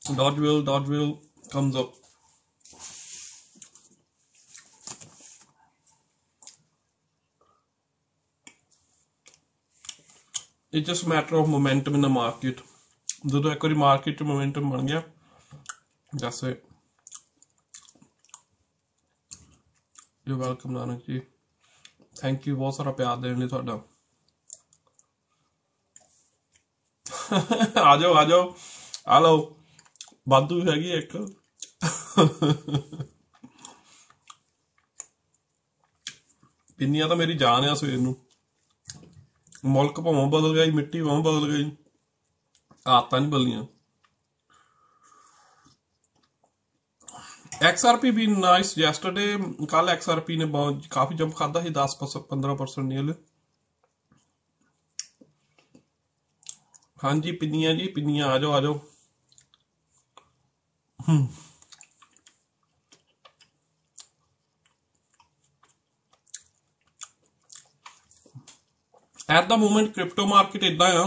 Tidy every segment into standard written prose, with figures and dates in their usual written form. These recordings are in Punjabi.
Dodgeville comes up. It's just a matter of momentum in the market. जो एक बार market momentum बन गया, that's it. You're welcome, Nanak ji. Thank you बहुत सारा प्यार देने लिए थोड़ा. आ जाओ आ लो वाधू हैगी एक. पिन्नियां तो मेरी जान है सवेर नूं. मुल्क भावें बदल गई, मिट्टी भावें बदल गई, आदतां नहीं बदलियां. XRP भी नाइस yesterday. कल XRP ने बहुत काफी जंप खादा ही 10-15% नील. हाँ जी पिन्नियां आ जाओ. At the moment crypto market इदा है.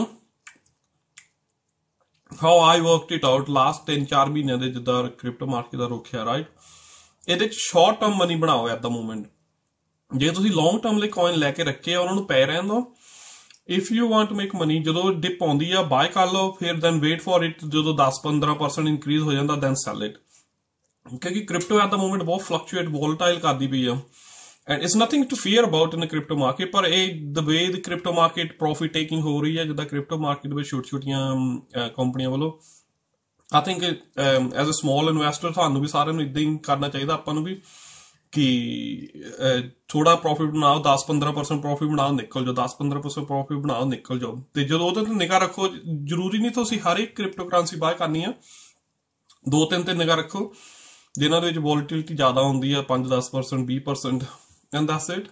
How I worked it out last 3-4 महीनों ਦੇ ਜਿੱਦਾਂ crypto market ਦਾ ਰੁੱਖ ਹੈ, right? ਇਹਦੇ ਚ short term money ਬਣਾਓ at the moment. ਜੇ ਤੁਸੀਂ long term ਲਈ coin ਲੈ ਕੇ ਰੱਖੇ ਆ ਉਹਨਾਂ ਨੂੰ ਪੈ ਰਹਿਣ ਦਿਓ. If you want to make money, ਜਦੋਂ dip ਆਉਂਦੀ ਆ buy ਕਰ ਲਓ, ਫਿਰ then wait for it. ਜਦੋਂ 10-15% increase ਹੋ ਜਾਂਦਾ then sell it. ਕਿਉਂਕਿ crypto at the moment ਬਹੁਤ fluctuate, volatile ਕਰਦੀ ਪਈ ਆ. And it's nothing to fear about in the crypto market, but the way the crypto market profit taking हो रही है, जिदा crypto market ਵਿੱਚ ਛੋਟੀਆਂ ਕੰਪਨੀਆਂ ਵੱਲੋਂ, I think as a small investor ਤੁਹਾਨੂੰ ਵੀ ਸਾਰਿਆਂ ਨੂੰ ਇਦਾਂ ਹੀ ਕਰਨਾ ਚਾਹੀਦਾ. ਆਪਾਂ ਨੂੰ ਵੀ ਕਿ ਥੋੜਾ ਪ੍ਰੋਫਿਟ ਬਣਾਓ, 10-15% ਪ੍ਰੋਫਿਟ ਬਣਾਓ, ਨਿਕਲ ਜਾਓ, 10-15% ਪ੍ਰੋਫਿਟ ਬਣਾਓ, ਨਿਕਲ ਜਾਓ. ਤੇ ਜਦੋਂ ਉਹਦੇ ਤੇ ਨਿਗਾਹ ਰੱਖੋ, ਜ਼ਰੂਰੀ ਨਹੀਂ ਤੁਸੀਂ ਹਰ ਇੱਕ ਕ੍ਰਿਪਟੋ ਕਰੰਸੀ ਬਾਏ ਕਰਨੀ ਆ. 2-3 ਤੇ ਨਿਗਾਹ ਰੱਖੋ ਜਿਨ੍ਹਾਂ ਦੇ ਵਿੱਚ ਵੋਲਟਿਲਿਟੀ ਜ਼ਿਆਦਾ ਹੁੰਦੀ ਆ, 5-10%, 20%. And that's it.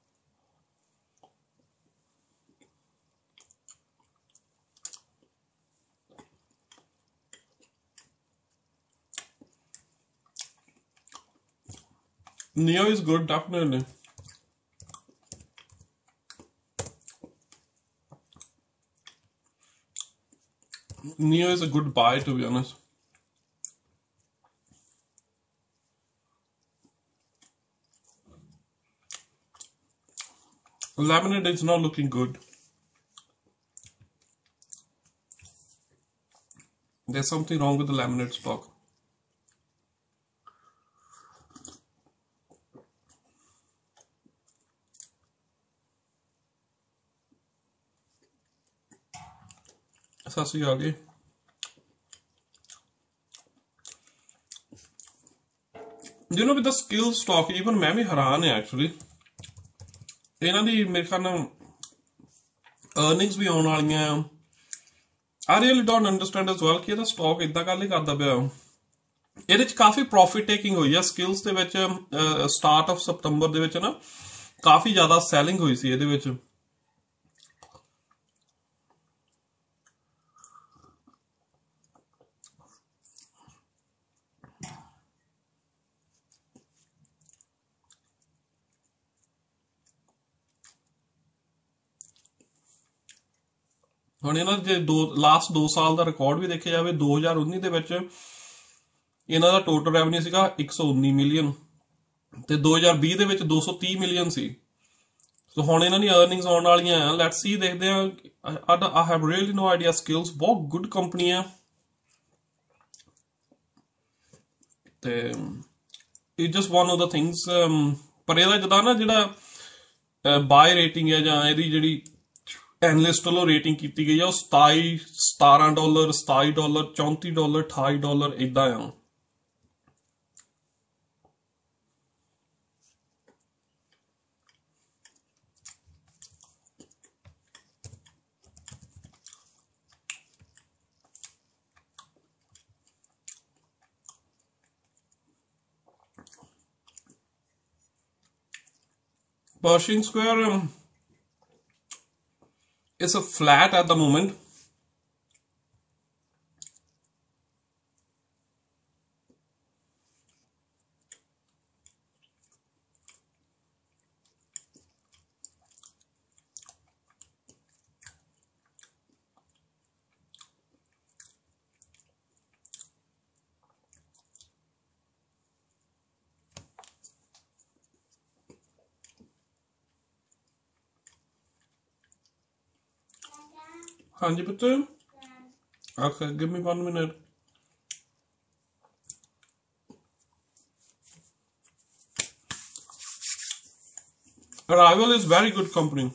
Neo is good, definitely. Neo is a good buy, to be honest. Lemonade is not looking good. There's something wrong with the lemonade stock. ससी आगे. You know, with the skill stock, even मैं भी हैरान है actually. ਇਹਨਾਂ ਦੀ ਮੇਰੇ ਖਿਆਲ ਨਾਲ अर्निंग्स भी आने वाली हैं. I really don't understand as well कि ਇਹਦਾ ਸਟਾਕ ਇਦਾਂ ਕੱਲ ਹੀ ਕਰਦਾ ਪਿਆ. ਇਹਦੇ ਚ ਕਾਫੀ ਪ੍ਰੋਫਿਟ ਟੇਕਿੰਗ ਹੋਈ ਆ ਸਕਿਲਸ ਦੇ ਵਿੱਚ. ਸਟਾਰਟ ਆਫ ਸਤੰਬਰ ਦੇ ਵਿੱਚ ਨਾ ਕਾਫੀ ਜ਼ਿਆਦਾ ਸੈਲਿੰਗ ਹੋਈ ਸੀ ਇਹਦੇ ਵਿੱਚ. ਹੁਣ ਇਹਨਾਂ ਦੇ ਲਾਸਟ 2 ਸਾਲ ਦਾ ਰਿਕਾਰਡ ਵੀ ਦੇਖਿਆ ਜਾਵੇ, 2019 ਦੇ ਵਿੱਚ ਇਹਨਾਂ ਦਾ ਟੋਟਲ ਰੈਵਨਿਊ ਸੀਗਾ 119 ਮਿਲੀਅਨ ਤੇ 2020 ਦੇ ਵਿੱਚ 230 ਮਿਲੀਅਨ ਸੀ. ਸੋ ਹੁਣ ਇਹਨਾਂ ਦੀ ਅਰਨਿੰਗਸ ਆਉਣ ਵਾਲੀਆਂ ਆ. ਲੈਟਸ ਸੀ, ਦੇਖਦੇ ਆ. I have really no idea. Skills ਬਹੁਤ ਗੁੱਡ ਕੰਪਨੀ ਆ ਤੇ it just one of the things. ਪਰ ਇਹਦਾ ਜਿੱਦਾਂ ਨਾ ਜਿਹੜਾ ਬਾਏ ਰੇਟਿੰਗ ਹੈ ਜਾਂ ਇਹਦੀ ਜਿਹੜੀ एनलिस्ट वालों रेटिंग की गई है, $17, $27, $34, $28 इदा है. Pershing Square is a flat at the moment. हाँ जी पुत्र, okay, give me 1 minute. Arrival is very good company.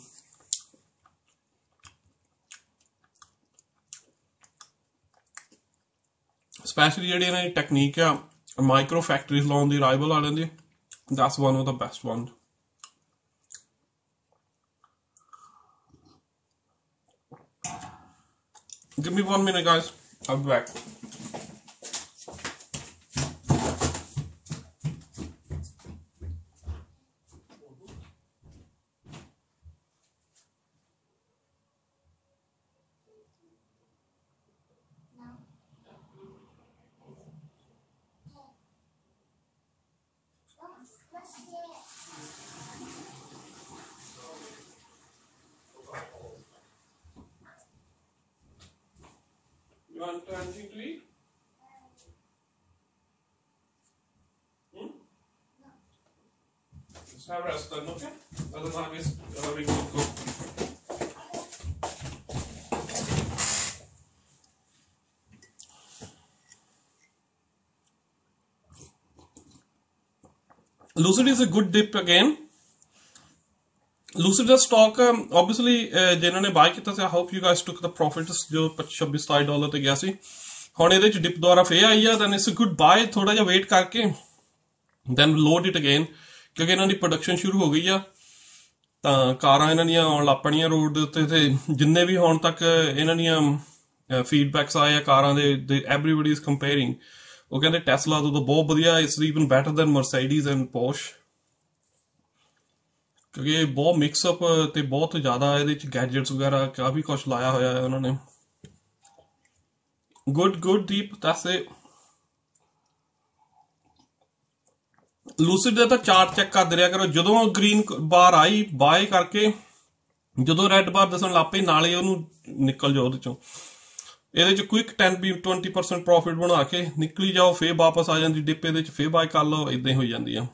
Especially ਜਿਹੜੀ ਇਹਨਾਂ ਦੀ ਟੈਕਨੀਕ ਆ ਮਾਈਕਰੋ ਫੈਕਟਰੀਜ਼ ਲਾਉਣ ਦੀ Arrival ਵਾਲਿਆਂ ਦੀ, that's one of the best ones. Give me 1 minute, guys. I'll be back. You want anything to eat? Let's have rest then, okay? Otherwise, we can go. Lucid is a good dip again. Lucid the stock obviously ਜਿਨ੍ਹਾਂ ਨੇ ਬਾਈ ਕੀਤਾ ਸੀ, I hope you guys took the profits ਜੋ $26-27 ਤੇ ਗਿਆ ਸੀ। ਹੁਣ ਇਹਦੇ ਚ ਡਿਪ ਦੁਆਰਾ ਫੇਰ ਆਈ ਆ, then it's a good buy। ਥੋੜਾ ਜਿਹਾ ਵੇਟ ਕਰਕੇ then load it again, ਕਿਉਂਕਿ ਇਹਨਾਂ ਦੀ ਪ੍ਰੋਡਕਸ਼ਨ ਸ਼ੁਰੂ ਹੋ ਗਈ ਆ, ਤਾਂ ਕਾਰਾਂ ਇਹਨਾਂ ਦੀਆਂ ਆਉਣ ਲੱਗ ਪਣੀਆਂ ਰੋਡ ਦੇ ਉੱਤੇ। ਤੇ ਜਿੰਨੇ ਵੀ ਹੁਣ ਤੱਕ ਇਹਨਾਂ ਦੀਆਂ ਫੀਡਬੈਕਸ ਆਏ ਆ ਕਾਰਾਂ ਦੇ, everybody is comparing, ਉਹ ਕਹਿੰਦੇ ਟੈਸਲਾ ਤੋਂ ਤਾਂ ਬਹੁਤ ਵਧੀਆ, it's even better than Mercedes and Porsche, ਕਿਉਂਕਿ ਬਹੁਤ ਮਿਕਸਅਪ ਤੇ ਬਹੁਤ ਜ਼ਿਆਦਾ ਇਹਦੇ ਚ ਗੈਜਟਸ ਵਗੈਰਾ ਕਾਫੀ ਕੁਛ ਲਾਇਆ ਹੋਇਆ ਹੈ ਉਹਨਾਂ ਨੇ। Good dip, that's it. Lucid ਦਾ ਤਾਂ ਚਾਰਟ ਚੈੱਕ ਕਰਦੇ ਰਿਹਾ ਕਰੋ, ਜਦੋਂ ਗ੍ਰੀਨ ਬਾਰ ਆਈ ਬਾਏ ਕਰਕੇ, ਜਦੋਂ ਰੈੱਡ ਬਾਰ ਦੱਸਣ ਲੱਗ ਪਈ ਨਾਲੇ ਉਹਨੂੰ ਨਿਕਲ ਜਾਓ ਉਹਦੇ ਚੋਂ। ਇਹਦੇ ਚ ਕੁਇਕ 10-20% ਪ੍ਰੋਫਿਟ ਬਣਾ ਕੇ ਨਿਕਲੀ ਜਾਓ, ਫੇਰ ਵਾਪਸ ਆ ਜਾਂਦੀ ਡਿਪ, ਇਹਦੇ ਚ ਫੇਰ ਬਾਏ ਕਰ ਲਓ, ਏਦਾਂ ਹੀ ਹੋਈ ਜਾਂਦੀ ਆ।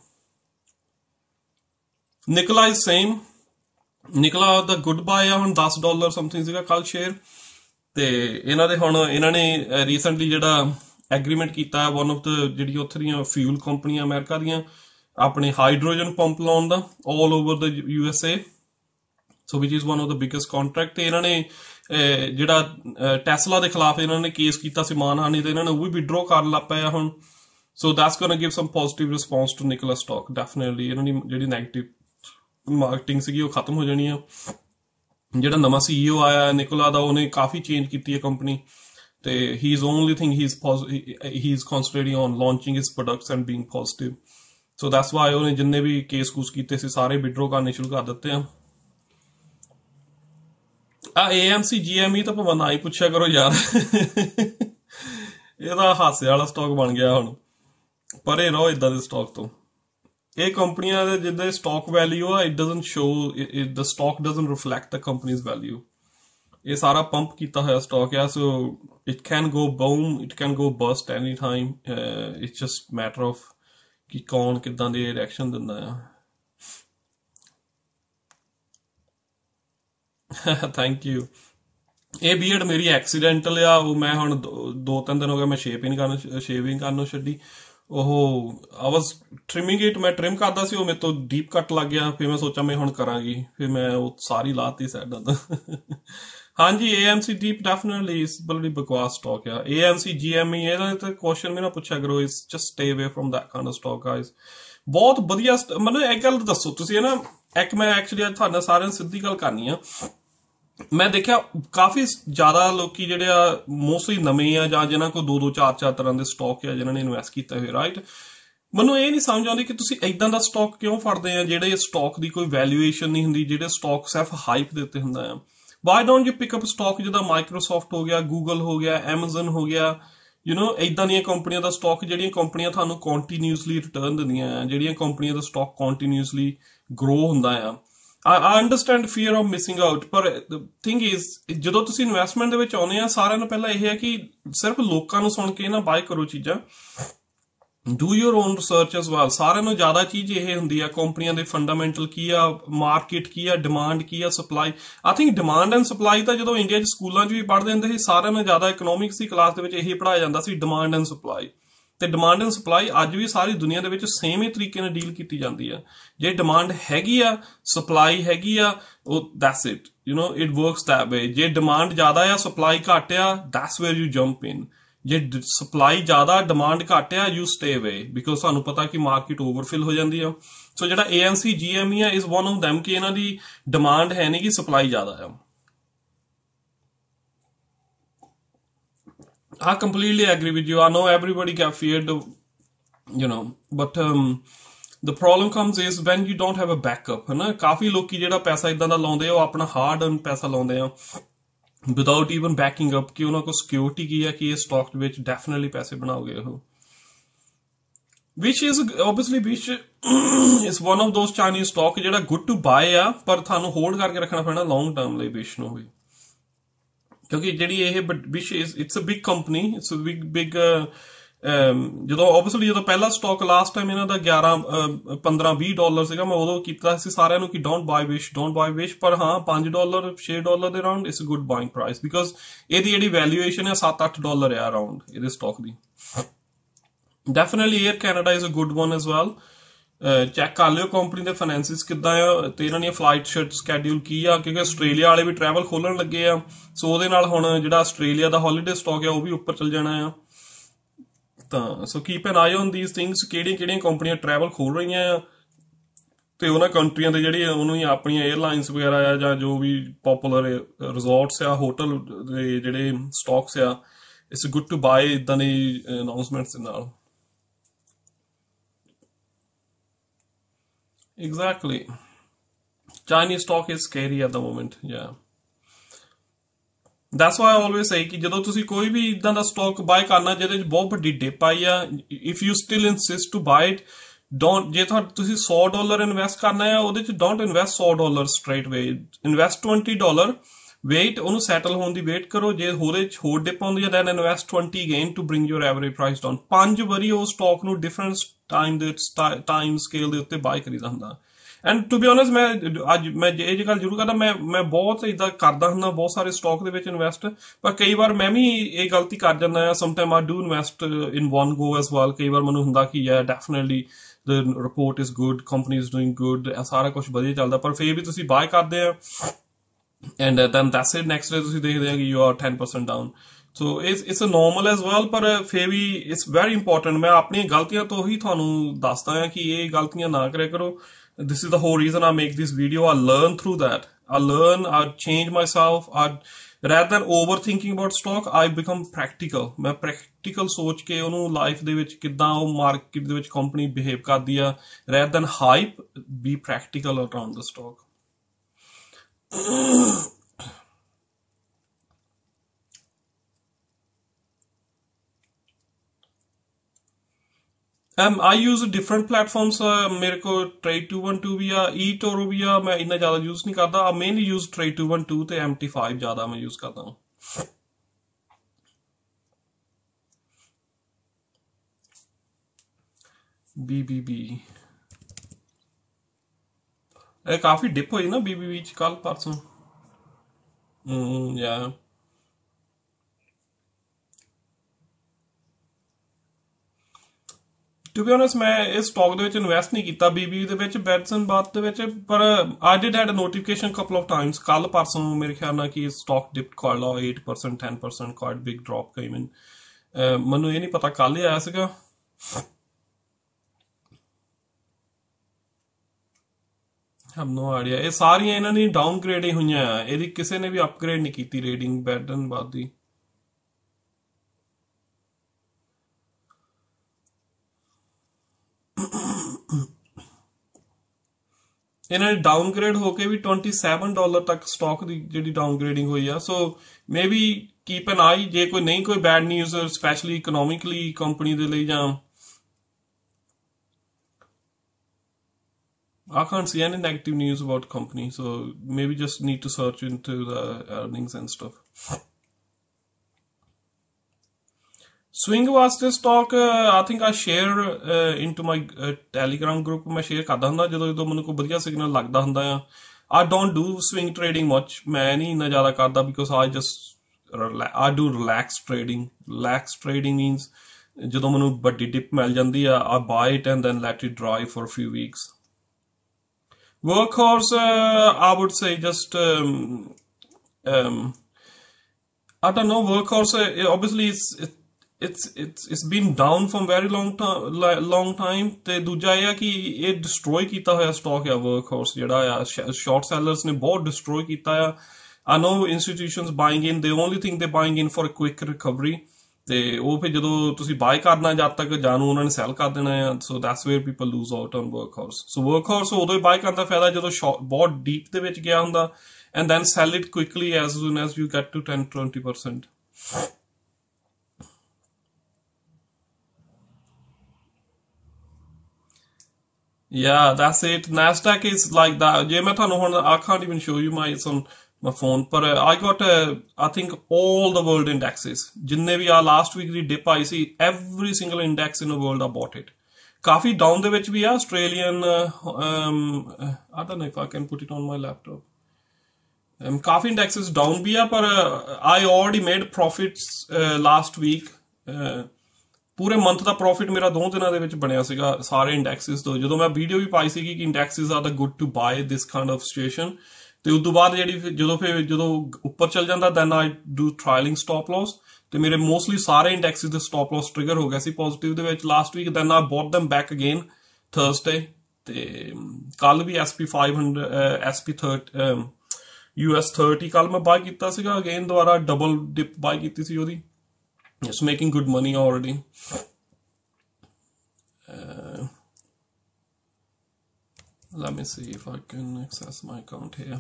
ਨਿਕਲਾ ਇਜ਼ ਸੇਮ, ਨਿਕਲਾ ਦਾ ਗੁੱਡ ਬਾਏ ਆ, ਹੁਣ $10 ਸਮਥਿੰਗ ਸੀਗਾ ਕੱਲ ਸ਼ੇਅਰ। ਤੇ ਇਹਨਾਂ ਦੇ ਹੁਣ ਇਹਨਾਂ ਨੇ ਰੀਸੈਂਟਲੀ ਜਿਹੜਾ ਐਗਰੀਮੈਂਟ ਕੀਤਾ ਹੈ ਵਨ ਆਫ ਦ ਜਿਹੜੀ ਉੱਥੇ ਦੀਆਂ ਫਿਊਲ ਕੰਪਨੀਆਂ ਅਮਰੀਕਾ ਦੀਆਂ, ਆਪਣੇ ਹਾਈਡਰੋਜਨ ਪੰਪ ਲਾਉਣ ਦਾ all over the USA, so which is one of the biggest contract. ਤੇ ਇਹਨਾਂ ਨੇ ਜਿਹੜਾ ਟੈਸਲਾ ਦੇ ਖਿਲਾਫ ਇਹਨਾਂ ਨੇ ਕੇਸ ਕੀਤਾ ਸੀ ਮਾਨਹਾਨੀ, ਤੇ ਇਹਨਾਂ ਨੇ ਉਹ ਵੀ ਵਿਡਰੋ ਕਰਨ ਲੱਗ ਪਏ ਆ ਹੁਣ। So that's gonna give some positive response to Nikola stock. Definitely ਇਹਨਾਂ ਦੀ ਜਿਹੜੀ ਨੈਗੇਟਿਵ ਮਾਰਕੀਟਿੰਗ ਸੀਗੀ ਉਹ ਖਤਮ ਹੋ ਜਾਣੀ ਆ। ਜਿਹੜਾ ਨਵਾਂ CEO ਆਇਆ ਨਿਕੋਲਾ ਦਾ, ਉਹਨੇ ਕਾਫੀ ਚੇਂਜ ਕੀਤੀ ਹੈ ਕੰਪਨੀ, ਤੇ he is only thing he is concentrating on launching his products and being positive. So that's why ਉਹਨੇ ਜਿੰਨੇ ਵੀ ਕੇਸ ਕੂਸ ਕੀਤੇ ਸੀ ਸਾਰੇ ਵਿਡਰੋ ਕਰਨੇ ਸ਼ੁਰੂ ਕਰ ਦਿੱਤੇ ਆ। AMC GME ਤਾਂ ਭਾਵੇਂ ਨਾ ਹੀ ਪੁੱਛਿਆ ਕਰੋ ਯਾਰ, ਇਹਦਾ ਹਾਸੇ ਵਾਲਾ ਸਟਾਕ ਬਣ ਗਿਆ ਹੁਣ, ਪਰੇ ਰਹੋ ਇਦਾਂ ਦੇ ਸਟਾਕ ਤੋਂ। ਇਹ ਕੰਪਨੀਆਂ ਦੇ ਜਿੱਦਾਂ ਸਟਾਕ ਵੈਲਿਊ ਆ, it doesn't show, the stock doesn't reflect the companies value. ਇਹ ਸਾਰਾ ਪੰਪ ਕੀਤਾ ਹੋਇਆ ਸਟਾਕ ਆ, so it can go boom, it can go bust any time. It's just matter of ਕਿ ਕੌਣ ਕਿੱਦਾਂ ਦੇ ਰਿਐਕਸ਼ਨ ਦਿੰਦਾ ਆ। Thank you. ਇਹ ਬੀਅਰਡ ਮੇਰੀ ਐਕਸੀਡੈਂਟਲ ਆ, ਉਹ ਮੈਂ ਹੁਣ 2-3 ਦਿਨ ਹੋ ਗਏ ਮੈਂ ਸ਼ੇਵਿੰਗ ਕਰਨੋਂ ਛੱਡੀ। ਉਹ ਆਈ ਵਾਜ਼ ਟ੍ਰਿਮਿੰਗ ਇਟ, ਮੈਂ ਟ੍ਰਿਮ ਕਰਦਾ ਸੀ, ਉਹ ਮੇਰੇ ਤੋਂ ਡੀਪ ਕੱਟ ਲੱਗ ਗਿਆ। ਫਿਰ ਮੈਂ ਸੋਚਿਆ ਮੈਂ ਹੁਣ ਕਰਾਂਗੀ, ਫਿਰ ਮੈਂ ਉਹ ਸਾਰੀ ਲਾਤੀ ਸਾਈਡਾਂ ਤੋਂ। ਹਾਂਜੀ AMC ਡੀਪ ਡੈਫੀਨਿਟਲੀ ਇਸ ਬੜੀ ਬਕਵਾਸ ਸਟਾਕ ਆ। AMC GME ਇਹਦਾ ਤੇ ਕੁਐਸਚਨ ਵੀ ਨਾ ਪੁੱਛਿਆ ਕਰੋ, ਇਸ just stay away from that kind of stock guys. ਬਹੁਤ ਵਧੀਆ, ਮੈਨੂੰ ਇੱਕ ਗੱਲ ਦੱਸੋ ਤੁਸੀਂ ਨਾ, ਇੱਕ ਮੈਂ ਐਕਚੁਅਲੀ ਅੱਜ ਤੁਹਾਡੇ ਨਾਲ ਸਾਰਿਆਂ ਨੂੰ ਸਿੱਧੀ ਗੱਲ ਕਰਨੀ ਆ। ਮੈਂ ਦੇਖਿਆ ਕਾਫੀ ਜ਼ਿਆਦਾ ਲੋਕੀ ਜਿਹੜੇ ਆ ਮੋਸਟਲੀ ਨਵੇਂ ਆ, ਜਾਂ ਜਿਹਨਾਂ ਕੋਲ 2-2, 4-4 ਤਰ੍ਹਾਂ ਦੇ ਸਟਾਕ ਆ ਜਿਹਨਾਂ ਨੇ ਇਨਵੈਸਟ ਕੀਤਾ ਹੋਇਆ, ਰਾਈਟ। ਮੈਨੂੰ ਇਹ ਨਹੀਂ ਸਮਝ ਆਉਂਦੀ ਕਿ ਤੁਸੀਂ ਏਦਾਂ ਦਾ ਸਟਾਕ ਕਿਉਂ ਫੜਦੇ ਆ ਜਿਹੜੇ ਸਟਾਕ ਦੀ ਕੋਈ ਵੈਲਿਊਏਸ਼ਨ ਨਹੀਂ ਹੁੰਦੀ, ਜਿਹੜੇ ਸਟਾਕ ਸਿਰਫ ਹਾਈਪ ਦੇ ਉੱਤੇ ਹੁੰਦਾ ਆ। Why don't you pick up stock ਜਿੱਦਾਂ ਮਾਈਕਰੋਸਾਫਟ ਹੋ ਗਿਆ, ਗੂਗਲ ਹੋ ਗਿਆ, ਐਮਾਜ਼ਨ ਹੋ ਗਿਆ, ਏਦਾਂ ਦੀਆਂ ਕੰਪਨੀਆਂ ਦਾ ਸਟਾਕ, ਜਿਹੜੀਆਂ ਕੰਪਨੀਆਂ ਤੁਹਾਨੂੰ ਕੰਟੀਨਿਊਸਲੀ ਰਿਟਰਨ ਦਿੰਦੀਆਂ ਆ, ਜਿਹੜੀਆਂ ਕੰਪਨੀਆਂ ਦਾ ਸਟਾਕ ਕੰਟੀਨਿਊਸਲੀ ਗਰੋ ਹੁੰਦਾ ਆ। I understand fear of missing out, ਪਰ the thing is ਜਦੋਂ ਤੁਸੀਂ ਇਨਵੈਸਟਮੈਂਟ ਦੇ ਵਿੱਚ ਆਉਂਦੇ ਆ, ਸਾਰਿਆਂ ਨੂੰ ਪਹਿਲਾਂ ਇਹ ਹੈ ਕਿ ਸਿਰਫ ਲੋਕਾਂ ਨੂੰ ਸੁਣ ਕੇ ਨਾ ਬਾਏ ਕਰੋ ਚੀਜ਼ਾਂ। Do your own research as well. ਸਾਰਿਆਂ ਨੂੰ ਜ਼ਿਆਦਾ ਚੀਜ਼ ਇਹ ਹੁੰਦੀ ਆ ਕੰਪਨੀਆਂ ਦੇ ਫੰਡਾਮੈਂਟਲ ਕੀ ਆ, ਮਾਰਕੀਟ ਕੀ ਆ, ਡਿਮਾਂਡ ਕੀ ਆ, supply. I think demand and supply ਤਾਂ ਜਦੋਂ ਇੰਡੀਆ 'ਚ ਸਕੂਲਾਂ 'ਚ ਵੀ ਪੜ੍ਹਦੇ ਹੁੰਦੇ ਸੀ, ਸਾਰਿਆਂ ਨੂੰ ਜ਼ਿਆਦਾ ਇਕਨੋਮਿਕਸ ਦੀ ਕਲਾਸ ਦੇ ਵਿੱਚ ਇਹੀ ਪੜ੍ਹਾਇਆ ਜਾਂਦਾ ਸੀ, ਡਿਮਾਂਡ ਐਂਡ ਸਪਲਾਈ। ਤੇ ਡਿਮਾਂਡ ਐਂਡ ਸਪਲਾਈ ਅੱਜ ਵੀ ਸਾਰੀ ਦੁਨੀਆ ਦੇ ਵਿੱਚ ਸੇਮ ਹੀ ਤਰੀਕੇ ਨਾਲ ਡੀਲ ਕੀਤੀ ਜਾਂਦੀ ਆ। ਜੇ ਡਿਮਾਂਡ ਹੈਗੀ ਆ, ਸਪਲਾਈ ਹੈਗੀ ਆ, ਉਹ that's it, it works that way. ਜੇ ਡਿਮਾਂਡ ਜ਼ਿਆਦਾ ਆ, ਸਪਲਾਈ ਘੱਟ ਆ, that's where you jump in. ਜੇ ਸਪਲਾਈ ਜ਼ਿਆਦਾ, ਡਿਮਾਂਡ ਘੱਟ ਆ, ਯੂ ਸਟੇ ਅਵੇ, ਬਿਕੋਜ਼ ਸਾਨੂੰ ਪਤਾ ਕਿ ਮਾਰਕੀਟ ਓਵਰਫਿਲ ਹੋ ਜਾਂਦੀ ਆ। ਸੋ ਜਿਹੜਾ ANC GME ਆ, ਇਜ਼ ਵਨ ਆਫ ਦੈਮ ਕਿ ਇਹਨਾਂ ਦੀ ਡਿਮਾਂਡ ਹੈ ਨਹੀਂ ਕਿ ਸਪਲਾਈ ਜ਼ਿਆਦਾ ਆ। I completely agree with you. I know everybody get feared, but the problem comes is when you don't have a backup, है ना। काफी लोग ਜਿਹੜਾ ਪੈਸਾ ਇਦਾਂ ਦਾ ਲਾਉਂਦੇ ਆ, ਉਹ ਆਪਣਾ ਹਾਰਡ ਅਰਨ ਪੈਸਾ ਲਾਉਂਦੇ ਆ ਵਿਦਆਊਟ ਈਵਨ ਬੈਕਿੰਗ ਅਪ ਕਿ ਉਹਨਾਂ ਕੋਲ ਸਿਕਿਉਰਿਟੀ ਕੀ ਹੈ ਕਿ ਇਹ ਸਟਾਕ ਵਿੱਚ ਡੈਫੀਨਿਟਲੀ ਪੈਸੇ ਬਣਾਓਗੇ ਉਹ। which is one of those Chinese stock ਜਿਹੜਾ good to buy ਆ, ਪਰ ਤੁਹਾਨੂੰ ਹੋਲਡ ਕਰਕੇ ਰੱਖਣਾ ਪੈਣਾ ਲੌਂਗ ਟਰਮ ਲਈ ਵਿਸ਼ ਨੂੰ ਵੀ, ਕਿਉਂਕਿ ਜਿਹੜੀ ਇਹ Wish it's a big company, it's a big ਜਦੋਂ ਓਬਵੀਅਸਲੀ ਜਦੋਂ ਪਹਿਲਾ ਸਟਾਕ ਲਾਸਟ ਟਾਈਮ ਇਹਨਾਂ ਦਾ 15-20 ਡਾਲਰ ਸੀਗਾ, ਮੈਂ ਉਦੋਂ ਕੀਤਾ ਸੀ ਸਾਰਿਆਂ ਨੂੰ ਕਿ ਡੋਂਟ ਬਾਈ ਵਿਸ਼, ਪਰ ਹਾਂ $5 $6 ਦੇ around it's a good buying price, because ਇਹਦੀ ਜਿਹੜੀ ਵੈਲਿਊਏਸ਼ਨ ਹੈ $7-8 ਆ ਅਰਾਊਂਡ ਇਹਦੇ ਸਟਾਕ ਦੀ। Definitely Air Canada is a good one as well. Check ਕਰ ਲਿਓ ਕੰਪਨੀ ਦੇ ਫਾਈਨੈਂਸਿਸ ਕਿੱਦਾਂ ਆ ਤੇ ਇਹਨਾਂ ਦੀਆਂ ਫਲਾਈਟ ਸਕੈਡਿਊਲ ਕੀ ਆ, ਕਿਉਂਕਿ ਆਸਟ੍ਰੇਲੀਆ ਵਾਲੇ ਵੀ ਟਰੈਵਲ ਖੋਲਣ ਲੱਗੇ ਆ। ਸੋ ਉਹਦੇ ਨਾਲ ਹੁਣ ਜਿਹੜਾ ਆਸਟ੍ਰੇਲੀਆ ਦਾ ਹੌਲੀਡੇ ਸਟਾਕ ਆ ਉਹ ਵੀ ਉੱਪਰ ਚੱਲ ਜਾਣਾ ਆ। ਤਾਂ so keep an eye on these things, ਕਿਹੜੀਆਂ ਕੰਪਨੀਆਂ ਟਰੈਵਲ ਖੋਲ ਰਹੀਆਂ ਆ ਤੇ ਉਹਨਾਂ ਕੰਟਰੀਆਂ ਦੇ ਜਿਹੜੀ ਉਹਨੂੰ ਹੀ ਆਪਣੀਆਂ 에ਅਰਲਾਈਨਸ ਵਗੈਰਾ ਆ ਜਾਂ ਜੋ ਵੀ ਪਪੂਲਰ ਰਿਜ਼ੋਰਟਸ ਆ, ਹੋਟਲ ਦੇ ਜਿਹੜੇ ਸਟਾਕਸ ਆ, ਇਟਸ ਗੁੱਡ ਟੂ ਬਾਏ ਇਦਾਂ ਦੀ ਅਨਾਉਂਸਮੈਂਟਸ ਦੇ ਨਾਲ। Exactly. Chinese stock is scary at the moment. Yeah. That's why I always say ਕਿ ਜਦੋਂ ਤੁਸੀਂ ਕੋਈ ਵੀ ਇਦਾਂ ਦਾ ਸਟਾਕ ਬਾਏ ਕਰਨਾ ਜਿਹਦੇ 'ਚ ਬਹੁਤ ਵੱਡੀ ਡਿਪ ਆਈ ਆ, if you still insist to buy it, ਜੇ ਤੁਸੀਂ $100 ਇਨਵੈਸਟ ਕਰਨਾ ਆ, ਉਹਦੇ 'ਚ don't invest $100 straight away. Invest $20, wait, ਉਹਨੂੰ ਸੈਟਲ ਹੋਣ ਦੀ ਵੇਟ ਕਰੋ। ਜੇ ਉਹਦੇ 'ਚ ਹੋਰ ਡਿਪ ਆਉਂਦੀ ਆ, then invest $20 again to bring your average price down. 5 ਵਾਰੀ ਉਹ ਸਟਾਕ ਨੂੰ ਡਿਫਰੈਂਟ ਟਾਈਮ ਸਕੇਲ ਦੇ ਉੱਤੇ ਬਾਏ ਕਰੀਦਾ ਹੁੰਦਾ। ਐਂਡ ਟੂ ਬੀ ਓਨੈਸਟ ਮੈਂ ਇਹ ਗੱਲ ਜ਼ਰੂਰ ਕਰਦਾ, ਮੈਂ ਬਹੁਤ ਇਦਾਂ ਕਰਦਾ ਹੁੰਦਾ ਬਹੁਤ ਸਾਰੇ ਸਟਾਕ ਦੇ ਵਿੱਚ ਇਨਵੈਸਟ, ਪਰ ਕਈ ਵਾਰ ਮੈਂ ਵੀ ਇਹ ਗਲਤੀ ਕਰ ਜਾਂਦਾ ਆ। Sometime I do invest in one go as well. ਕਈ ਵਾਰ ਮੈਨੂੰ ਹੁੰਦਾ ਕਿ yeah definitely the report is good, company is doing good, ਸਾਰਾ ਕੁਝ ਵਧੀਆ ਚੱਲਦਾ, ਪਰ ਫਿਰ ਵੀ ਤੁਸੀਂ ਬਾਏ ਕਰਦੇ ਆ and then that's it, next day ਤੁਸੀਂ ਦੇਖਦੇ ਆ ਕਿ you are 10% down. So it's a normal as well, ਪਰ ਫਿਰ ਵੀ it's very important। ਮੈਂ ਆਪਣੀਆਂ ਗਲਤੀਆਂ ਤੋਂ ਹੀ ਤੁਹਾਨੂੰ ਦੱਸਦਾ ਹਾਂ ਕਿ ਇਹ ਗਲਤੀਆਂ ਨਾ ਕਰਿਆ ਕਰੋ। This is the whole reason I make this video. I learn through that. I change myself. Rather than overthinking about stock, I become practical. ਮੈਂ practical ਸੋਚ ਕੇ ਉਹਨੂੰ ਲਾਈਫ ਦੇ ਵਿੱਚ ਕਿੱਦਾਂ ਉਹ ਮਾਰਕੀਟ ਦੇ ਵਿੱਚ ਕੰਪਨੀ ਬਿਹੇਵ ਕਰਦੀ ਆ, rather than hype, be practical around the stock. I use different platforms. मेरे को Trade212 भी आ, eToro भी आ, मैं इतना ज़्यादा यूज़ नहीं करता। I mainly use Trade212 ते MT5 ज़्यादा मैं यूज़ करता हूँ। BBB काफ़ी डिप हुई ना BBB कल परसों। या ਟੂ ਬੀ ਓਨੈਸਟ ਮੈਂ ਇਸ ਸਟਾਕ ਦੇ ਵਿੱਚ ਇਨਵੈਸਟ ਨਹੀਂ ਕੀਤਾ BBB ਦੇ ਵਿੱਚ, ਬੈਟਸਨ ਬਾਤ ਦੇ ਵਿੱਚ, ਪਰ I did had a notification couple of times. ਕੱਲ ਪਰਸੋਂ ਮੇਰੇ ਖਿਆਲ ਨਾਲ ਕਿ ਸਟਾਕ ਡਿਪ ਕਰ ਲਾ 8% 10%, quite big drop came in. ਮੈਨੂੰ ਇਹ ਨਹੀਂ ਪਤਾ ਕੱਲ ਹੀ ਆਇਆ ਸੀਗਾ। have no idea। ਇਹ ਸਾਰੀਆਂ ਇਹਨਾਂ ਦੀ ਡਾਊਨਗ੍ਰੇਡ ਹੀ ਹੋਈਆਂ ਆ, ਇਹਦੀ ਕਿਸੇ ਨੇ ਵੀ ਅਪਗ੍ਰੇਡ ਨਹੀਂ ਕੀਤੀ ਰੇਟਿੰਗ ਬੈਟਨ ਬਾਅਦ ਦੀ। ਇਹਨਾਂ ਦੀ ਡਾਊਨਗ੍ਰੇਡ ਹੋ ਕੇ ਵੀ $27 ਤੱਕ ਸਟਾਕ ਦੀ ਜਿਹੜੀ ਡਾਊਨਗ੍ਰੇਡਿੰਗ ਹੋਈ ਆ। ਸੋ ਮੇ ਬੀ ਕੀਪ ਐਨ ਆਈ, ਜੇ ਕੋਈ ਨਹੀਂ ਕੋਈ bad news specially economically company ਦੇ ਲਈ, ਜਾਂ I can't see any negative news about company, so maybe just need to search into the earnings and stuff. Swing ਵਾਸਤੇ stock I think I share into my Telegram group ਮੈਂ ਸ਼ੇਅਰ ਕਰਦਾ ਹੁੰਦਾ ਜਦੋਂ ਮੈਨੂੰ ਕੋਈ ਵਧੀਆ ਸਿਗਨਲ ਲੱਗਦਾ ਹੁੰਦਾ ਆ I don't do swing trading much ਮੈਂ ਨਹੀਂ ਇੰਨਾ ਜ਼ਿਆਦਾ ਕਰਦਾ because I do relaxed trading means ਜਦੋਂ ਮੈਨੂੰ ਵੱਡੀ ਡਿਪ ਮਿਲ ਜਾਂਦੀ ਆ I buy it and then let it dry for a few weeks. Workhorse I would say just I don't know. Workhorse obviously it's been down from very long time. ਤੇ ਦੂਜਾ ਇਹ ਆ ਕਿ ਇਹ ਡਿਸਟਰੋਏ ਕੀਤਾ ਹੋਇਆ ਸਟਾਕ ਆ Workhorse ਜਿਹੜਾ ਆ ਸ਼ਾਰਟ ਸੈਲਰਸ ਨੇ ਬਹੁਤ ਡਿਸਟਰੋਏ ਕੀਤਾ ਆ I know institutions buying in the only thing they buying in for a quick recovery ਤੇ ਉਹ ਫਿਰ ਜਦੋਂ ਤੁਸੀਂ ਬਾਈ ਕਰਨਾ ਜਦ ਤੱਕ ਜਾਨੂੰ ਉਹਨਾਂ ਨੇ ਸੈਲ ਕਰ ਦੇਣਾ ਆ so that's where people lose out on Workhorse. So Workhorse ਉਦੋਂ ਹੀ ਬਾਈ ਕਰਨ ਦਾ ਫਾਇਦਾ ਜਦੋਂ ਬਹੁਤ ਡੀਪ ਦੇ ਵਿੱਚ ਗਿਆ ਹੁੰਦਾ and then sell it quickly as soon as you get to 10-20%. Yeah, that's it. Nasdaq is like that. Je main thanu hun I can't even show you it's on my phone, but I got I think all the world indexes. Jinne bhi last week di dip aayi si, every single index in the world I bought it. Kafi down de vich bhi a Australian I don't know if I can put it on my laptop. Kafi indexes down bhi a, but I already made profits last week. ਪੂਰੇ ਮੰਥ ਦਾ ਪ੍ਰੋਫਿਟ ਮੇਰਾ 2 ਦਿਨਾਂ ਦੇ ਵਿੱਚ ਬਣਿਆ ਸੀਗਾ ਸਾਰੇ ਇੰਡੈਕਸਿਸ ਤੋਂ ਜਦੋਂ ਮੈਂ ਵੀਡੀਓ ਵੀ ਪਾਈ ਸੀਗੀ ਕਿ indexes are the good to buy this kind of situation ਤੇ ਉਸ ਤੋਂ ਬਾਅਦ ਜਦੋਂ ਉੱਪਰ ਚੱਲ ਜਾਂਦਾ then I do trailing stop loss ਤੇ ਮੇਰੇ ਮੋਸਟਲੀ ਸਾਰੇ ਇੰਡੈਕਸਿਸ ਦੇ ਸਟਾਪ ਲਾਸ ਟ੍ਰਿਗਰ ਹੋ ਗਿਆ ਸੀ ਪੋਜ਼ਿਟਿਵ ਦੇ ਵਿੱਚ last week then I bought them back again Thursday ਤੇ ਕੱਲ ਵੀ SP30 US 30 ਕੱਲ ਮੈਂ ਬਾਈ ਕੀਤਾ ਸੀਗਾ ਅਗੇਨ ਦੁਬਾਰਾ ਡਬਲ ਡਿਪ ਬਾਈ ਕੀਤੀ ਸੀ ਉਹਦੀ. It's making good money already. Let me see if I can access my account here.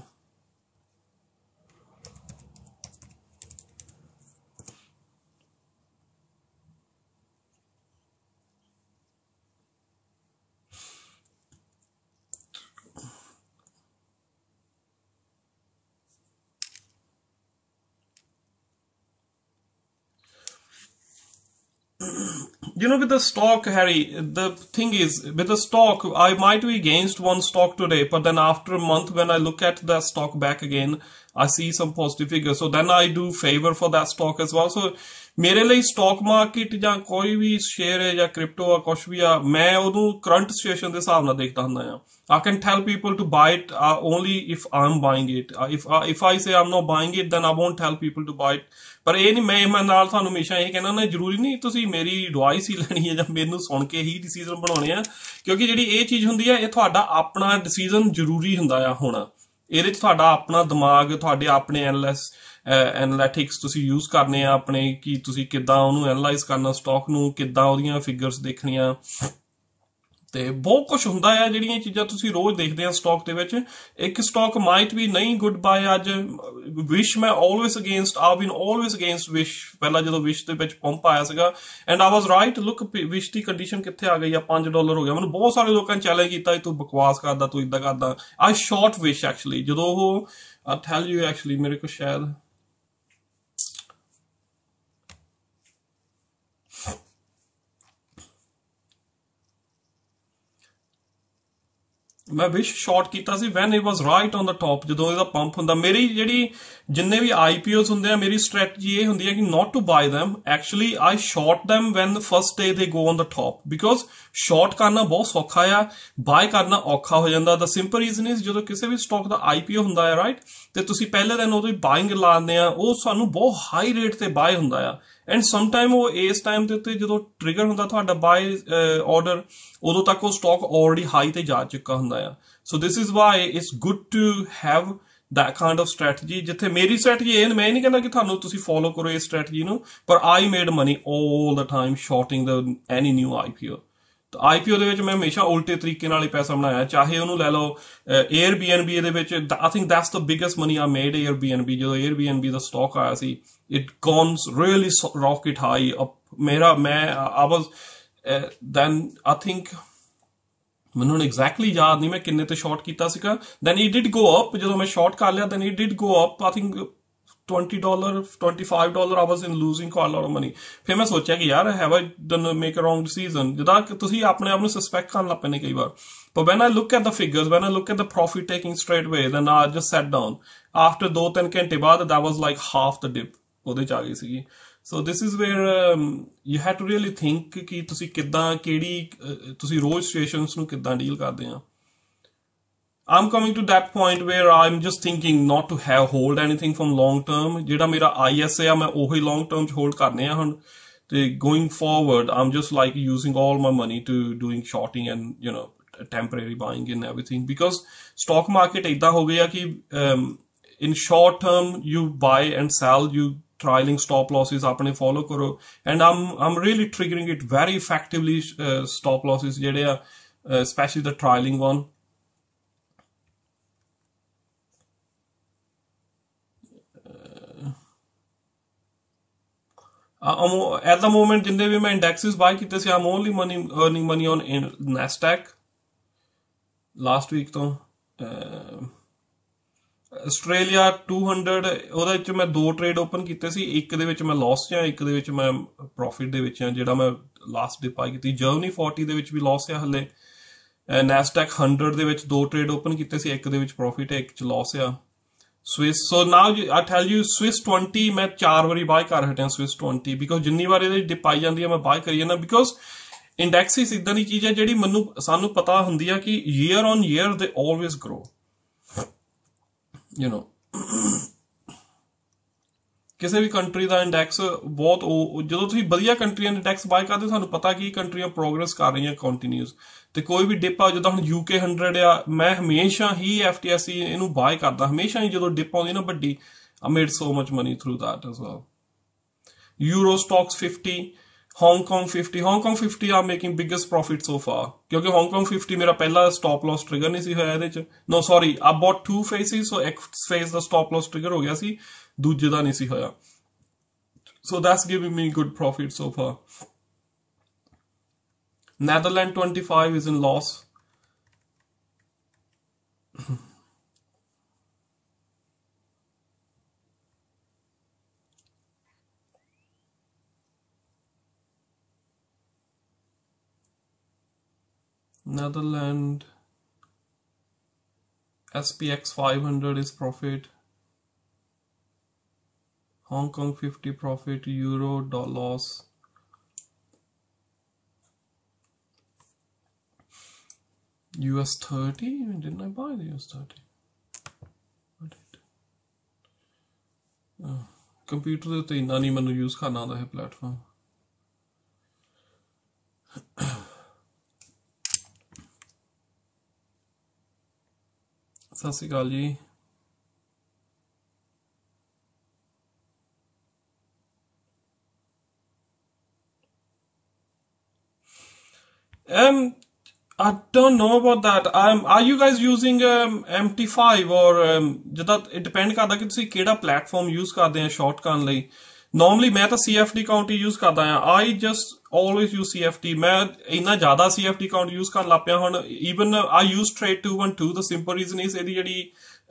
You know, with the stock, Harry, the thing is, with the stock, I might be against one stock today, but then after a month, when I look at that stock back again, I see some positive figures. So then I do favor for that stock as well. So ਮੇਰੇ ਲਈ ਸਟਾਕ ਮਾਰਕੀਟ ਜਾਂ ਕੋਈ ਵੀ ਸ਼ੇਅਰ ਹੈ ਜਾਂ ਕ੍ਰਿਪਟੋ ਆ ਕੁਛ ਵੀ ਆ ਮੈਂ ਉਹਨੂੰ ਕਰੰਟ ਸਿਚੁਏਸ਼ਨ ਦੇ ਹਿਸਾਬ ਨਾਲ ਦੇਖਦਾ ਹੁੰਦਾ ਆ I can tell people to buy it only if I'm buying it. If I say I'm not buying it, then I won't tell people to buy it. ਪਰ ਇਹ ਨਹੀਂ ਮੈਂ ਨਾਲ ਤੁਹਾਨੂੰ ਹਮੇਸ਼ਾ ਇਹ ਕਹਿਣਾ ਨਾ ਜ਼ਰੂਰੀ ਨਹੀਂ ਤੁਸੀਂ ਮੇਰੀ ਐਡਵਾਈਸ ਹੀ ਲੈਣੀ ਹੈ ਜਾਂ ਮੈਨੂੰ ਸੁਣ ਕੇ ਹੀ ਡਿਸੀਜਨ ਬਣਾਉਣੇ ਆ ਕਿਉਂਕਿ ਜਿਹੜੀ ਇਹ ਚੀਜ਼ ਹੁੰਦੀ ਆ ਇਹ ਤੁਹਾਡਾ ਆਪਣਾ ਡਿਸੀਜਨ ਜ਼ਰੂਰੀ ਹੁੰਦਾ ਆ ਹੋਣਾ ਇਹਦੇ 'ਚ ਤੁਹਾਡਾ ਆਪਣਾ ਦਿਮਾਗ ਤੁਹਾਡੇ ਆਪਣੇ ਐਨਾਲਿਟਿਕਸ ਤੁਸੀਂ ਯੂਜ਼ ਕਰਨੇ ਆ ਆਪਣੇ ਕਿ ਤੁਸੀਂ ਕਿੱਦਾਂ ਉਹਨੂੰ ਐਨਾਲਾਈਜ਼ ਕਰਨਾ ਸਟਾਕ ਨੂੰ ਕਿੱਦਾਂ ਉਹਦੀਆਂ ਫਿਗਰਸ ਦੇਖਣੀਆਂ ਤੇ ਬਹੁਤ ਕੁਝ ਹੁੰਦਾ ਆ ਜਿਹੜੀਆਂ ਚੀਜ਼ਾਂ ਤੁਸੀਂ ਰੋਜ਼ ਦੇਖਦੇ ਆ ਸਟਾਕ ਦੇ ਵਿੱਚ ਇੱਕ ਸਟਾਕ ਮਾਈਟ ਵੀ ਨਹੀਂ ਗੁੱਡ ਬਾਏ ਅੱਜ ਵਿਸ਼ ਮੈਂ always against I been always against Wish ਪਹਿਲਾਂ ਜਦੋਂ ਵਿਸ਼ ਦੇ ਵਿੱਚ ਪੰਪ ਆਇਆ ਸੀਗਾ and I was right look Wish ਦੀ ਕੰਡੀਸ਼ਨ ਕਿੱਥੇ ਆ ਗਈ ਆ $5 ਹੋ ਗਿਆ ਮੈਨੂੰ ਬਹੁਤ ਸਾਰੇ ਲੋਕਾਂ ਨੇ ਚੈਲੰਜ ਕੀਤਾ ਤੂੰ ਬਕਵਾਸ ਕਰਦਾ ਤੂੰ ਇਦਾਂ ਕਰਦਾ ਆਈ ਸ਼ਾਰਟ ਵਿਸ਼ ਐਕਚੁਅਲੀ ਜਦੋਂ ਉਹ ਆਈ ਟੈਲ ਯੂ ਐਕਚੁਅਲੀ ਮੇਰੇ ਕੋਲ ਸ਼ਾਇਦ ਮੈਂ ਵਿਸ਼ ਸ਼ਾਰਟ ਕੀਤਾ ਸੀ when it was right on the top ਜਦੋਂ ਇਹਦਾ ਪੰਪ ਹੁੰਦਾ ਮੇਰੀ ਜਿਹੜੀ ਜਿੰਨੇ ਵੀ IPOs ਹੁੰਦੇ ਆ ਮੇਰੀ ਸਟ੍ਰੈਟਜੀ ਇਹ ਹੁੰਦੀ ਹੈ ਕਿ not to buy them actually I short them when the first day they go on the top because short ਕਰਨਾ ਬਹੁਤ ਸੌਖਾ ਆ ਬਾਈ ਕਰਨਾ ਔਖਾ ਹੋ ਜਾਂਦਾ the simple reason is ਜਦੋਂ ਕਿਸੇ ਵੀ ਸਟਾਕ ਦਾ IPO ਹੁੰਦਾ ਹੈ ਰਾਈਟ ਤੇ ਤੁਸੀਂ ਪਹਿਲੇ ਦਿਨ ਉਹਦੀ ਬਾਇੰਗ ਲਾਉਂਦੇ ਆ ਉਹ ਸਾਨੂੰ ਬਹੁਤ ਹਾਈ ਰੇਟ ਤੇ ਬਾਈ ਹੁੰਦਾ ਆ ਐਂਡ ਸਮਟਾਈਮ ਉਹ ਇਸ ਟਾਈਮ ਦੇ ਉੱਤੇ ਜਦੋਂ ਟ੍ਰਿਗਰ ਹੁੰਦਾ ਤੁਹਾਡਾ ਬਾਈ ਆਰਡਰ ਉਦੋਂ ਤੱਕ ਉਹ ਸਟਾਕ ਆਲਰੇਡੀ ਹਾਈ ਤੇ ਜਾ ਚੁੱਕਾ ਹੁੰਦਾ ਆ so this is why it's good to have that kind of strategy ਜਿੱਥੇ ਮੇਰੀ ਸਟ੍ਰੈਟਜੀ ਇਹ ਮੈਂ ਨਹੀਂ ਕਹਿੰਦਾ ਕਿ ਤੁਹਾਨੂੰ ਤੁਸੀਂ ਫੋਲੋ ਕਰੋ ਇਸ ਸਟ੍ਰੈਟਜੀ ਨੂੰ ਪਰ I made money all the time shorting any new IPO ਤਾਂ IPO ਦੇ ਵਿੱਚ ਮੈਂ ਹਮੇਸ਼ਾ ਉਲਟੇ ਤਰੀਕੇ ਨਾਲ ਹੀ ਪੈਸਾ ਬਣਾਇਆ ਚਾਹੇ ਉਹਨੂੰ ਲੈ ਲਓ Airbnb ਦੇ ਵਿੱਚ I think that's the biggest money I made Airbnb ਜਦੋਂ Airbnb ਦਾ ਸਟਾਕ ਆਇਆ ਸੀ it gone really rocket high up I was then I think ਮੈਨੂੰ ਐਗਜ਼ੈਕਟਲੀ ਯਾਦ ਨਹੀਂ ਮੈਂ ਕਿੰਨੇ ਤੇ ਸ਼ਾਰਟ ਕੀਤਾ ਸੀਗਾ then it did go up ਜਦੋਂ ਮੈਂ ਸ਼ਾਰਟ ਕਰ ਲਿਆ then it did go up I think $20, $25, I was in losing quite a lot of money. फिर मैं सोचा कि यार have I done make a wrong decision? ਜਿੱਦਾਂ ਕਿ ਤੁਸੀਂ ਆਪਣੇ ਆਪ ਨੂੰ suspect ਕਰਨ ਲੱਗ ਪੈਂਦੇ ਕਈ ਵਾਰ. But when I look at the figures, when I look at the profit taking straight away, then I just sat down. After 2-3 ਘੰਟੇ ਬਾਅਦ that was like half the dip ਉਹਦੇ ਚ ਆ ਗਈ ਸੀਗੀ. So this is where you have to really think ਕਿ ਤੁਸੀਂ ਕਿੱਦਾਂ ਕਿਹੜੀ ਤੁਸੀਂ ਰੋਜ਼ situations ਨੂੰ ਕਿੱਦਾਂ ਡੀਲ ਕਰਦੇ ਆ. I'm coming to that point where I'm just thinking not to hold anything from long term. ਜਿਹੜਾ ਮੇਰਾ ISA ਆ ਮੈਂ ਉਹੀ long term ਚ hold ਕਰਨੇ ਆ ਹੁਣ. ਤੇ going forward, I'm just like using all my money to doing shorting and temporary buying and everything, because stock market ਏਦਾਂ ਹੋ ਗਿਆ ਕਿ in short term you buy and sell, you trialing stop losses ਆਪਣੇ follow ਕਰੋ, and I'm really triggering it very effectively. Stop losses ਜਿਹੜੇ ਆ especially the trialing one. At the moment, जिन्ने भी मैं indexes buy किते से, I'm only earning money on Nasdaq. Last week तो Australia 200 ਉਹਦੇ ਵਿੱਚ ਮੈਂ 2 trade open ਕੀਤੇ ਸੀ. ਇੱਕ ਦੇ ਵਿੱਚ ਮੈਂ loss ਜਾਂ ਇੱਕ ਦੇ ਵਿੱਚ ਮੈਂ profit ਦੇ ਵਿੱਚ ਆ. ਜਿਹੜਾ ਮੈਂ last dip buy ਕੀਤੀ. Germany 40 ਦੇ ਵਿੱਚ ਵੀ loss ਆ ਹਲੇ. Nasdaq 100 ਦੇ ਵਿੱਚ 2 trade open ਕੀਤੇ ਸੀ. ਇੱਕ ਦੇ ਵਿੱਚ profit ਹੈ, ਇੱਕ ਚ loss ਆ. Swiss, so now I tell you, Swiss 20 मैं 4 ਵਾਰੀ buy ਕਰ ਹਟਿਆ Swiss 20, because ਜਿੰਨੀ ਵਾਰ ਇਹਦੇ dip ਆਈ ਜਾਂਦੀ ਹੈ ਮੈਂ buy ਕਰੀ ਜਾਂਦਾ, because indexes ਇਦਾਂ ਦੀ ਚੀਜ਼ ਹੈ ਜਿਹੜੀ ਸਾਨੂੰ ਪਤਾ ਹੁੰਦੀ ਆ ਕਿ year on year they always grow, ਕਿਸੇ ਵੀ ਕੰਟਰੀ ਦਾ ਇੰਡੈਕਸ ਬਹੁਤ ਜਦੋਂ ਤੁਸੀਂ ਵਧੀਆ ਕੰਟਰੀਆਂ ਦੇ ਇੰਡੈਕਸ ਬਾਈ ਕਰਦੇ ਤੁਹਾਨੂੰ ਪਤਾ ਕਿ ਕੰਟਰੀਆਂ ਪ੍ਰੋਗਰੈਸ ਕਰ ਰਹੀਆਂ ਕੰਟੀਨਿਊਸ, ਤੇ ਕੋਈ ਵੀ ਡਿਪ ਆ ਜਿੱਦਾਂ ਹੁਣ UK 100 ਆ, ਮੈਂ ਹਮੇਸ਼ਾ ਹੀ FTSE ਇਹਨੂੰ ਬਾਈ ਕਰਦਾ, ਹਮੇਸ਼ਾ ਹੀ ਜਦੋਂ ਡਿਪ ਆਉਂਦੀ ਨਾ ਵੱਡੀ, I made so much money through that as well. Euro Stocks 50, Hong Kong 50 are making biggest profit so far, ਕਿਉਂਕਿ Hong Kong 50 ਮੇਰਾ ਪਹਿਲਾ stop loss trigger ਨਹੀਂ ਸੀ ਹੋਇਆ ਇਹਦੇ ਚ. No sorry, I bought 2 phases, so ਇੱਕ phase ਦਾ stop loss trigger ਹੋ ਗਿਆ ਸੀ, ਦੂਜੇ ਦਾ ਨਹੀਂ ਸੀ ਹੋਇਆ. So that's giving me good profit so far. Netherlands 25 is in loss. Netherlands SPX 500 is profit. Hong Kong 50 profit, Euro loss. US 30? Didn't I buy the US 30? I did. Computer ਦੇ ਉੱਤੇ ਇੰਨਾ ਨਹੀਂ ਮੈਨੂੰ use ਕਰਨਾ ਆਉਂਦਾ ਹੈ platform. ਸਤਿ ਸ਼੍ਰੀ ਅਕਾਲ ਜੀ. I don't know about that. Are you guys using MT5 or ਜਿੱਦਾਂ it depend ਕਰਦਾ ਕਿ ਤੁਸੀਂ ਕਿਹੜਾ ਪਲੇਟਫਾਰਮ use ਕਰਦੇ ਆ ਸ਼ਾਰਟ ਕਰਨ ਲਈ. Normally ਮੈਂ ਤਾਂ CFD count ਹੀ use ਕਰਦਾ ਆ. I just always use CFD. ਮੈਂ ਇੰਨਾ ਜ਼ਿਆਦਾ CFD count use ਕਰਨ ਲੱਗ ਪਿਆ ਹੁਣ. Even I use Trade 212. The simple reason is ਇਹਦੀ ਜਿਹੜੀ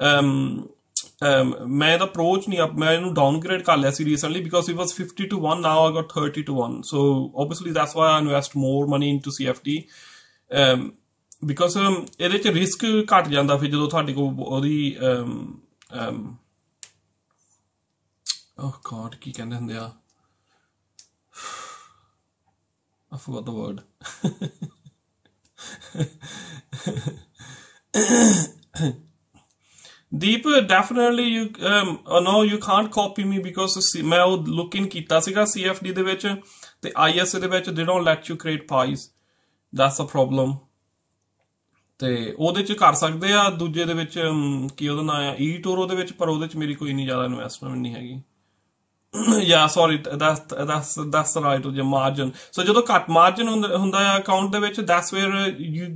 ਮੈਂ ਇਹਦਾ approach ਨਹੀਂ, ਮੈਂ ਇਹਨੂੰ downgrade ਕਰ ਲਿਆ ਸੀ recently because it was 50-1, now I got 30-1. So obviously that's why I invest more money into CFD. Because ਇਹਦੇ ਚ ਰਿਸਕ ਘਟ ਜਾਂਦਾ ਫਿਰ ਜਦੋਂ ਤੁਹਾਡੇ ਕੋਲ ਉਹਦੀ oh god ਕੀ ਕਹਿੰਦੇ ਹੁੰਦੇ ਆ, I forgot the word. Deep, definitely you no you can't copy me because ਮੈਂ ਉਹ look in ਕੀਤਾ ਸੀਗਾ CFD ਦੇ ਵਿੱਚ ਤੇ ISA ਦੇ ਵਿੱਚ they don't let you create pies. That's the problem. ਤੇ ਉਹਦੇ ਚ ਕਰ ਸਕਦੇ ਆ, ਦੂਜੇ ਦੇ ਵਿੱਚ ਕੀ ਉਹਦਾ ਨਾਂ ਆ eToro ਦੇ ਵਿੱਚ, ਪਰ ਉਹਦੇ ਚ ਮੇਰੀ ਕੋਈ ਇੰਨੀ ਜ਼ਿਆਦਾ ਇਨਵੈਸਟਮੈਂਟ ਨਹੀਂ ਹੈਗੀ. Yeah, sorry, that's the right of your margin. So ਜਦੋਂ ਘੱਟ margin ਹੁੰਦਾ ਆ account ਦੇ ਵਿੱਚ, that's where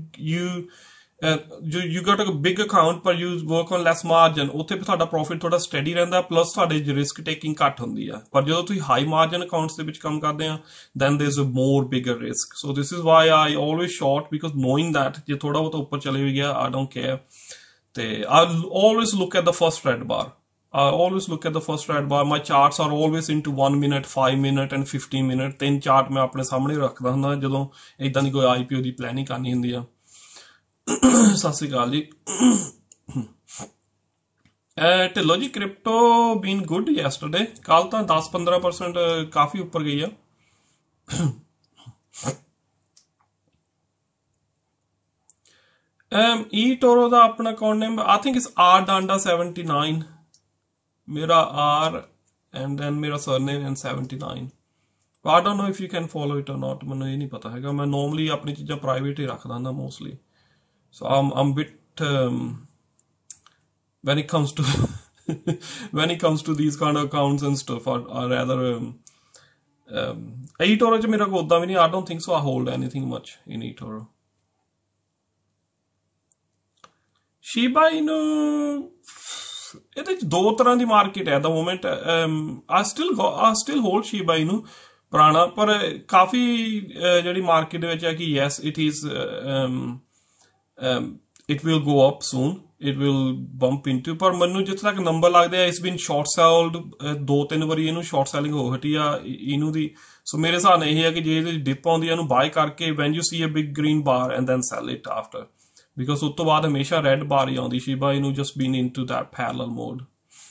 you got a big account but you work on less margin. ਉੱਥੇ ਵੀ ਤੁਹਾਡਾ profit ਥੋੜਾ steady ਰਹਿੰਦਾ, plus ਤੁਹਾਡੇ risk taking ਘੱਟ ਹੁੰਦੀ ਆ. ਪਰ ਜਦੋਂ ਤੁਸੀਂ high margin accounts ਦੇ ਵਿੱਚ ਕੰਮ ਕਰਦੇ ਆ, then there's a more bigger risk. So this is why I always short, because knowing that ਜੇ ਥੋੜਾ ਬਹੁਤ ਉੱਪਰ ਚਲੇ ਵੀ ਗਿਆ, I don't care. ਤੇ I always look at the first red bar. I always look at the first red bar. My charts are always into 1 minute, 5 minute and 15 minute. 3 chart ਮੈਂ ਆਪਣੇ ਸਾਹਮਣੇ ਰੱਖਦਾ ਹੁੰਦਾ ਜਦੋਂ ਇਦਾਂ ਦੀ ਕੋਈ IPO ਦੀ ਪਲੈਨਿੰਗ ਕਰਨੀ ਹੁੰਦੀ ਆ। ਸਤਿ ਸ੍ਰੀ ਅਕਾਲ ਜੀ। ਢਿੱਲੋਂ ਜੀ, ਕ੍ਰਿਪਟੋ ਬੀਨ ਗੁੱਡ ਯੈਸਟਰਡੇ। ਕੱਲ ਤਾਂ 10-15% ਕਾਫੀ ਉੱਪਰ ਗਈ ਆ। eToro ਦਾ ਆਪਣਾ account name I think it's rdanda79, ਮੇਰਾ R and then ਮੇਰਾ surname and 79। I don't know if you can follow it or not, ਮੈਨੂੰ ਇਹ ਨਹੀਂ ਪਤਾ ਹੈਗਾ। ਮੈਂ normally ਆਪਣੀ ਚੀਜ਼ਾਂ private ਹੀ ਰੱਖਦਾ ਹੁੰਦਾ mostly, so I'm bit when it comes to when it comes to these kind of accounts and stuff, or rather eToro ਚ ਮੇਰਾ ਕੋਈ ਉਦਾਂ ਵੀ ਨਹੀਂ। I don't think so I hold anything much in eToro। Shiba Inu, ਇਹਦੇ ਚ ਦੋ ਤਰ੍ਹਾਂ ਦੀ ਮਾਰਕੀਟ ਹੈ the moment। I still hold Shiba Inu ਪੁਰਾਣਾ, ਪਰ ਕਾਫੀ ਜਿਹੜੀ ਮਾਰਕੀਟ ਦੇ ਵਿੱਚ ਹੈ ਕਿ yes it is it will go up soon, it will bump into, ਪਰ ਮੈਨੂੰ ਜਿੱਥੇ ਤੱਕ ਨੰਬਰ ਲੱਗਦੇ ਆ it's been short sold 2-3 ਵਾਰੀ ਇਹਨੂੰ short selling ਹੋ ਹਟੀ ਆ ਇਹਨੂੰ ਦੀ। ਸੋ ਮੇਰੇ ਹਿਸਾਬ ਨਾਲ ਇਹ ਹੈ ਕਿ ਜੇ ਇਹਦੇ ਡਿਪ ਆਉਂਦੀ ਆ ਇਹਨੂੰ ਬਾਏ ਕਰਕੇ when you see a big green bar and then sell it after, because ਉਸ ਤੋਂ ਬਾਅਦ ਹਮੇਸ਼ਾ ਰੈਡ ਬਾਰ ਹੀ ਆਉਂਦੀ। Shiba Inu just been into that parallel mode।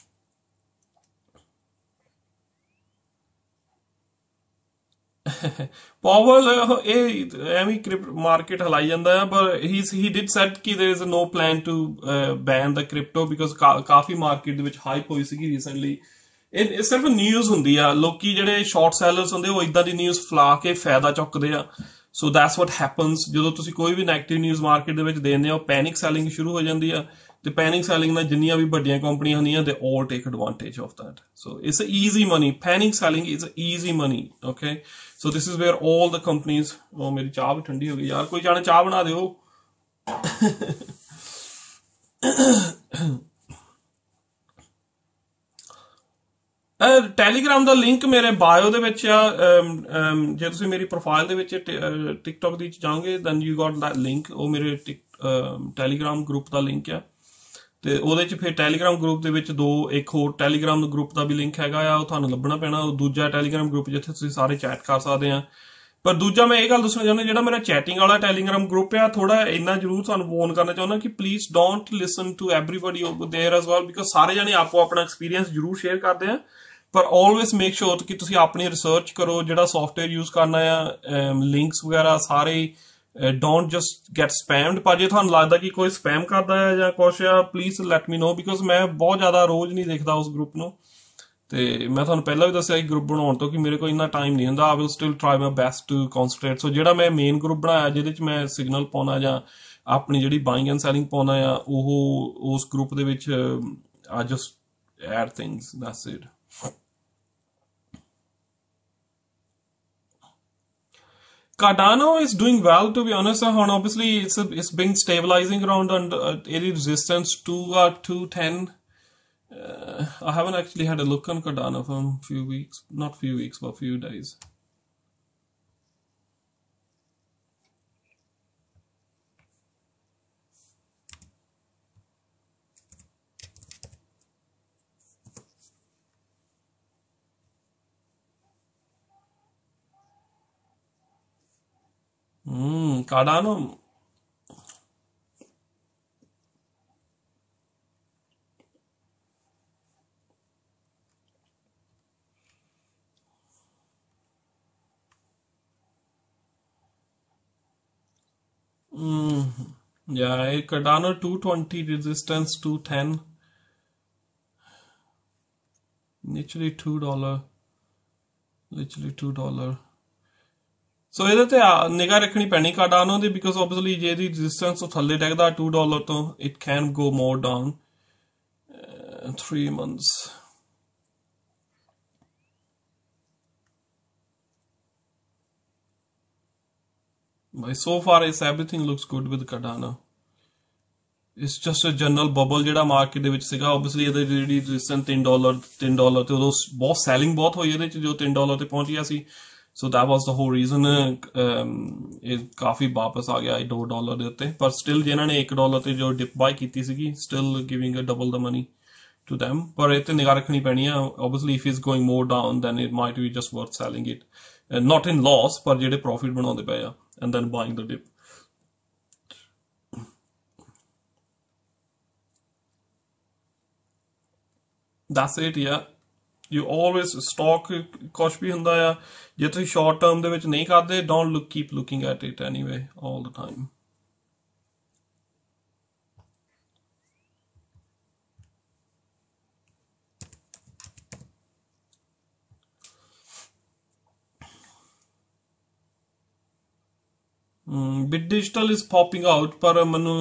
Powell ਇਹ ਐਵੇਂ ਕ੍ਰਿਪਟੋ ਮਾਰਕੀਟ ਹਲਾਈ ਜਾਂਦਾ ਹੈ, ਪਰ he did said ਕਿ there is no plan to ban the crypto because ਕਾਫੀ ਮਾਰਕੀਟ ਦੇ ਵਿੱਚ ਹਾਈਪ ਹੋਈ ਸੀਗੀ ਰੀਸੈਂਟਲੀ। ਇਹ ਸਿਰਫ ਨਿਊਜ਼ ਹੁੰਦੀ ਆ, ਲੋਕੀ ਜਿਹੜੇ ਸ਼ਾਰਟ ਸੈਲਰਸ ਹੁੰਦੇ ਉਹ ਇਦਾਂ ਦੀ ਨਿਊਜ਼ ਫਲਾ ਕੇ ਫਾਇਦਾ ਚੁੱਕਦੇ ਆ। So that's what happens. ਜਦੋਂ ਤੁਸੀਂ ਕੋਈ ਵੀ ਨੈਗੇਟਿਵ ਨਿਊਜ਼ ਮਾਰਕੀਟ ਦੇ ਵਿੱਚ ਦੇਂਦੇ ਹੋ, ਪੈਨਿਕ ਸੈਲਿੰਗ ਸ਼ੁਰੂ ਹੋ ਜਾਂਦੀ ਆ, ਤੇ ਪੈਨਿਕ ਸੈਲਿੰਗ ਨਾਲ ਜਿੰਨੀਆਂ ਵੀ ਵੱਡੀਆਂ ਕੰਪਨੀਆਂ ਹੁੰਦੀਆਂ they all take advantage of that. So it's easy money. Panic selling is easy money. Okay, so this is where all the companies. ਉਹ ਮੇਰੀ ਚਾਹ ਵੀ ਠੰਡੀ ਹੋ ਗਈ ਯਾਰ, ਕੋਈ ਜਾਣੇ ਚਾਹ ਬਣਾ ਦਿਓ। ਟੈਲੀਗ੍ਰਾਮ ਦਾ ਲਿੰਕ ਮੇਰੇ ਬਾਇਓ ਦੇ ਵਿੱਚ ਆ। ਜੇ ਤੁਸੀਂ ਮੇਰੀ ਪ੍ਰੋਫਾਈਲ ਦੇ ਵਿੱਚ ਟਿਕਟੋਕ ਦੀ ਜਾਓਗੇ then you got that link. ਉਹ ਮੇਰੇ ਟੈਲੀਗ੍ਰਾਮ ਗਰੁੱਪ ਦਾ ਲਿੰਕ ਆ, ਤੇ ਉਹਦੇ ਚ ਫਿਰ ਟੈਲੀਗ੍ਰਾਮ ਗਰੁੱਪ ਦੇ ਵਿੱਚ ਇੱਕ ਹੋਰ ਟੈਲੀਗ੍ਰਾਮ ਗਰੁੱਪ ਦਾ ਵੀ ਲਿੰਕ ਹੈਗਾ ਆ, ਉਹ ਤੁਹਾਨੂੰ ਲੱਭਣਾ ਪੈਣਾ। ਉਹ ਦੂਜਾ ਟੈਲੀਗ੍ਰਾਮ ਗਰੁੱਪ ਜਿੱਥੇ ਤੁਸੀਂ ਸਾਰੇ ਚੈਟ ਕਰ ਸਕਦੇ ਆ। ਪਰ ਦੂਜਾ ਮੈਂ ਇਹ ਗੱਲ ਦੱਸਣਾ ਚਾਹੁੰਦਾ, ਜਿਹੜਾ ਮੇਰਾ ਚੈਟਿੰਗ ਵਾਲਾ ਟੈਲੀਗ੍ਰਾਮ ਗਰੁੱਪ ਆ, ਥੋੜਾ ਇੰਨਾ ਜ਼ਰੂਰ ਤੁਹਾਨੂੰ ਵਾਰਨ ਕਰਨਾ ਚਾਹੁੰਦਾ ਕਿ please don't listen to everybody there as well, because ਸਾਰੇ ਜਾਣੇ ਆਪੋ ਆਪਣਾ ਐਕਸਪੀਰੀਅੰਸ ਜ਼ਰੂਰ ਸ਼ੇਅਰ ਕਰਦੇ ਆ, ਪਰ ਆਲਵੇਜ਼ ਮੇਕ ਸ਼ੋਰ ਕਿ ਤੁਸੀਂ ਆਪਣੀ ਰਿਸਰਚ ਕਰੋ। ਜਿਹੜਾ ਸੌਫਟਵੇਅਰ ਯੂਜ਼ ਕਰਨਾ ਆ, ਲਿੰਕਸ ਵਗੈਰਾ ਸਾਰੇ, ਡੋਂਟ ਜਸਟ ਗੈਟ ਸਪੈਮਡ। ਪਰ ਜੇ ਤੁਹਾਨੂੰ ਲੱਗਦਾ ਕਿ ਕੋਈ ਸਪੈਮ ਕਰਦਾ ਹੈ ਜਾਂ ਕੁਛ ਆ, please let me know, because ਮੈਂ ਬਹੁਤ ਜ਼ਿਆਦਾ ਰੋਜ਼ ਨਹੀਂ ਦੇਖਦਾ ਉਸ ਗਰੁੱਪ ਨੂੰ। ਤੇ ਮੈਂ ਤੁਹਾਨੂੰ ਪਹਿਲਾਂ ਵੀ ਦੱਸਿਆ ਗਰੁੱਪ ਬਣਾਉਣ ਤੋਂ ਕਿ ਮੇਰੇ ਕੋਲ ਇੰਨਾ ਟਾਈਮ ਨਹੀਂ ਹੁੰਦਾ। I will still try my best to concentrate. So ਜਿਹੜਾ ਮੈਂ ਮੇਨ ਗਰੁੱਪ ਬਣਾਇਆ ਜਿਹਦੇ ਚ ਮੈਂ ਸਿਗਨਲ ਪਾਉਣਾ ਜਾਂ ਆਪਣੀ ਜਿਹੜੀ ਬਾਇੰਗ ਐਂਡ ਸੈਲਿੰਗ ਪਾਉਣਾ ਆ, ਉਹ ਉਸ ਗਰੁੱਪ ਦੇ ਵਿੱਚ I just add things, that's it. Cardano is doing well, to be honest. And obviously it's been stabilizing around any resistance 210. I haven't actually had a look on Cardano for a few weeks, not few weeks, but few days. Cardano. Yeah, Cardano 220 resistance 210. Literally $2. Literally $2. So ਇਹਦੇ ਤੇ ਨਿਗਾਹ ਰੱਖਣੀ ਪੈਣੀ ਕਾਰਡਾਨੋ ਦੀ, ਬਿਕਾਜ਼ ਓਬਵੀਅਸਲੀ ਜੇ ਇਹਦੀ ਰੈਜ਼ਿਸਟੈਂਸ ਤੋਂ ਥੱਲੇ ਡਿੱਗਦਾ $2 ਤੋਂ, it can go more down 3 months। By so far everything looks good with Cardano। It's just a general bubble ਜਿਹੜਾ ਮਾਰਕੀਟ ਦੇ ਵਿੱਚ ਸੀਗਾ। ਓਬਵੀਅਸਲੀ ਇਹਦੀ ਜਿਹੜੀ ਰੈਜ਼ਿਸਟੈਂਸ $3 ਤੇ ਉਦੋਂ ਬਹੁਤ ਸੈਲਿੰਗ ਬਹੁਤ ਹੋਈ ਇਹਦੇ ਚ, ਜੋ $3 ਤੇ ਪਹੁੰਚ ਗਿਆ ਸੀ। So that was the whole reason ਇਹ ਕਾਫੀ ਵਾਪਸ ਆ ਗਿਆ $2 ਦੇ ਉੱਤੇ। ਪਰ ਸਟਿਲ ਜਿਨ੍ਹਾਂ ਨੇ $1 ਤੇ ਜੋ ਡਿਪ ਬਾਈ ਕੀਤੀ ਸੀਗੀ, still giving a double the money to them, पर इतने निगाह रखनी पैनी है. Obviously if it's going more down then it might be just worth selling it, not in loss पर जेडे profit बनाते पे आ, and then buying the dip. That's it, yeah. You always stock कुछ भी हुंदा है, जे तुसी short term दे विच नहीं करदे, don't keep looking at it anyway all the time. Bit Digital is popping out, पर Manu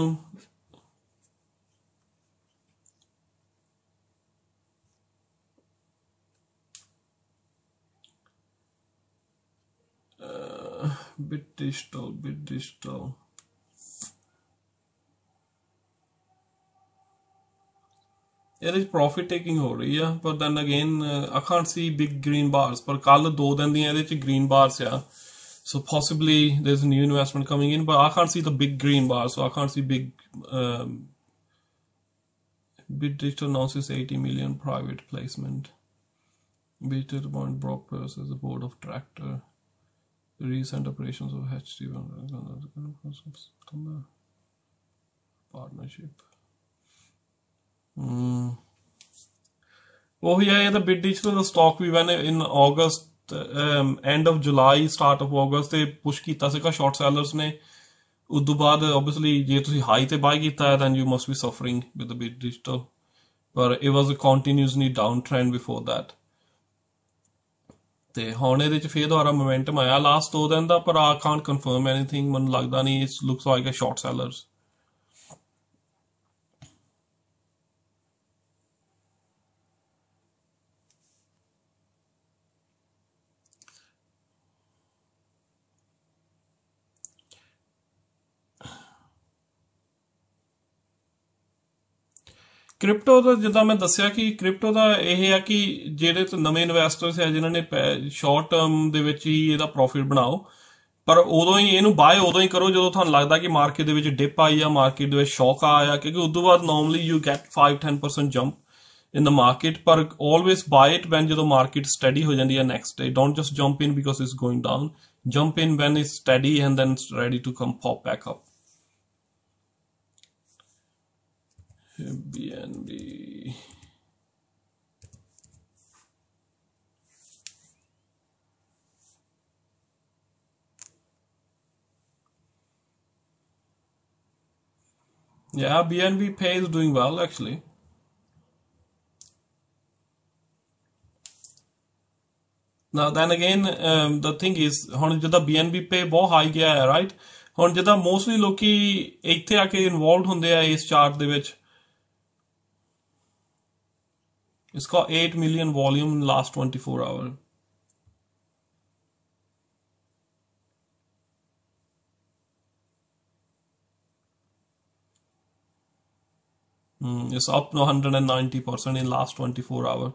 Bit Digital. It is profit taking हो रही है, but then again I can't see big green bars. पर कल 2 दिन दी ਇਹਦੇ ਚ green bars ਆ. So possibly there's a new investment coming in, but I can't see the big green bar, so I can't see big. Bit Digital announces 80 million private placement. Bit appoint brokers as the board of director. The recent operations of HT partnership. Oh yeah, the Bit Digital the stock we went in August. End of July, start of August ਤੇ push ਕੀਤਾ ਸੀਗਾ short sellers ਨੇ. ਉਦੋਂ ਬਾਅਦ obviously ਜੇ ਤੁਸੀਂ high ਤੇ buy ਕੀਤਾ ਹੈ then you must be suffering with the Bit Digital, but it was a continuously downtrend before that. ਤੇ ਹੁਣ ਇਹਦੇ ਚ ਫੇਰ ਦੁਬਾਰਾ momentum ਆਇਆ last 2 ਦਿਨ ਦਾ, ਪਰ I can't confirm anything. ਮੈਨੂੰ ਲੱਗਦਾ ਨਹੀਂ, it looks like a short sellers. Crypto ਦਾ ਜਿੱਦਾਂ ਮੈਂ ਦੱਸਿਆ ਕਿ ਕ੍ਰਿਪਟੋ ਦਾ ਇਹ ਆ ਕਿ ਜਿਹੜੇ ਨਵੇਂ ਇਨਵੈਸਟਰਸ ਆ ਜਿਨ੍ਹਾਂ ਨੇ ਸ਼ਾਰਟ ਟਰਮ ਦੇ ਵਿੱਚ ਹੀ ਇਹਦਾ ਪ੍ਰੋਫਿਟ ਬਣਾਓ, ਪਰ ਉਦੋਂ ਹੀ ਇਹਨੂੰ ਬਾਏ ਉਦੋਂ ਹੀ ਕਰੋ ਜਦੋਂ ਤੁਹਾਨੂੰ ਲੱਗਦਾ ਕਿ ਮਾਰਕੀਟ ਦੇ ਵਿੱਚ ਡਿਪ ਆਈ ਆ, ਮਾਰਕੀਟ ਦੇ ਵਿੱਚ ਸ਼ੌਕ ਆਇਆ, ਕਿਉਂਕਿ ਉਦੋਂ ਬਾਅਦ normally you get 5-10% jump in the market, ਪਰ always buy it when ਜਦੋਂ market steady ਹੋ ਜਾਂਦੀ ਹੈ next day. Don't just jump in because it's going down. Jump in when it's steady and then it's ready to come pop back up. BNB. Yeah, BNB Pay is doing well actually. Now then again, the thing is, ਹੁਣ ਜਿੱਦਾਂ BNB Pay ਬਹੁਤ ਹਾਈ ਗਿਆ ਹੈ, right? ਹੁਣ ਜਿੱਦਾਂ ਮੋਸਟਲੀ ਲੋਕੀ ਇੱਥੇ ਆ ਕੇ ਇਨਵੋਲਵਡ ਹੁੰਦੇ ਆ ਇਸ ਚਾਰਟ ਦੇ ਵਿੱਚ. It's got 8 million volume in the last 24 hours. It's up 190% in last 24 hours.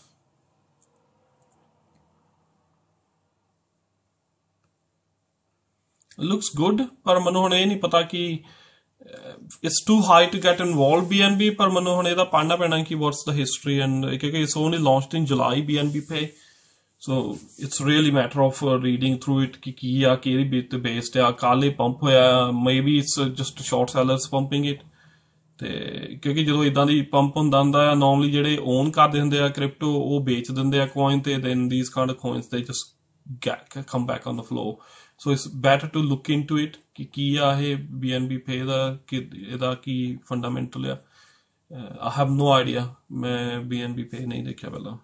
It looks good, पर ਮੈਨੂੰ ਹੁਣ ਇਹ ਨਹੀਂ ਪਤਾ ਕਿ it's too high to get involved BNB, पर ਮੈਨੂੰ ਹੁਣ ਇਹਦਾ ਪੜ੍ਹਨਾ ਪੈਣਾ ਕਿ what's the history, and ਕਿਉਂਕਿ it's only launched in July BNB Pay, so it's really matter of reading through it ਕਿ ਕੀ ਆ, ਕਿਹੜੀ ਬੇਸ ਤੇ based ਆ, ਕੱਲ੍ਹ ਇਹ ਪੰਪ ਹੋਇਆ, maybe it's just short sellers pumping it. ਤੇ ਕਿਉਂਕਿ ਜਦੋਂ ਇਦਾਂ ਦੀ ਪੰਪ ਹੁੰਦਾ ਆ, ਨਾਰਮਲੀ ਜਿਹੜੇ ਓਨ ਕਰਦੇ ਹੁੰਦੇ ਆ ਕ੍ਰਿਪਟੋ ਉਹ ਵੇਚ ਦਿੰਦੇ ਆ ਕੋਇਨ ਤੇ, then these kind of coins they just come back on the flow. So it's better to look into it कि ਕੀ ਆ ਇਹ BNB Pay ਦਾ, ਕਿ ਇਹਦਾ ਕੀ ਫੰਡਾਮੈਂਟਲ ਆ. I have no idea, ਮੈਂ BNB Pay ਨਹੀਂ ਦੇਖਿਆ ਪਹਿਲਾਂ.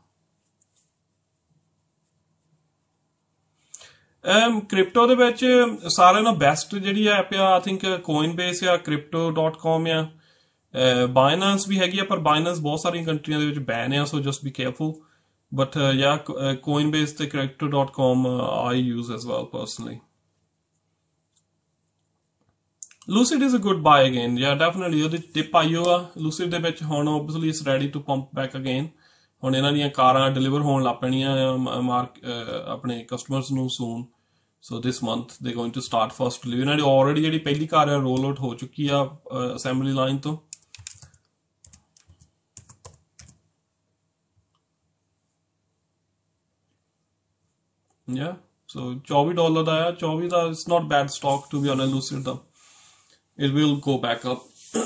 ਕ੍ਰਿਪਟੋ ਦੇ ਵਿੱਚ ਸਾਰਿਆਂ ਨਾਲੋਂ ਬੈਸਟ ਜਿਹੜੀ ਐਪ ਆ ਆਈ ਥਿੰਕ Coinbase ਆ, crypto.com ਆ, Binance ਵੀ ਹੈਗੀ ਆ, ਪਰ Binance ਬਹੁਤ ਸਾਰੀਆਂ ਕੰਟਰੀਆਂ ਦੇ ਵਿੱਚ ਬੈਨ ਆ, so just be careful. But yeah, Coinbase ਤੇ crypto.com I use as well personally. Lucid is a good buy again. Yeah, definitely. ਉਹਦੇ ਟਿਪ ਆਈ ਹੋਆ Lucid ਦੇ ਵਿੱਚ. ਹੁਣ obviously it's ready to pump back again. ਹੁਣ ਇਹਨਾਂ ਦੀਆਂ ਕਾਰਾਂ ਡਿਲੀਵਰ ਹੋਣ ਲੱਗ ਪੈਣੀਆਂ ਆਪਣੇ ਕਸਟਮਰਸ ਨੂੰ soon. So this month they're going to start first delivery. ਇਹਨਾਂ ਦੀ already ਜਿਹੜੀ ਪਹਿਲੀ ਕਾਰ ਆ roll out ਹੋ ਚੁੱਕੀ ਆ assembly line ਤੋਂ. Yeah, so $24 ਦਾ ਆ, 24 ਦਾ it's not bad stock to be honest, Lucid the it will go back up.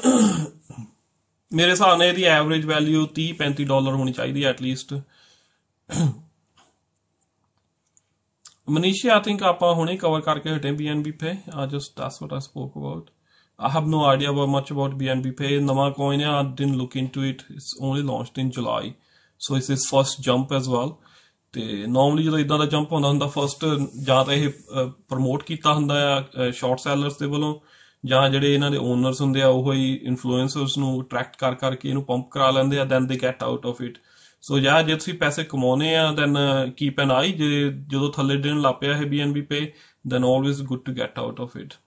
ਮੇਰੇ ਹਿਸਾਬ ਨਾਲ ਇਹਦੀ ਐਵਰੇਜ ਵੈਲਿਊ $30-35 ਹੋਣੀ ਚਾਹੀਦੀ ਐਟਲੀਸਟ। ਮਨੀਸ਼ਾ, I think ਆਪਾਂ ਹੁਣੇ ਕਵਰ ਕਰਕੇ ਹਟੇ BNB Pay। just that's what I spoke about. I have no idea much about BNB Pay। ਨਵਾਂ coin ਆ, I didn't look into it, it's only launched in July, so it's its first jump as well। ਤੇ ਨੋਰਮਲੀ ਜਦੋਂ ਇਦਾਂ ਦਾ ਜੰਪ ਆਉਂਦਾ ਹੁੰਦਾ ਫਸਟ, ਜਾਂ ਤਾਂ ਇਹ ਪ੍ਰਮੋਟ ਕੀਤਾ ਹੁੰਦਾ ਆ ਸ਼ਾਰਟ ਸੈਲਰਸ ਦੇ ਵੱਲੋਂ, ਜਾਂ ਜਿਹੜੇ ਇਹਨਾਂ ਦੇ ਓਨਰਸ ਹੁੰਦੇ ਆ ਉਹ ਹੀ ਇਨਫਲੂਐਂਸਰਸ ਨੂੰ ਅਟਰੈਕਟ ਕਰ ਕਰਕੇ ਇਹਨੂੰ ਪੰਪ ਕਰਾ ਲੈਂਦੇ ਆ, then they get out of it. So ਜਾਂ ਜੇ ਤੁਸੀਂ ਪੈਸੇ ਕਮਾਉਣੇ ਆ ਦੈਨ ਕੀਪ ਐਨ ਆਈ, ਜੇ ਜਦੋਂ ਥੱਲੇ ਡਿੱਗਣ ਲੱਗ ਪਿਆ ਇਹ BNB Pay, then always good to get out of it.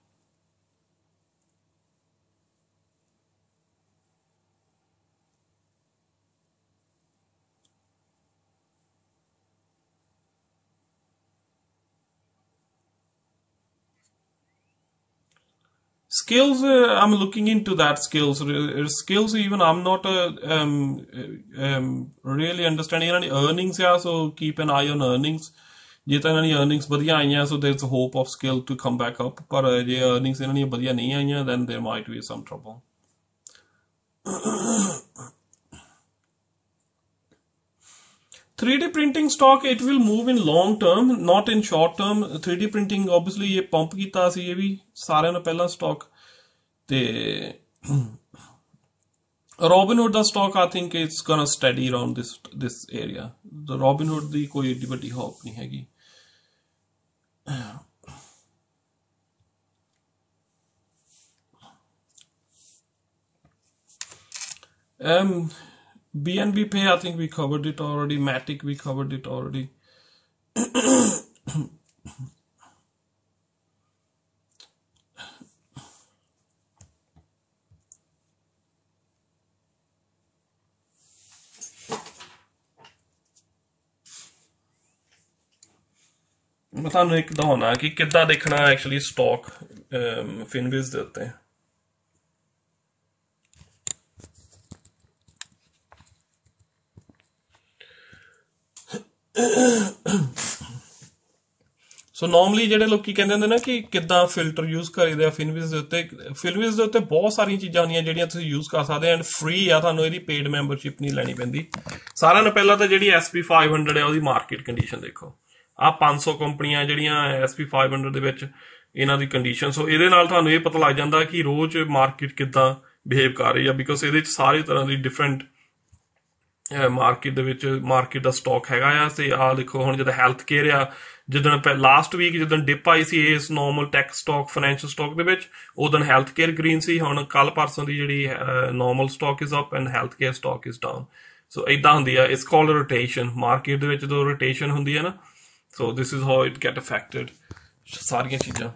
Skills, I'm looking into that skills. Skills even I'm not really understanding any earnings, yeah, so keep an eye on earnings. ਜੇ ਤਾਂ ਇਹਨਾਂ ਦੀ earnings ਵਧੀਆ ਆਈਆਂ, so there's a hope of skill to come back up, ਪਰ ਜੇ earnings ਇਹਨਾਂ ਦੀਆਂ ਵਧੀਆ ਨਹੀਂ ਆਈਆਂ then there might be some trouble. $3D printing stock, it will move in long term, not in short term। 3D printing obviously ਇਹ ਪੰਪ ਕੀਤਾ ਸੀ, ਇਹ ਵੀ ਸਾਰਿਆਂ ਨੂੰ ਪਹਿਲਾਂ ਸਟਾਕ। ਤੇ Robinhood ਦਾ stock I think it's gonna steady around this area। the Robinhood ਦੀ ਕੋਈ ਏਡੀ ਵੱਡੀ ਹੋਪ ਨਹੀਂ ਹੈਗੀ। BNB Pay, I think we covered it already. Matic, we covered it already. मैं ਤੁਹਾਨੂੰ ਇੱਕ ਦਿਖਾਉਣਾ ਕਿ ਕਿੱਦਾਂ ਦੇਖਣਾ ਐਕਚੁਅਲੀ ਸਟਾਕ ਫਿਨਵਿਜ਼ ਦੇ ਉੱਤੇ। ਸੋ ਨੋਰਮਲੀ ਜਿਹੜੇ ਲੋਕੀ ਕਹਿੰਦੇ ਹੁੰਦੇ ਨਾ ਕਿ ਕਿੱਦਾਂ ਫਿਲਟਰ ਯੂਜ਼ ਕਰੀਦੇ ਆ ਫਿਨਵਿਜ਼ ਦੇ ਉੱਤੇ। ਫਿਨਵਿਜ਼ ਦੇ ਉੱਤੇ ਬਹੁਤ ਸਾਰੀਆਂ ਚੀਜ਼ਾਂ ਹੁੰਦੀਆਂ ਜਿਹੜੀਆਂ ਤੁਸੀਂ ਯੂਜ਼ ਕਰ ਸਕਦੇ ਐਂਡ ਫ੍ਰੀ ਆ, ਤੁਹਾਨੂੰ ਇਹਦੀ ਪੇਡ ਮੈਂਬਰਸ਼ਿਪ ਨਹੀਂ ਲੈਣੀ ਪੈਂਦੀ। ਸਾਰਿਆਂ ਨੂੰ ਪਹਿਲਾਂ ਤਾਂ ਜਿਹੜੀ SP500 ਹੈ ਉਹਦੀ ਮਾਰਕੀਟ ਕੰਡੀਸ਼ਨ ਦੇਖੋ। ਆਹ 500 ਕੰਪਨੀਆਂ ਜਿਹੜੀਆਂ SP500 ਦੇ ਵਿੱਚ ਇਹਨਾਂ ਦੀ ਕੰਡੀਸ਼ਨ। ਸੋ ਇਹਦੇ ਨਾਲ ਤੁਹਾਨੂੰ ਇਹ ਪਤਾ ਲੱਗ ਜਾਂਦਾ ਕਿ ਰੋਜ਼ ਮਾਰਕੀਟ ਕਿੱਦਾਂ ਬਿਹੇਵ ਕਰ ਰਹੀ ਆ, ਬਿਕੋਜ਼ ਇਹਦੇ ਵਿੱਚ ਸਾਰੀ ਤਰ੍ਹਾਂ ਦੀ ਡਿਫਰੈਂਟ ਮਾਰਕੀਟ ਦੇ ਵਿੱਚ ਮਾਰਕੀਟ ਦਾ ਸਟਾਕ ਹੈਗਾ ਆ। ਤੇ ਆਹ ਦੇਖੋ ਹੁਣ ਜਦੋਂ ਹੈਲਥ ਕੇਅਰ ਆ, ਜਿੱਦਣ ਲਾਸਟ ਵੀਕ ਜਦੋਂ ਡਿਪ ਆਈ ਸੀ ਇਸ normal tech stock financial stock ਦੇ ਵਿੱਚ, ਉਦੋਂ ਹੈਲਥ ਕੇਅਰ ਗ੍ਰੀਨ ਸੀ। ਹੁਣ ਕੱਲ ਪਰਸੋਂ ਦੀ ਜਿਹੜੀ normal stock is up and health care stock is down. So ਇਦਾਂ ਹੁੰਦੀ ਆ, ਇਟਸ ਕਾਲਡ ਰੋਟੇਸ਼ਨ। ਮਾਰਕੀਟ ਦੇ ਵਿੱਚ ਜਦੋਂ ਰੋਟੇਸ਼ਨ ਹੁੰਦੀ ਹੈ ਨਾ, so this is how it get affected ਸਾਰੀਆਂ ਚੀਜ਼ਾਂ।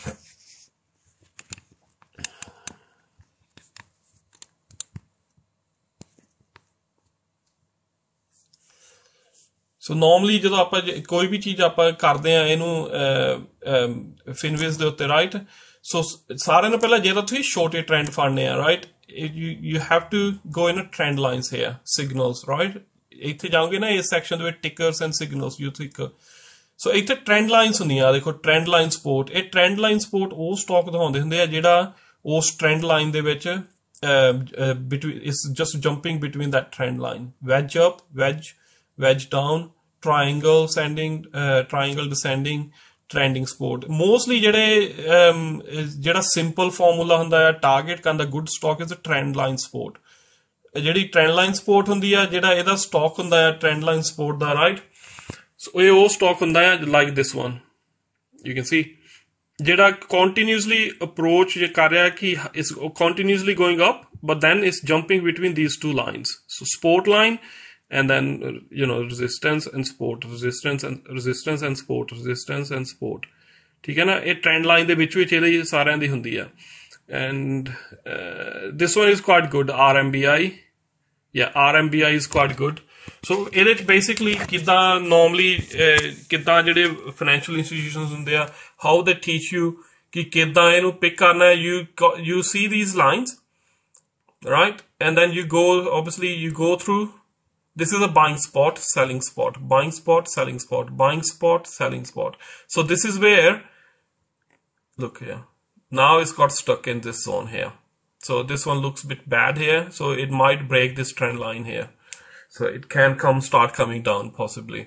ਸੋ ਨੋਰਮਲੀ ਜਦੋਂ ਆਪਾਂ ਕੋਈ ਵੀ ਚੀਜ਼ ਆਪਾਂ ਕਰਦੇ ਆ ਇਹਨੂੰ ਫਿਨਵਿਜ਼ ਦੇ ਉੱਤੇ, ਰਾਈਟ। ਸੋ ਸਾਰਿਆਂ ਨੂੰ ਪਹਿਲਾਂ ਜੇ ਤਾਂ ਤੁਸੀਂ ਛੋਟੇ ਟ੍ਰੈਂਡ ਫੜਨੇ ਆ, right, you have to go in trend lines here, signals, right. ਇੱਥੇ ਜਾਓਗੇ ਨਾ ਇਸ ਸੈਕਸ਼ਨ ਦੇ ਵਿੱਚ tickers and signals, you think. So ਇੱਥੇ ਟ੍ਰੈਂਡ ਲਾਈਨਸ ਹੁੰਦੀਆਂ, ਦੇਖੋ ਟ੍ਰੈਂਡ ਲਾਈਨ ਸਪੋਰਟ। ਇਹ ਟ੍ਰੈਂਡ ਲਾਈਨ ਸਪੋਰਟ ਉਹ ਸਟਾਕ ਦਿਖਾਉਂਦੇ ਹੁੰਦੇ ਆ ਜਿਹੜਾ ਉਸ ਟ੍ਰੈਂਡ ਲਾਈਨ ਦੇ ਵਿੱਚ is just jumping between that trend line, wedge up, wedge down, triangle ascending, triangle descending, trending support। mostly ਜਿਹੜਾ simple formula ਹੁੰਦਾ ਹੈ target ਕਰਨ ਦਾ good stock is a trend line support। ਜਿਹੜੀ trend line support ਹੁੰਦੀ ਆ, ਜਿਹੜਾ ਇਹਦਾ stock ਹੁੰਦਾ ਹੈ trend line support ਦਾ, right। so ਇਹ ਉਹ stock ਹੁੰਦਾ ਹੈ like this one, you can see, ਜਿਹੜਾ continuously approach ਕਰ ਰਿਹਾ ਕਿ is continuously going up, but then it's jumping between these two lines। so support line and then resistance and support, resistance and support, resistance and support, ਠੀਕ ਹੈ ਨਾ। ਇਹ ਟ੍ਰੈਂਡ ਲਾਈਨ ਦੇ ਵਿੱਚ ਇਹਦੇ ਸਾਰਿਆਂ ਦੀ ਹੁੰਦੀ ਆ। and this one is quite good, RMBI, yeah, RMBI is quite good। ਸੋ ਇਹਦੇ ਚ ਬੇਸਿਕਲੀ ਕਿੱਦਾਂ ਨੋਰਮਲੀ ਕਿੱਦਾਂ ਜਿਹੜੇ ਫਾਈਨੈਂਸ਼ੀਅਲ ਇੰਸਟੀਟਿਊਸ਼ਨਸ ਹੁੰਦੇ ਆ, ਹਾਊ ਦੇ ਟੀਚ ਯੂ ਕਿ ਕਿੱਦਾਂ ਇਹਨੂੰ ਪਿਕ ਕਰਨਾ ਹੈ। you see these lines, right, and then you go, obviously you go through This is a buying spot, selling spot, buying spot, selling spot, buying spot, selling spot. So this is where, look here, now it's got stuck in this zone here. So this one looks a bit bad here. So it might break this trend line here. So it can start coming down possibly.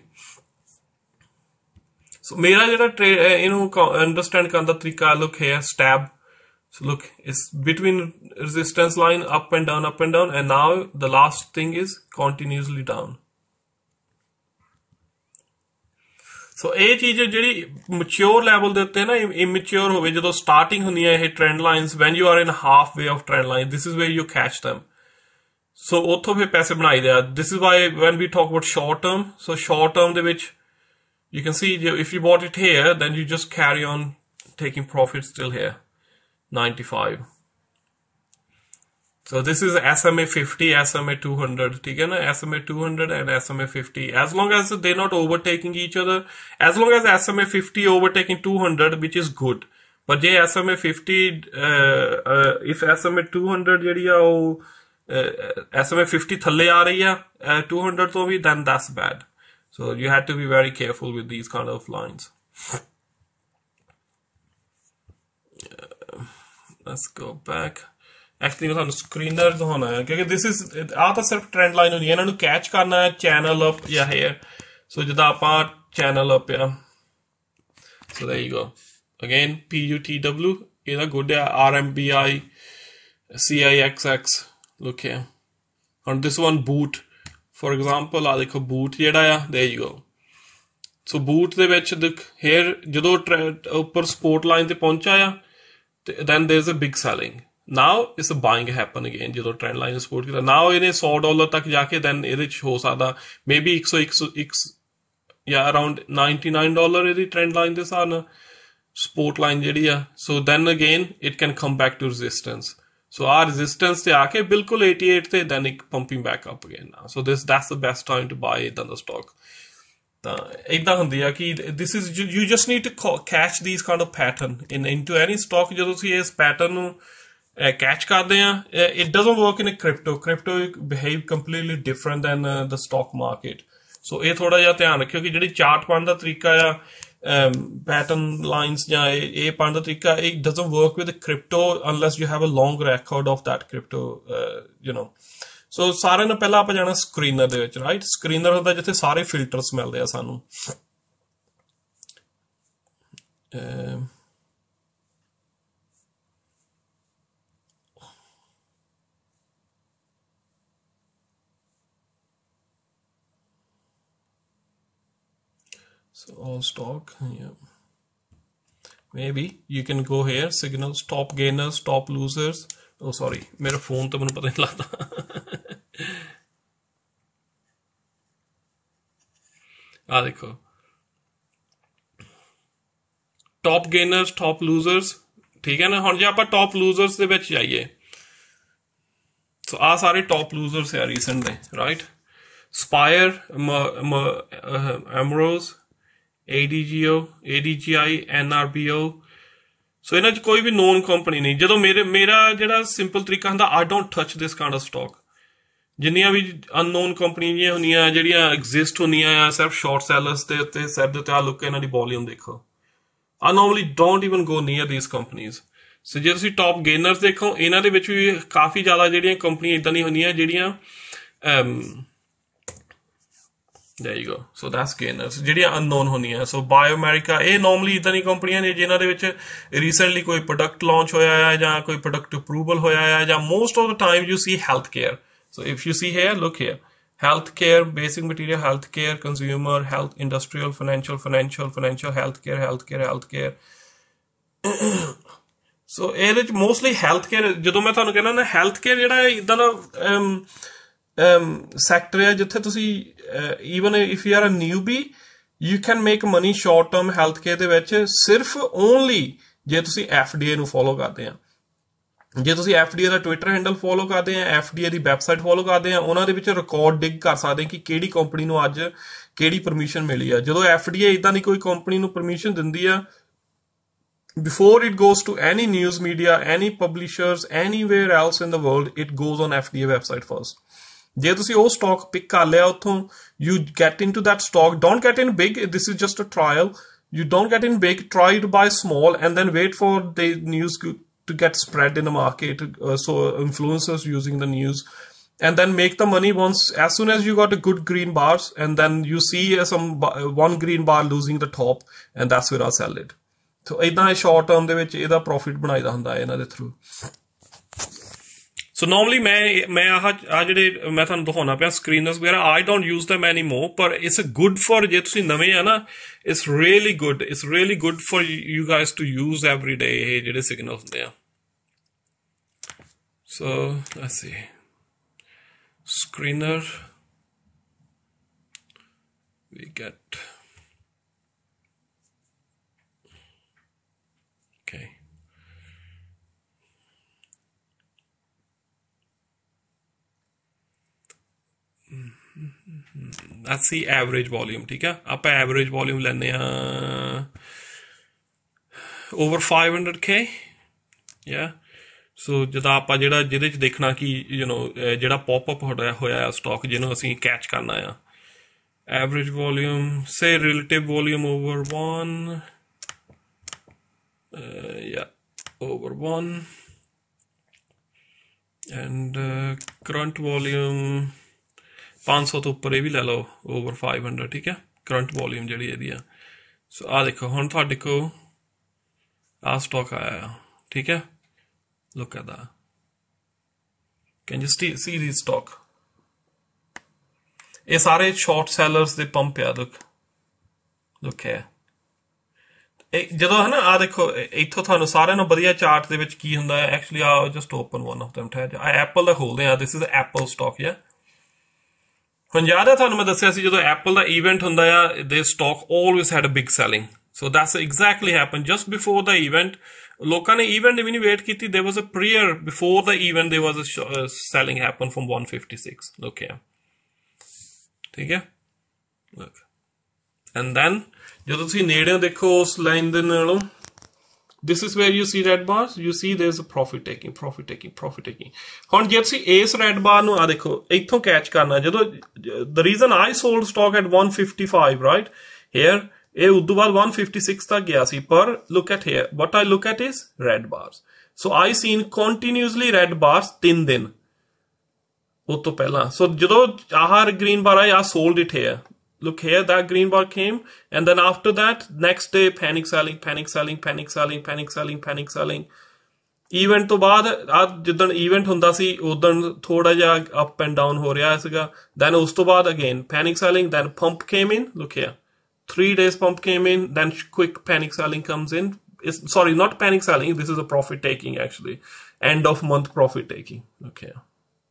So मेरा जेड़ा understand करने दा तरीका, look here, stab. So look, it's between resistance line, up and down, and now the last thing is continuously down. So ये चीज जेडी mature level देते हैं ना, immature होवे जदों starting होनी है ये trend lines, when you are in halfway of trend line, this is where you catch them. So ਉੱਥੋਂ फिर पैसे बनाई दे. This is why when we talk about short term, so short term ਦੇ ਵਿੱਚ you can see if you bought it here, then you just carry on taking profits still here. 95. So this is SMA 50, SMA 200. ठीक है ना, SMA 200 and SMA 50. As long as they're not overtaking each other, as long as SMA 50 overtaking 200, which is good. But ਜੇ SMA 50, if SMA 200 ਜਿਹੜੀ ਆ ਉਹ SMA 50 ਥੱਲੇ ਆ ਰਹੀ ਆ 200 ਤੋਂ ਵੀ, then that's bad. So you have to be very careful with these kind of lines. Let's go back. Actually मैं ਤੁਹਾਨੂੰ screener ਦਿਖਾਉਣਾ ਹੈ ਕਿਉਂਕਿ this is ਆ ਤਾਂ ਸਿਰਫ trend line ਹੁੰਦੀ ਹੈ, ਇਹਨਾਂ ਨੂੰ catch ਕਰਨਾ ਹੈ channel up ਜਾਂ here. So ਜਿੱਦਾਂ ਆਪਾਂ channel up ਆ, so there you go. Again PUTW, ਇਹਦਾ good ਹੈ, RMBI, CIXX, look here. And this one boot, for example, ਆ ਦੇਖੋ boot ਜਿਹੜਾ ਆ, there you go. So boot ਦੇ ਵਿੱਚ ਦੇਖ here ਜਦੋਂ ਉੱਪਰ support line ਤੇ ਪਹੁੰਚਾ ਆ, then there's a big selling. Now it's a buying happen again ਜਦੋਂ trend line support ਕੀਤਾ. Now ਇਹਨੇ $100 ਤੱਕ ਜਾ ਕੇ then ਇਹਦੇ ਚ ਹੋ ਸਕਦਾ maybe 101 ਜਾਂ around $99 ਇਹਦੀ trend line ਦੇ ਹਿਸਾਬ ਨਾਲ support line ਜਿਹੜੀ ਆ. So then again it can come back to resistance. So our resistance ਤੇ ਆ ਕੇ ਬਿਲਕੁਲ 88 ਤੇ then it pumping back up again now. So that's the best time to buy the stock. ਤਾਂ ਇਦਾਂ ਹੁੰਦੀ ਆ ਕਿ this is you just need to catch these kind of pattern into any stock. ਜਦੋਂ ਤੁਸੀਂ ਇਸ pattern ਨੂੰ catch ਕਰਦੇ ਆ, it doesn't work in a crypto behave completely different than the stock market. So ਇਹ ਥੋੜਾ ਜਿਹਾ ਧਿਆਨ ਰੱਖਿਓ ਕਿ ਜਿਹੜੀ ਚਾਰਟ ਪਾਉਣ ਦਾ ਤਰੀਕਾ ਆ, pattern lines ਜਾਂ ਇਹ ਪਾਉਣ ਦਾ ਤਰੀਕਾ, it doesn't work with the crypto unless you have a long record of that crypto, ਸੋ ਸਾਰਿਆਂ ਨੂੰ ਪਹਿਲਾਂ ਆਪਾਂ ਜਾਣਾ ਸਕਰੀਨਰ ਦੇ ਵਿੱਚ, ਰਾਈਟ. ਸਕਰੀਨਰ ਹੁੰਦਾ ਜਿੱਥੇ ਸਾਰੇ ਫਿਲਟਰਸ ਮਿਲਦੇ ਆ ਸਾਨੂੰ. So all stock, yeah. Maybe you can go here, signals, top gainers, top losers. Oh sorry, मेरा फोन तो मैंने पता नहीं लगता. आ देखो टॉप गेनर्स, टॉप लूजर्स, ठीक है ना. हुण जे आपां टॉप लूजर्स दे विच जाइए, सो आ सारे टॉप लूजर्स है रीसेंट दे, राइट. स्पायर, एमरोज, ADGI, NRBO. सो इन्हां च कोई भी नोन कंपनी नहीं. जदों मेरा जिहड़ा सिंपल तरीका हुंदा, I don't touch this kind of stock. जिन्नियां भी अननोन कंपनियां होंदियां जिहड़ियां एग्जिस्ट होंदियां आ सिर्फ शॉर्ट सैलर्स दे उत्ते सिर दे उत्ते आ लुक इन्हां दी वॉल्यूम देखो. I normally don't even go near these companies. So जे तुसीं टॉप गेनर्स देखो, इन्हां दे विच भी काफ़ी ज़्यादा जिहड़ियां कंपनियां इदां दी होंदियां जिहड़ियां there you go. So that's gainers ਜਿਹੜੀਆਂ ਅਨਨੋਨ ਹੁੰਦੀਆਂ. ਸੋ ਬਾਇਓਅਮਰੀਕਾ, ਇਹ ਨੋਰਮਲੀ ਇਦਾਂ ਦੀ ਕੰਪਨੀਆਂ ਨੇ ਜਿਨ੍ਹਾਂ ਦੇ ਵਿੱਚ ਰੀਸੈਂਟਲੀ ਕੋਈ ਪ੍ਰੋਡਕਟ ਲਾਂਚ ਹੋਇਆ ਹੈ ਜਾਂ ਕੋਈ ਪ੍ਰੋਡਕਟ ਅਪਰੂਵਲ ਹੋਇਆ ਹੈ, ਜਾਂ most of the time you see health care. So if you see here, look here, health care, basic material, health care, consumer, health, industrial, financial, health care. So ਇਹਦੇ ਵਿੱਚ ਮੋਸਟਲੀ ਹੈਲਥ ਕੇਅਰ, ਜਦੋਂ ਮੈਂ ਤੁਹਾਨੂੰ ਕਹਿੰਦਾ ਨਾ ਹੈਲਥ ਕੇਅਰ ਜਿਹੜਾ ਇਦਾਂ ਦਾ ਸੈਕਟਰ ਹੈ ਜਿੱਥੇ ਤੁਸੀਂ even if you are a newbie you can make money short term health care ਦੇ ਵਿੱਚ, ਸਿਰਫ ਓਨਲੀ ਜੇ ਤੁਸੀਂ FDA ਨੂੰ ਫੋਲੋ ਕਰਦੇ ਆ. ਜੇ ਤੁਸੀਂ FDA ਦਾ ਟਵਿੱਟਰ ਹੈਂਡਲ ਫੋਲੋ ਕਰਦੇ ਆ, FDA ਦੀ ਵੈਬਸਾਈਟ ਫੋਲੋ ਕਰਦੇ ਆ, ਉਹਨਾਂ ਦੇ ਵਿੱਚ ਰਿਕਾਰਡ ਡਿਗ ਕਰ ਸਕਦੇ ਕਿ ਕਿਹੜੀ ਕੰਪਨੀ ਨੂੰ ਅੱਜ ਕਿਹੜੀ ਪਰਮਿਸ਼ਨ ਮਿਲੀ ਆ. ਜਦੋਂ FDA ਇਦਾਂ ਦੀ ਕੋਈ ਕੰਪਨੀ ਨੂੰ ਪਰਮਿਸ਼ਨ ਦਿੰਦੀ ਆ, before it goes to any news media, any publishers, anywhere else in the world, it goes on FDA website first. ਜੇ ਤੁਸੀਂ ਉਹ ਸਟਾਕ ਪਿਕ ਕਰ ਲਿਆ ਉੱਥੋਂ, you get into that stock, don't get in big, this is just a trial, you don't get in big, try to buy small and then wait for the news to get spread in the market, so influencers using the news, and then make the money once, as soon as you got a good green bars, and then you see one green bar losing the top, and that's where I sell it. So ਇਦਾਂ short term ਦੇ ਵਿੱਚ ਇਹਦਾ profit ਬਣਾਈਦਾ ਹੁੰਦਾ ਹੈ ਇਹਨਾਂ ਦੇ through. So normally ਮੈਂ ਆਹ ਜਿਹੜੇ ਮੈਂ ਤੁਹਾਨੂੰ ਦਿਖਾਉਣਾ ਪਿਆ screeners ਵਗੈਰਾ, I don't use them anymore, ਪਰ it's a good for ਜੇ ਤੁਸੀਂ ਨਵੇਂ ਆ ਨਾ, it's really good for you guys to use every day ਇਹ ਜਿਹੜੇ signals ਹੁੰਦੇ ਆ. So let's see, screener we get, okay, that's the average volume. ठीक है, आप average volume लेने over 500k, yeah. So जदा आप जेड़ा जिहदे च देखना कि you know जेड़ा pop up होया stock जिन्हों असीं catch करना है, average volume, say relative volume over 1, yeah, over 1, and current volume 500 ਤੋਂ ਉੱਪਰ ਇਹ ਵੀ ਲੈ ਲਓ, over 500, ਠੀਕ ਹੈ, ਕਰੰਟ ਵੋਲਿਊਮ ਜਿਹੜੀ ਇਹਦੀ ਆ. ਸੋ ਆਹ ਦੇਖੋ ਹੁਣ ਤੁਹਾਡੇ ਕੋਲ ਆਹ ਸਟਾਕ ਆਇਆ, ਠੀਕ ਹੈ, look at that, can you see this stock? ਇਹ ਸਾਰੇ short sellers ਦੇ ਪੰਪ ਆ, look here. ਜਦੋਂ ਹੈ ਨਾ ਆਹ ਦੇਖੋ ਇੱਥੋਂ ਤੁਹਾਨੂੰ ਸਾਰਿਆਂ ਨੂੰ ਵਧੀਆ ਚਾਰਟ ਦੇ ਵਿੱਚ ਕੀ ਹੁੰਦਾ ਹੈ, ਐਕਚੁਅਲੀ ਆ just open one of them, Apple ਦਾ ਖੋਲਦੇ ਆ, this is Apple stock, yeah. ਹੁਣ ਯਾਦ ਹੈ ਤੁਹਾਨੂੰ ਮੈਂ ਦੱਸਿਆ ਸੀ ਜਦੋਂ ਐਪਲ ਦਾ ਇਵੈਂਟ ਹੁੰਦਾ ਆ, ਦੇ stock always had a big selling, so that's exactly happened just before the event. ਲੋਕਾਂ ਨੇ ਇਵੈਂਟ ਵੀ ਨਹੀਂ ਵੇਟ ਕੀਤੀ, there was a prayer before the event, there was a selling happen from 156, look here, ਠੀਕ ਹੈ, look, and then ਜਦੋਂ ਤੁਸੀਂ ਨੇੜੇ ਦੇਖੋ ਉਸ ਲਾਈਨ ਦੇ ਨਾਲੋਂ, this is where you see red bars, you see there's a profit taking. ਹੁਣ ਜੇ ਤੁਸੀਂ ਇਸ red bar ਨੂੰ ਆ ਦੇਖੋ ਇੱਥੋਂ ਕੈਚ ਕਰਨਾ, ਜਦੋਂ the reason I sold stock at 155, right here, ਇਹ ਉਦੋਂ ਬਾਅਦ 156 ਤੱਕ ਗਿਆ ਸੀ, ਪਰ look at here, what I look at is red bars. So I seen continuously red bars 3 ਦਿਨ ਉਸ ਤੋਂ ਪਹਿਲਾਂ. So ਜਦੋਂ ਆਹ green bar ਆਇਆ, I sold it here. Look here, that green bar came, and then after that, next day, panic selling. Event to baad, jidan event hunda si, udan thoda ja up and down ho raha siga. Then us to baad again, panic selling, then pump came in, look here. 3 days pump came in, then quick panic selling comes in. Sorry, not panic selling, this is a profit taking actually. End of month profit taking, look here.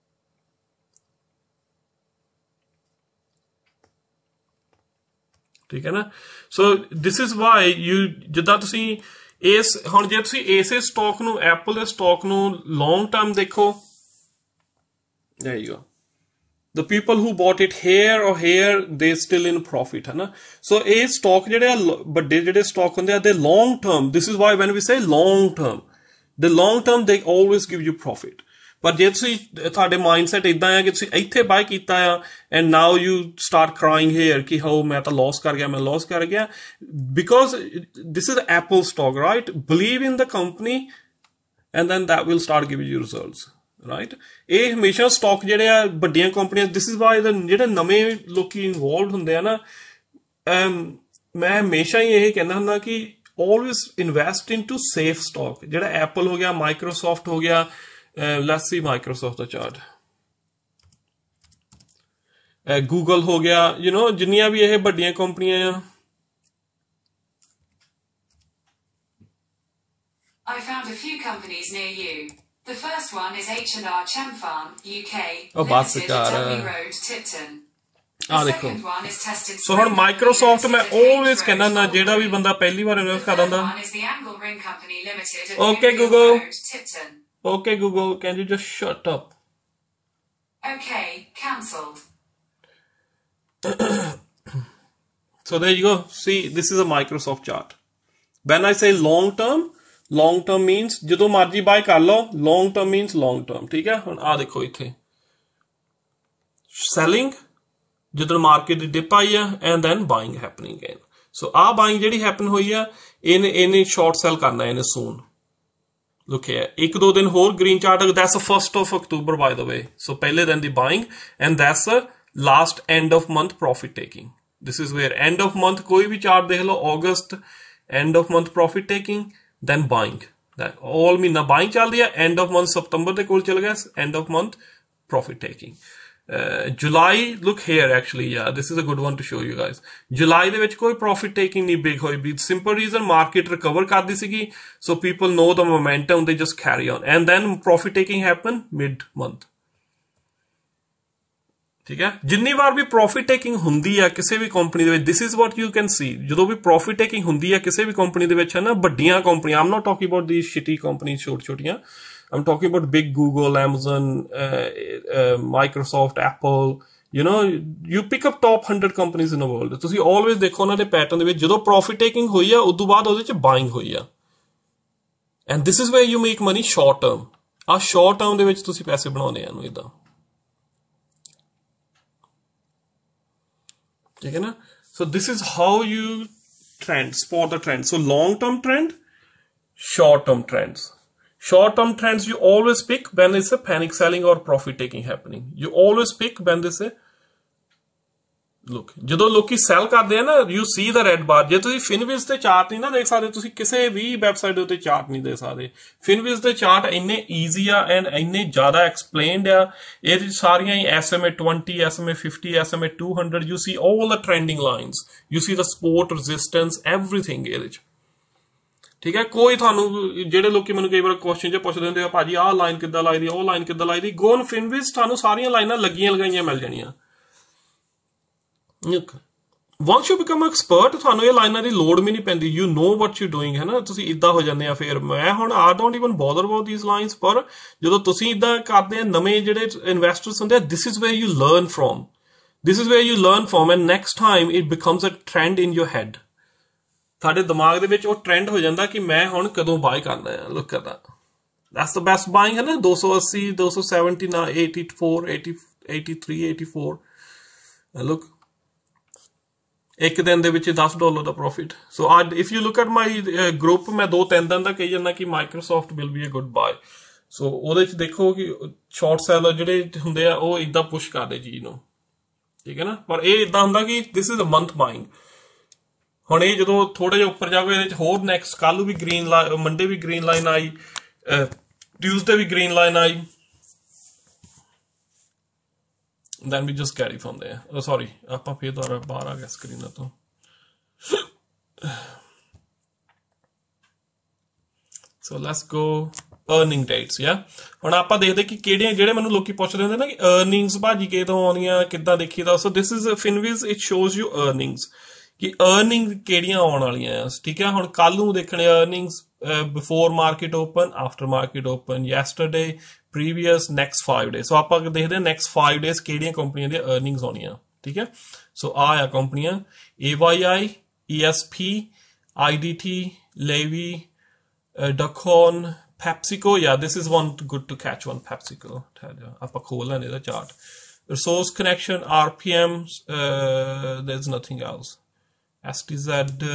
ठीक है ना, so this is why you जिदा तुसी इस हुण जे तुसी इसे स्टॉक नू एप्पल दे स्टॉक नू लॉन्ग टर्म देखो, there you go, the people who bought it here और here they still in profit है ना. सो ये स्टॉक जेडे बड़े जेडे स्टॉक हुंदे आ दे long term, this is why when we say long term, the long term they always give you profit. पर जे तुसी ਤੁਹਾਡੇ ਮਾਈਂਡਸੈਟ ਇਦਾਂ ਆ ਕਿ ਤੁਸੀਂ ਇੱਥੇ ਬਾਈ ਕੀਤਾ ਆ and now you start crying here ਕਿ ਹਾਓ ਮੈਂ ਤਾਂ ਲਾਸ ਕਰ ਗਿਆ, because this is Apple stock, right, believe in the company and then that will start giving you results, right. ਇਹ ਹਮੇਸ਼ਾ ਸਟਾਕ ਜਿਹੜੇ ਆ ਵੱਡੀਆਂ ਕੰਪਨੀਆਂ, ਦਿਸ ਇਜ਼ ਵਾਈ ਜਿਹੜੇ ਨਵੇਂ ਲੋਕੀ ਇਨਵੋਲਵਡ ਹੁੰਦੇ ਆ ਨਾ, ਮੈਂ ਹਮੇਸ਼ਾ ਹੀ ਇਹ ਕਹਿੰਦਾ ਹੁੰਦਾ ਕਿ always invest into safe stock. ਜਿਹੜਾ ਐਪਲ ਹੋ ਗਿਆ, ਮਾਈਕਰੋਸੌਫਟ ਹੋ ਗਿਆ, let's see Microsoft ਦਾ ਚਾਰਟ, ਗੂਗਲ ਹੋ ਗਿਆ, ਯੂ نو ਜਿੰਨੀਆਂ ਵੀ ਇਹ ਵੱਡੀਆਂ ਕੰਪਨੀਆਂ ਆ. I found a few companies near you. The first one is H&R Chemfarm UK, Limited, Dudley Road, Tipton. ਆ ਦੇਖੋ, ਸੋ ਹੁਣ ਮਾਈਕਰੋਸੌਫਟ ਮੈਂ always ਕਹਿੰਦਾ ਨਾ, ਜਿਹੜਾ ਵੀ ਬੰਦਾ ਪਹਿਲੀ ਵਾਰ ਇਨਵੈਸਟ ਕਰਦਾ, okay Google, okay Google, can you just shut up? Okay, cancelled. So there you go, see, this is a Microsoft chart. When I say long term means ਜਦੋਂ ਮਰਜੀ ਬਾਈ ਕਰ ਲਓ, long term means long term, ਠੀਕ ਹੈ. ਹੁਣ ਆ ਦੇਖੋ ਇੱਥੇ selling ਜਦੋਂ ਮਾਰਕੀਟ ਦੀ ਡਿਪ ਆਈ ਆ and then buying happening again. So ਆ buying ਜਿਹੜੀ happen ਹੋਈ ਆ ਇਹਨੇ short sell ਕਰਨਾ ਇਹਨੇ soon. Look here, 1-2 दिन ਹੋਰ green chart, that's the 1st of October by the way. So ਪਹਿਲੇ ਦਿਨ ਦੀ buying and that's the last end of month profit taking. This is where end of month ਕੋਈ ਵੀ chart ਦੇਖ ਲਓ, August end of month profit taking, then buying. That all ਮਹੀਨਾ buying ਚੱਲਦੀ ਹੈ, end of month September ਦੇ ਕੋਲ ਚਲ ਗਿਆ, end of month profit taking. July, look here actually, yeah, this is a good one to show you guys. July ਦੇ ਵਿੱਚ ਕੋਈ profit taking ਨਹੀਂ big ਹੋਈ ਵੀ, simple reason market recover ਕਰਦੀ ਸੀਗੀ, so people know the momentum, they just carry on, and then profit taking happen mid month. ਠੀਕ ਹੈ, ਜਿੰਨੀ ਵਾਰ ਵੀ ਪ੍ਰੋਫਿਟ ਟੇਕਿੰਗ ਹੁੰਦੀ ਆ ਕਿਸੇ ਵੀ ਕੰਪਨੀ ਦੇ ਵਿੱਚ, this is what you can see, ਜਦੋਂ ਵੀ ਪ੍ਰੋਫਿਟ ਟੇਕਿੰਗ ਹੁੰਦੀ ਆ ਕਿਸੇ ਵੀ ਕੰਪਨੀ ਦੇ ਵਿੱਚ ਹੈ ਨਾ, ਵੱਡੀਆਂ ਕੰਪਨੀਆਂ, I'm not talking about the shitty company ਛੋਟੀਆਂ, I'm talking about big Google, Amazon, Microsoft, Apple, you know, you pick up top 100 companies in the world, ਤੁਸੀਂ ਆਲਵੇਜ਼ ਦੇਖੋ ਉਹਨਾਂ ਦੇ ਪੈਟਰਨ ਦੇ ਵਿੱਚ ਜਦੋਂ ਪ੍ਰੋਫਿਟ ਟੇਕਿੰਗ ਹੋਈ ਆ ਉਦੋਂ ਬਾਅਦ ਉਹਦੇ ਚ ਬਾਇੰਗ ਹੋਈ ਆ, and this is where you make money short term. ਆ ਸ਼ਾਰਟ ਟਰਮ ਦੇ ਵਿੱਚ ਤੁਸੀਂ ਪੈਸੇ ਬਣਾਉਣੇ ਆ ਨੂੰ ਇਦਾਂ, ठीक है ना. So this is how you spot the trend. So long term trend, short term trends. Short term trends you always pick when there's a panic selling or profit taking happening. You always pick when there's a look, ਜਦੋਂ ਲੋਕੀ ਸੈਲ ਕਰਦੇ ਆ ਨਾ, you see the red bar. ਜੇ ਤੁਸੀਂ ਫਿਨਵਿਜ਼ ਤੇ ਚਾਰਟ ਨਹੀਂ ਨਾ ਦੇਖ ਸਕਦੇ, ਤੁਸੀਂ ਕਿਸੇ ਵੀ ਵੈਬਸਾਈਟ ਦੇ ਉੱਤੇ ਚਾਰਟ ਨਹੀਂ ਦੇ ਸਕਦੇ. ਫਿਨਵਿਜ਼ ਦੇ ਚਾਰਟ ਇੰਨੇ ਈਜ਼ੀ ਆ ਐਂਡ ਇੰਨੇ ਜ਼ਿਆਦਾ ਐਕਸਪਲੇਨਡ ਆ, ਇਹਦੇ ਸਾਰੀਆਂ ਹੀ SMA 20, SMA 50, SMA 200, you see all the trending lines, you see the support, resistance, everything ਇਹਦੇ ਚ. ਠੀਕ ਹੈ, ਕੋਈ ਤੁਹਾਨੂੰ ਜਿਹੜੇ ਲੋਕੀ ਮੈਨੂੰ ਕਈ ਵਾਰ ਕੁਐਸਚਨ ਜੇ ਪੁੱਛਦੇ ਹੁੰਦੇ ਆ, ਭਾਜੀ ਆਹ ਲਾਈਨ ਕਿੱਦਾਂ ਲਾਈ ਦੀ, ਉਹ ਲਾਈਨ ਕਿੱਦਾਂ ਲਾਈ ਦੀ, ਗੋ ਔਨ ਫਿਨਵਿਜ਼, ਤੁਹਾਨੂੰ ਸਾਰੀਆਂ ਲਾਈਨਾਂ ਲੱਗੀਆਂ ਲਗਾਈਆਂ ਮਿਲ ਜਾਣੀਆਂ. once you become expert, ਤੁਹਾਨੂੰ ਇਹ ਲਾਈਨਾਂ ਦੀ ਲੋੜ ਵੀ ਨਹੀਂ ਪੈਂਦੀ, you know what you're doing, ਹੈ ਨਾ, ਤੁਸੀਂ ਇਦਾਂ ਹੋ ਜਾਂਦੇ ਆ. ਫਿਰ ਮੈਂ ਹੁਣ I don't even bother about these lines, ਪਰ ਜਦੋਂ ਤੁਸੀਂ ਇਦਾਂ ਕਰਦੇ ਆ, ਨਵੇਂ ਜਿਹੜੇ ਇਨਵੈਸਟਰਸ ਹੁੰਦੇ ਆ, this is where you learn from, this is where you learn from, and next time it becomes a trend in your head. ਤੁਹਾਡੇ ਦਿਮਾਗ ਦੇ ਵਿੱਚ ਉਹ ਟ੍ਰੈਂਡ ਹੋ ਜਾਂਦਾ ਕਿ ਮੈਂ ਹੁਣ ਕਦੋਂ ਬਾਈ ਕਰਨਾ ਹੈ. look at that, that's the best buying, ਹੈ ਨਾ, 280, 270, 84, 83, 84, look, ਇੱਕ ਦਿਨ ਦੇ ਵਿੱਚ $10 ਦਾ profit. So if you look at my group, ਮੈਂ 2-3 ਦਿਨ ਦਾ ਕਹੀ ਜਾਂਦਾ ਕਿ Microsoft will be a good buy. ਸੋ ਉਹਦੇ ਚ ਦੇਖੋ ਕਿ ਸ਼ਾਰਟ ਸੈਲਰ ਜਿਹੜੇ ਹੁੰਦੇ ਆ ਉਹ ਇਦਾਂ ਪੁਸ਼ ਕਰਦੇ ਚੀਜ਼ ਨੂੰ, ਠੀਕ ਹੈ ਨਾ. ਪਰ ਇਹ ਇਦਾਂ ਹੁੰਦਾ ਕਿ this is a month buying. ਹੁਣ ਇਹ ਜਦੋਂ ਥੋੜਾ ਜਿਹਾ ਉੱਪਰ ਜਾਵੇ, ਇਹਦੇ ਚ ਹੋਰ ਨੈਕਸਟ ਕੱਲ ਨੂੰ ਵੀ ਗ੍ਰੀਨ ਲਾਈਨ, ਮੰਡੇ ਵੀ ਗ੍ਰੀਨ ਲਾਈਨ ਆਈ, ਟਿਊਜ਼ਡੇ ਵੀ ਗ੍ਰੀਨ ਲਾਈਨ ਆਈ, then we just carry from there. Oh sorry, ਆਪਾਂ ਫੇਰ ਦੁਬਾਰਾ ਬਾਹਰ ਆ ਗਿਆ ਸਕਰੀਨ ਤੋਂ. So let's go earning dates, yeah. ਹੁਣ ਆਪਾਂ ਦੇਖਦੇ ਕਿ ਜਿਹੜੇ ਮੈਨੂੰ ਲੋਕੀ ਪੁੱਛਦੇ ਹੁੰਦੇ ਨਾ ਕਿ earnings ਭਾਜੀ ਕਿਦੋਂ ਆਉਣੀਆਂ, ਕਿੱਦਾਂ ਦੇਖੀਦਾ. So this is Finviz, it shows you earnings, ਕਿ earning ਕਿਹੜੀਆਂ ਆਉਣ ਵਾਲੀਆਂ ਆ. ਠੀਕ ਹੈ, ਹੁਣ ਕੱਲ ਨੂੰ ਦੇਖਣੇ earnings before market open, after market open, yesterday, previous, next 5 days. So ਆਪਾਂ ਦੇਖਦੇ ਹਾਂ next 5 days ਕਿਹੜੀਆਂ ਕੰਪਨੀਆਂ ਦੀਆਂ earnings ਆਉਣੀਆਂ. ਠੀਕ ਹੈ, ਸੋ ਆ ਕੰਪਨੀਆਂ AYI, ESP, IDT, Levi, Duckhorn, PepsiCo. Yeah, this is one good to catch one, PepsiCo. ਆਪਾਂ ਖੋਲ ਲੈਣੇ ਇਹਦਾ chart. Resource Connection, RPM, there's nothing else. STZ,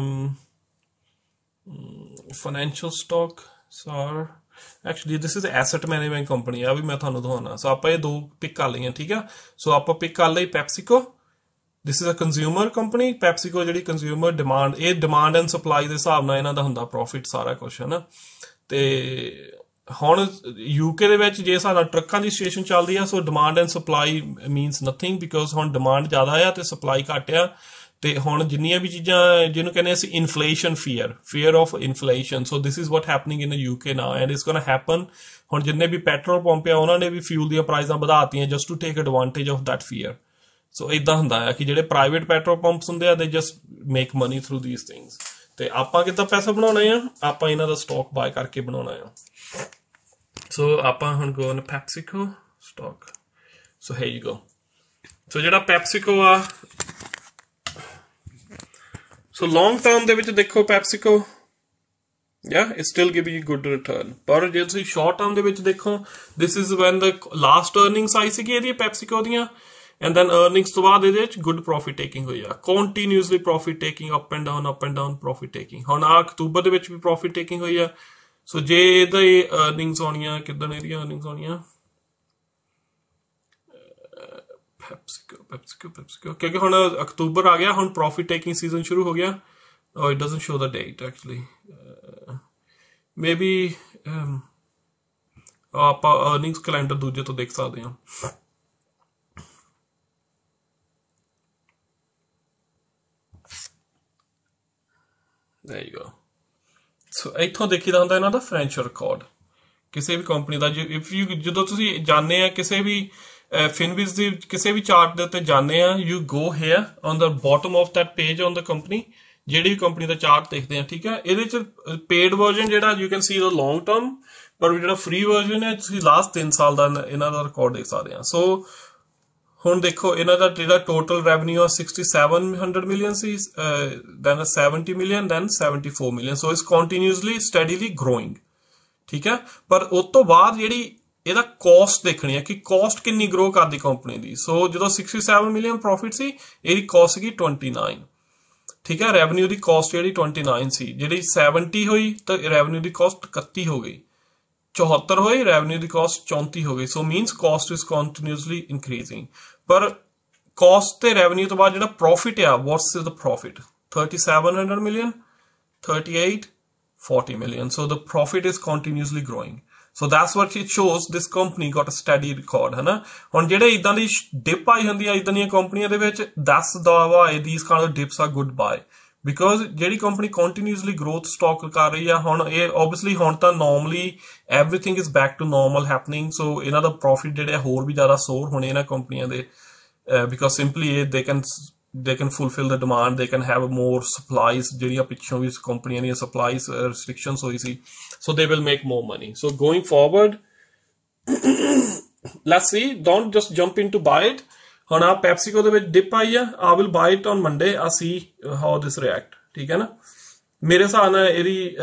financial stock, SAR. Actually this is asset management company, ਆ ਵੀ ਮੈਂ ਤੁਹਾਨੂੰ ਦਿਖਾਉਣਾ. ਸੋ ਆਪਾਂ ਇਹ ਦੋ ਪਿਕ ਕਰ ਲਈਆਂ. ਠੀਕ ਆ, ਸੋ ਆਪਾਂ ਪਿਕ ਕਰ ਲਈ PepsiCo. this is a consumer company. PepsiCo ਜਿਹੜੀ consumer demand, ਇਹ demand and supply ਦੇ ਹਿਸਾਬ ਨਾਲ ਇਹਨਾਂ ਦਾ ਹੁੰਦਾ ਪ੍ਰੋਫਿਟ ਸਾਰਾ ਕੁਛ, ਹੈ ਨਾ. ਤੇ ਹੁਣ UK ਦੇ ਵਿੱਚ ਜੇ ਸਾਡਾ ਟਰੱਕਾਂ ਦੀ ਸਟੇਸ਼ਨ ਚੱਲਦੀ ਆ, so demand and supply means nothing, because ਹੁਣ ਡਿਮਾਂਡ ਜ਼ਿਆਦਾ ਆ ਤੇ ਸਪਲਾਈ ਘੱਟ ਆ. ਤੇ ਹੁਣ ਜਿੰਨੀਆਂ ਵੀ ਚੀਜ਼ਾਂ ਜਿਹਨੂੰ ਕਹਿੰਦੇ ਅਸੀਂ inflation, fear of inflation, so this is what happening in UK now, and it's gonna happen. ਹੁਣ ਜਿੰਨੇ ਵੀ ਪੈਟਰੋਲ ਪੰਪ ਆ ਉਹਨਾਂ ਨੇ ਵੀ ਫਿਊਲ ਦੀਆਂ ਪ੍ਰਾਈਸਾਂ ਵਧਾਤੀਆਂ just to take advantage of that fear. So ਇਦਾਂ ਹੁੰਦਾ ਆ ਕਿ ਜਿਹੜੇ ਪ੍ਰਾਈਵੇਟ ਪੈਟਰੋਲ ਪੰਪਸ ਹੁੰਦੇ ਆ, they just make money through these things. ਤੇ ਆਪਾਂ ਕਿੱਦਾਂ ਪੈਸਾ ਬਣਾਉਣਾ ਆ, ਆਪਾਂ ਇਹਨਾਂ ਦਾ ਸਟਾਕ ਬਾਏ ਕਰਕੇ ਬਣਾਉਣਾ ਆ. ਸੋ ਆਪਾਂ ਹੁਣ go on PepsiCo stock. So here you go. So ਜਿਹੜਾ PepsiCo ਆ, ਸੋ ਲੌਂਗ ਟਰਮ ਦੇ ਵਿੱਚ ਦੇਖੋ PepsiCo, Yeah, it's still giving you good return. पर ਜੇ ਤੁਸੀਂ short term ਦੇ ਵਿੱਚ ਦੇਖੋ, this is when the last earnings ਆਈ ਸੀਗੀ ਇਹਦੀ ਪੈਪਸੀਕੋ ਦੀਆਂ, and then earnings ਤੋਂ ਬਾਅਦ ਇਹਦੇ ਵਿੱਚ good profit taking ਹੋਈ ਆ, continuously profit taking, up and down profit taking. ਹੁਣ ਆ ਅਕਤੂਬਰ ਦੇ ਵਿੱਚ ਵੀ profit taking ਹੋਈ ਆ. ਸੋ ਜੇ ਇਹਦੀ earnings ਆਉਣੀਆਂ, ਕਿੱਦਣ ਇਹਦੀਆਂ earnings ਆਉਣੀਆਂ, PepsiCo ਕਿਉਂਕਿ ਹੁਣ ਅਕਤੂਬਰ ਆ ਗਿਆ, ਹੁਣ profit taking season ਸ਼ੁਰੂ ਹੋ ਗਿਆ. Oh, it doesn't show the date actually. Maybe ਆਪਾਂ earnings calendar ਦੂਜੇ ਤੋਂ ਦੇਖ ਸਕਦੇ ਹਾਂ. There you go. So ਇੱਥੋਂ ਦੇਖੀਦਾ ਹੁੰਦਾ ਇਹਨਾਂ ਦਾ financial record ਕਿਸੇ ਵੀ ਕੰਪਨੀ ਦਾ. if you ਜਦੋਂ ਤੁਸੀਂ ਜਾਣਦੇ ਆ ਕਿਸੇ ਵੀ ਫਿਨਵਿਜ਼ ਦੀ ਕਿਸੇ ਵੀ ਚਾਰਟ ਦੇ ਉੱਤੇ ਜਾਂਦੇ ਆ, you go here on the bottom of that page on the company, ਜਿਹੜੀ ਵੀ ਕੰਪਨੀ ਦਾ ਚਾਰਟ ਦੇਖਦੇ ਆ, ਠੀਕ ਹੈ. ਇਹਦੇ ਚ ਪੇਡ ਵਰਜ਼ਨ ਜਿਹੜਾ you can see the long term, ਪਰ ਜਿਹੜਾ ਫ੍ਰੀ ਵਰਜ਼ਨ ਹੈ ਤੁਸੀਂ ਲਾਸਟ 3 ਸਾਲ ਦਾ ਇਹਨਾਂ ਦਾ ਰਿਕਾਰਡ ਦੇਖ ਸਕਦੇ ਆ. ਸੋ ਹੁਣ ਦੇਖੋ ਇਹਨਾਂ ਦਾ ਜਿਹੜਾ ਟੋਟਲ ਰੈਵਨਿਊ 6700 ਮਿਲੀਅਨ ਸੀ, then 70 million, then 74 million. So it's continuously steadily growing, ਠੀਕ ਹੈ. ਪਰ ਉਸ ਤੋਂ ਬਾਅਦ ਜਿਹੜੀ ਇਹਦਾ ਕਾਸਟ ਦੇਖਣੀ ਹੈ ਕਿ ਕਾਸਟ ਕਿੰਨੀ ਗਰੋ ਕਰਦੀ ਕੰਪਨੀ ਦੀ. ਸੋ ਜਦੋਂ 67 ਮਿਲੀਅਨ ਪ੍ਰੋਫਿਟ ਸੀ, ਇਹਦੀ ਕਾਸਟ ਸੀਗੀ 29, ਠੀਕ ਹੈ. ਰੈਵਨਿਊ ਦੀ ਕਾਸਟ ਜਿਹੜੀ 29 ਸੀ, ਜਿਹੜੀ 70 ਹੋਈ ਤਾਂ ਰੈਵਨਿਊ ਦੀ ਕਾਸਟ 31 ਹੋ ਗਈ, 74 ਹੋਈ ਰੈਵਨਿਊ ਦੀ ਕਾਸਟ 34 ਹੋ ਗਈ. So means cost is continuously increasing. ਪਰ ਕਾਸਟ ਤੇ ਰੈਵਨਿਊ ਤੋਂ ਬਾਅਦ ਜਿਹੜਾ ਪ੍ਰੋਫਿਟ ਆ, what's is the profit? 3700 million, 38, 40 million. So the profit is continuously growing. So that's what it shows. This company got a steady record, है ना. ਹੁਣ ਜਿਹੜੇ ਇਦਾਂ ਦੀ ਡਿਪ ਆਈ ਹੁੰਦੀ ਆ ਇਦਾਂ ਦੀਆਂ ਕੰਪਨੀਆਂ ਦੇ ਵਿੱਚ, that's the why these kind of dips are good buy, because ਜਿਹੜੀ ਕੰਪਨੀ continuously growth stock ਕਰ ਰਹੀ ਆ, ਹੁਣ ਇਹ obviously ਹੁਣ ਤਾਂ normally everything is back to normal happening. So ਇਹਨਾਂ ਦਾ profit ਜਿਹੜੇ ਹੋਰ ਵੀ ਜ਼ਿਆਦਾ soar ਹੋਣੇ ਇਹਨਾਂ ਕੰਪਨੀਆਂ ਦੇ, because simply they can fulfill the demand, they can have more supplies. ਜਿਹੜੀਆਂ ਪਿੱਛੋਂ ਵੀ ਕੰਪਨੀਆਂ ਦੀਆਂ supplies restrictions ਹੋਈ ਸੀ, so they will make more money. So going forward, let's see, don't just jump in to buy it. ਹੁਣ ਆ ਪੈਪਸੀਕੋ ਦੇ ਵਿੱਚ ਡਿਪ ਆਈ ਆ, I will buy it on Monday. I see how this react, ਠੀਕ ਹੈ ਨਾ. ਮੇਰੇ ਹਿਸਾਬ ਨਾਲ ਇਹਦੀ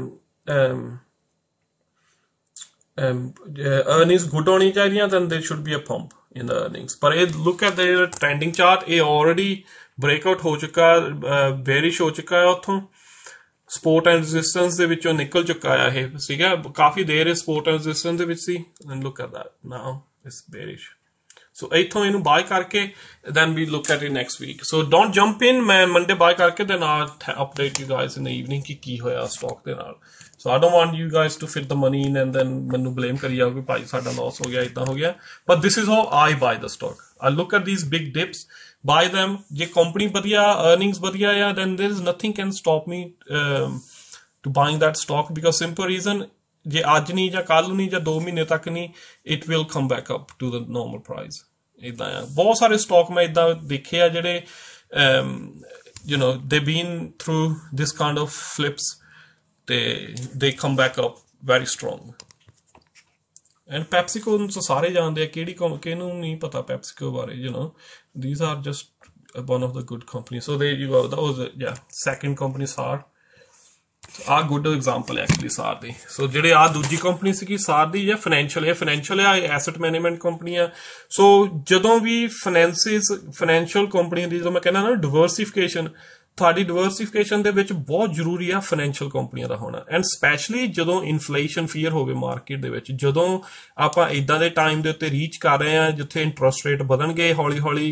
earnings good ਹੋਣੀ ਚਾਹੀਦੀਆਂ, then there should be a pump in the earnings. ਪਰ ਇਹ look at the trending chart, ਇਹ already breakout ਹੋ ਚੁੱਕਾ, bearish ਹੋ ਚੁੱਕਾ ਹੈ, ਉੱਥੋਂ ਸਪੋਰਟ ਐਂਡ ਰੈਜ਼ਿਸਟੈਂਸ ਦੇ ਵਿੱਚੋਂ ਨਿਕਲ ਚੁੱਕਾ ਹੈ ਇਹ, ਸੀਗਾ ਕਾਫੀ ਦੇਰ ਇਹ ਸਪੋਰਟ ਐਂਡ ਰੈਜ਼ਿਸਟੈਂਸ ਦੇ ਵਿੱਚ ਸੀ, and look at that now it's bearish. So ਇੱਥੋਂ ਇਹਨੂੰ ਬਾਈ ਕਰਕੇ then we look at it next week. So don't jump in. ਮੈਂ ਮੰਡੇ ਬਾਈ ਕਰਕੇ then I'll update you guys in the evening ਕਿ ਕੀ ਹੋਇਆ ਸਟਾਕ ਦੇ ਨਾਲ. So I don't want you guys to fit the money in and then ਮੈਨੂੰ blame ਕਰੀ ਜਾਓ ਕਿ ਭਾਈ ਸਾਡਾ loss ਹੋ ਗਿਆ, ਇਦਾਂ ਹੋ ਗਿਆ. But this is how I buy the stock. I look at these big dips, buy them. ਜੇ ਕੰਪਨੀ ਵਧੀਆ, earnings ਵਧੀਆ ਆ, then there is nothing can stop me to buying that stock, because simple reason, ਜੇ ਅੱਜ ਨਹੀਂ ਜਾਂ ਕੱਲ ਨਹੀਂ ਜਾਂ 2 ਮਹੀਨੇ ਤੱਕ ਨਹੀਂ, it will come back up to the normal price. ਇਦਾਂ ਆ ਬਹੁਤ ਸਾਰੇ ਸਟਾਕ ਮੈਂ ਇਦਾਂ ਦੇਖੇ ਆ ਜਿਹੜੇ you know they've been through this kind of flips, they come back up very strong. And PepsiCo ਨੂੰ ਸਾਰੇ ਜਾਣਦੇ ਆ, ਕਿਹਨੂੰ ਨਹੀਂ ਪਤਾ PepsiCo ਬਾਰੇ, you know these are just one of the good companies. So there you go, that was second company SAR. A good example ਹੈ ਐਕਚੁਅਲੀ SAR ਦੀ. ਸੋ ਜਿਹੜੇ ਆ ਦੂਜੀ ਕੰਪਨੀ ਸੀਗੀ SAR ਦੀ, ਜਾਂ ਫਾਈਨੈਂਸ਼ੀਅਲ ਆ, ਐਸੈਟ ਮੈਨੇਜਮੈਂਟ ਕੰਪਨੀ ਆ. ਸੋ ਜਦੋਂ ਵੀ ਫਾਈਨੈਂਸ਼ੀਅਲ ਕੰਪਨੀ ਦੀ, ਜਦੋਂ ਮੈਂ ਕਹਿੰਦਾ ਨਾ ਡਿਵਰਸੀਫਿਕੇਸ਼ਨ, ਤੁਹਾਡੀ ਡਿਵਰਸੀਫਿਕੇਸ਼ਨ ਦੇ ਵਿੱਚ ਬਹੁਤ ਜ਼ਰੂਰੀ ਆ ਫਾਈਨੈਂਸ਼ੀਅਲ ਕੰਪਨੀਆਂ ਦਾ ਹੋਣਾ. ਐਂਡ ਸਪੈਸ਼ਲੀ ਜਦੋਂ ਇਨਫਲੇਸ਼ਨ ਫੀਅਰ ਹੋਵੇ ਮਾਰਕੀਟ ਦੇ ਵਿੱਚ, ਜਦੋਂ ਆਪਾਂ ਇਦਾਂ ਦੇ ਟਾਈਮ ਦੇ ਉੱਤੇ ਰੀਚ ਕਰ ਰਹੇ ਆ ਜਿੱਥੇ ਇੰਟਰਸਟ ਰੇਟ ਵਧਣਗੇ ਹੌਲੀ ਹੌਲੀ,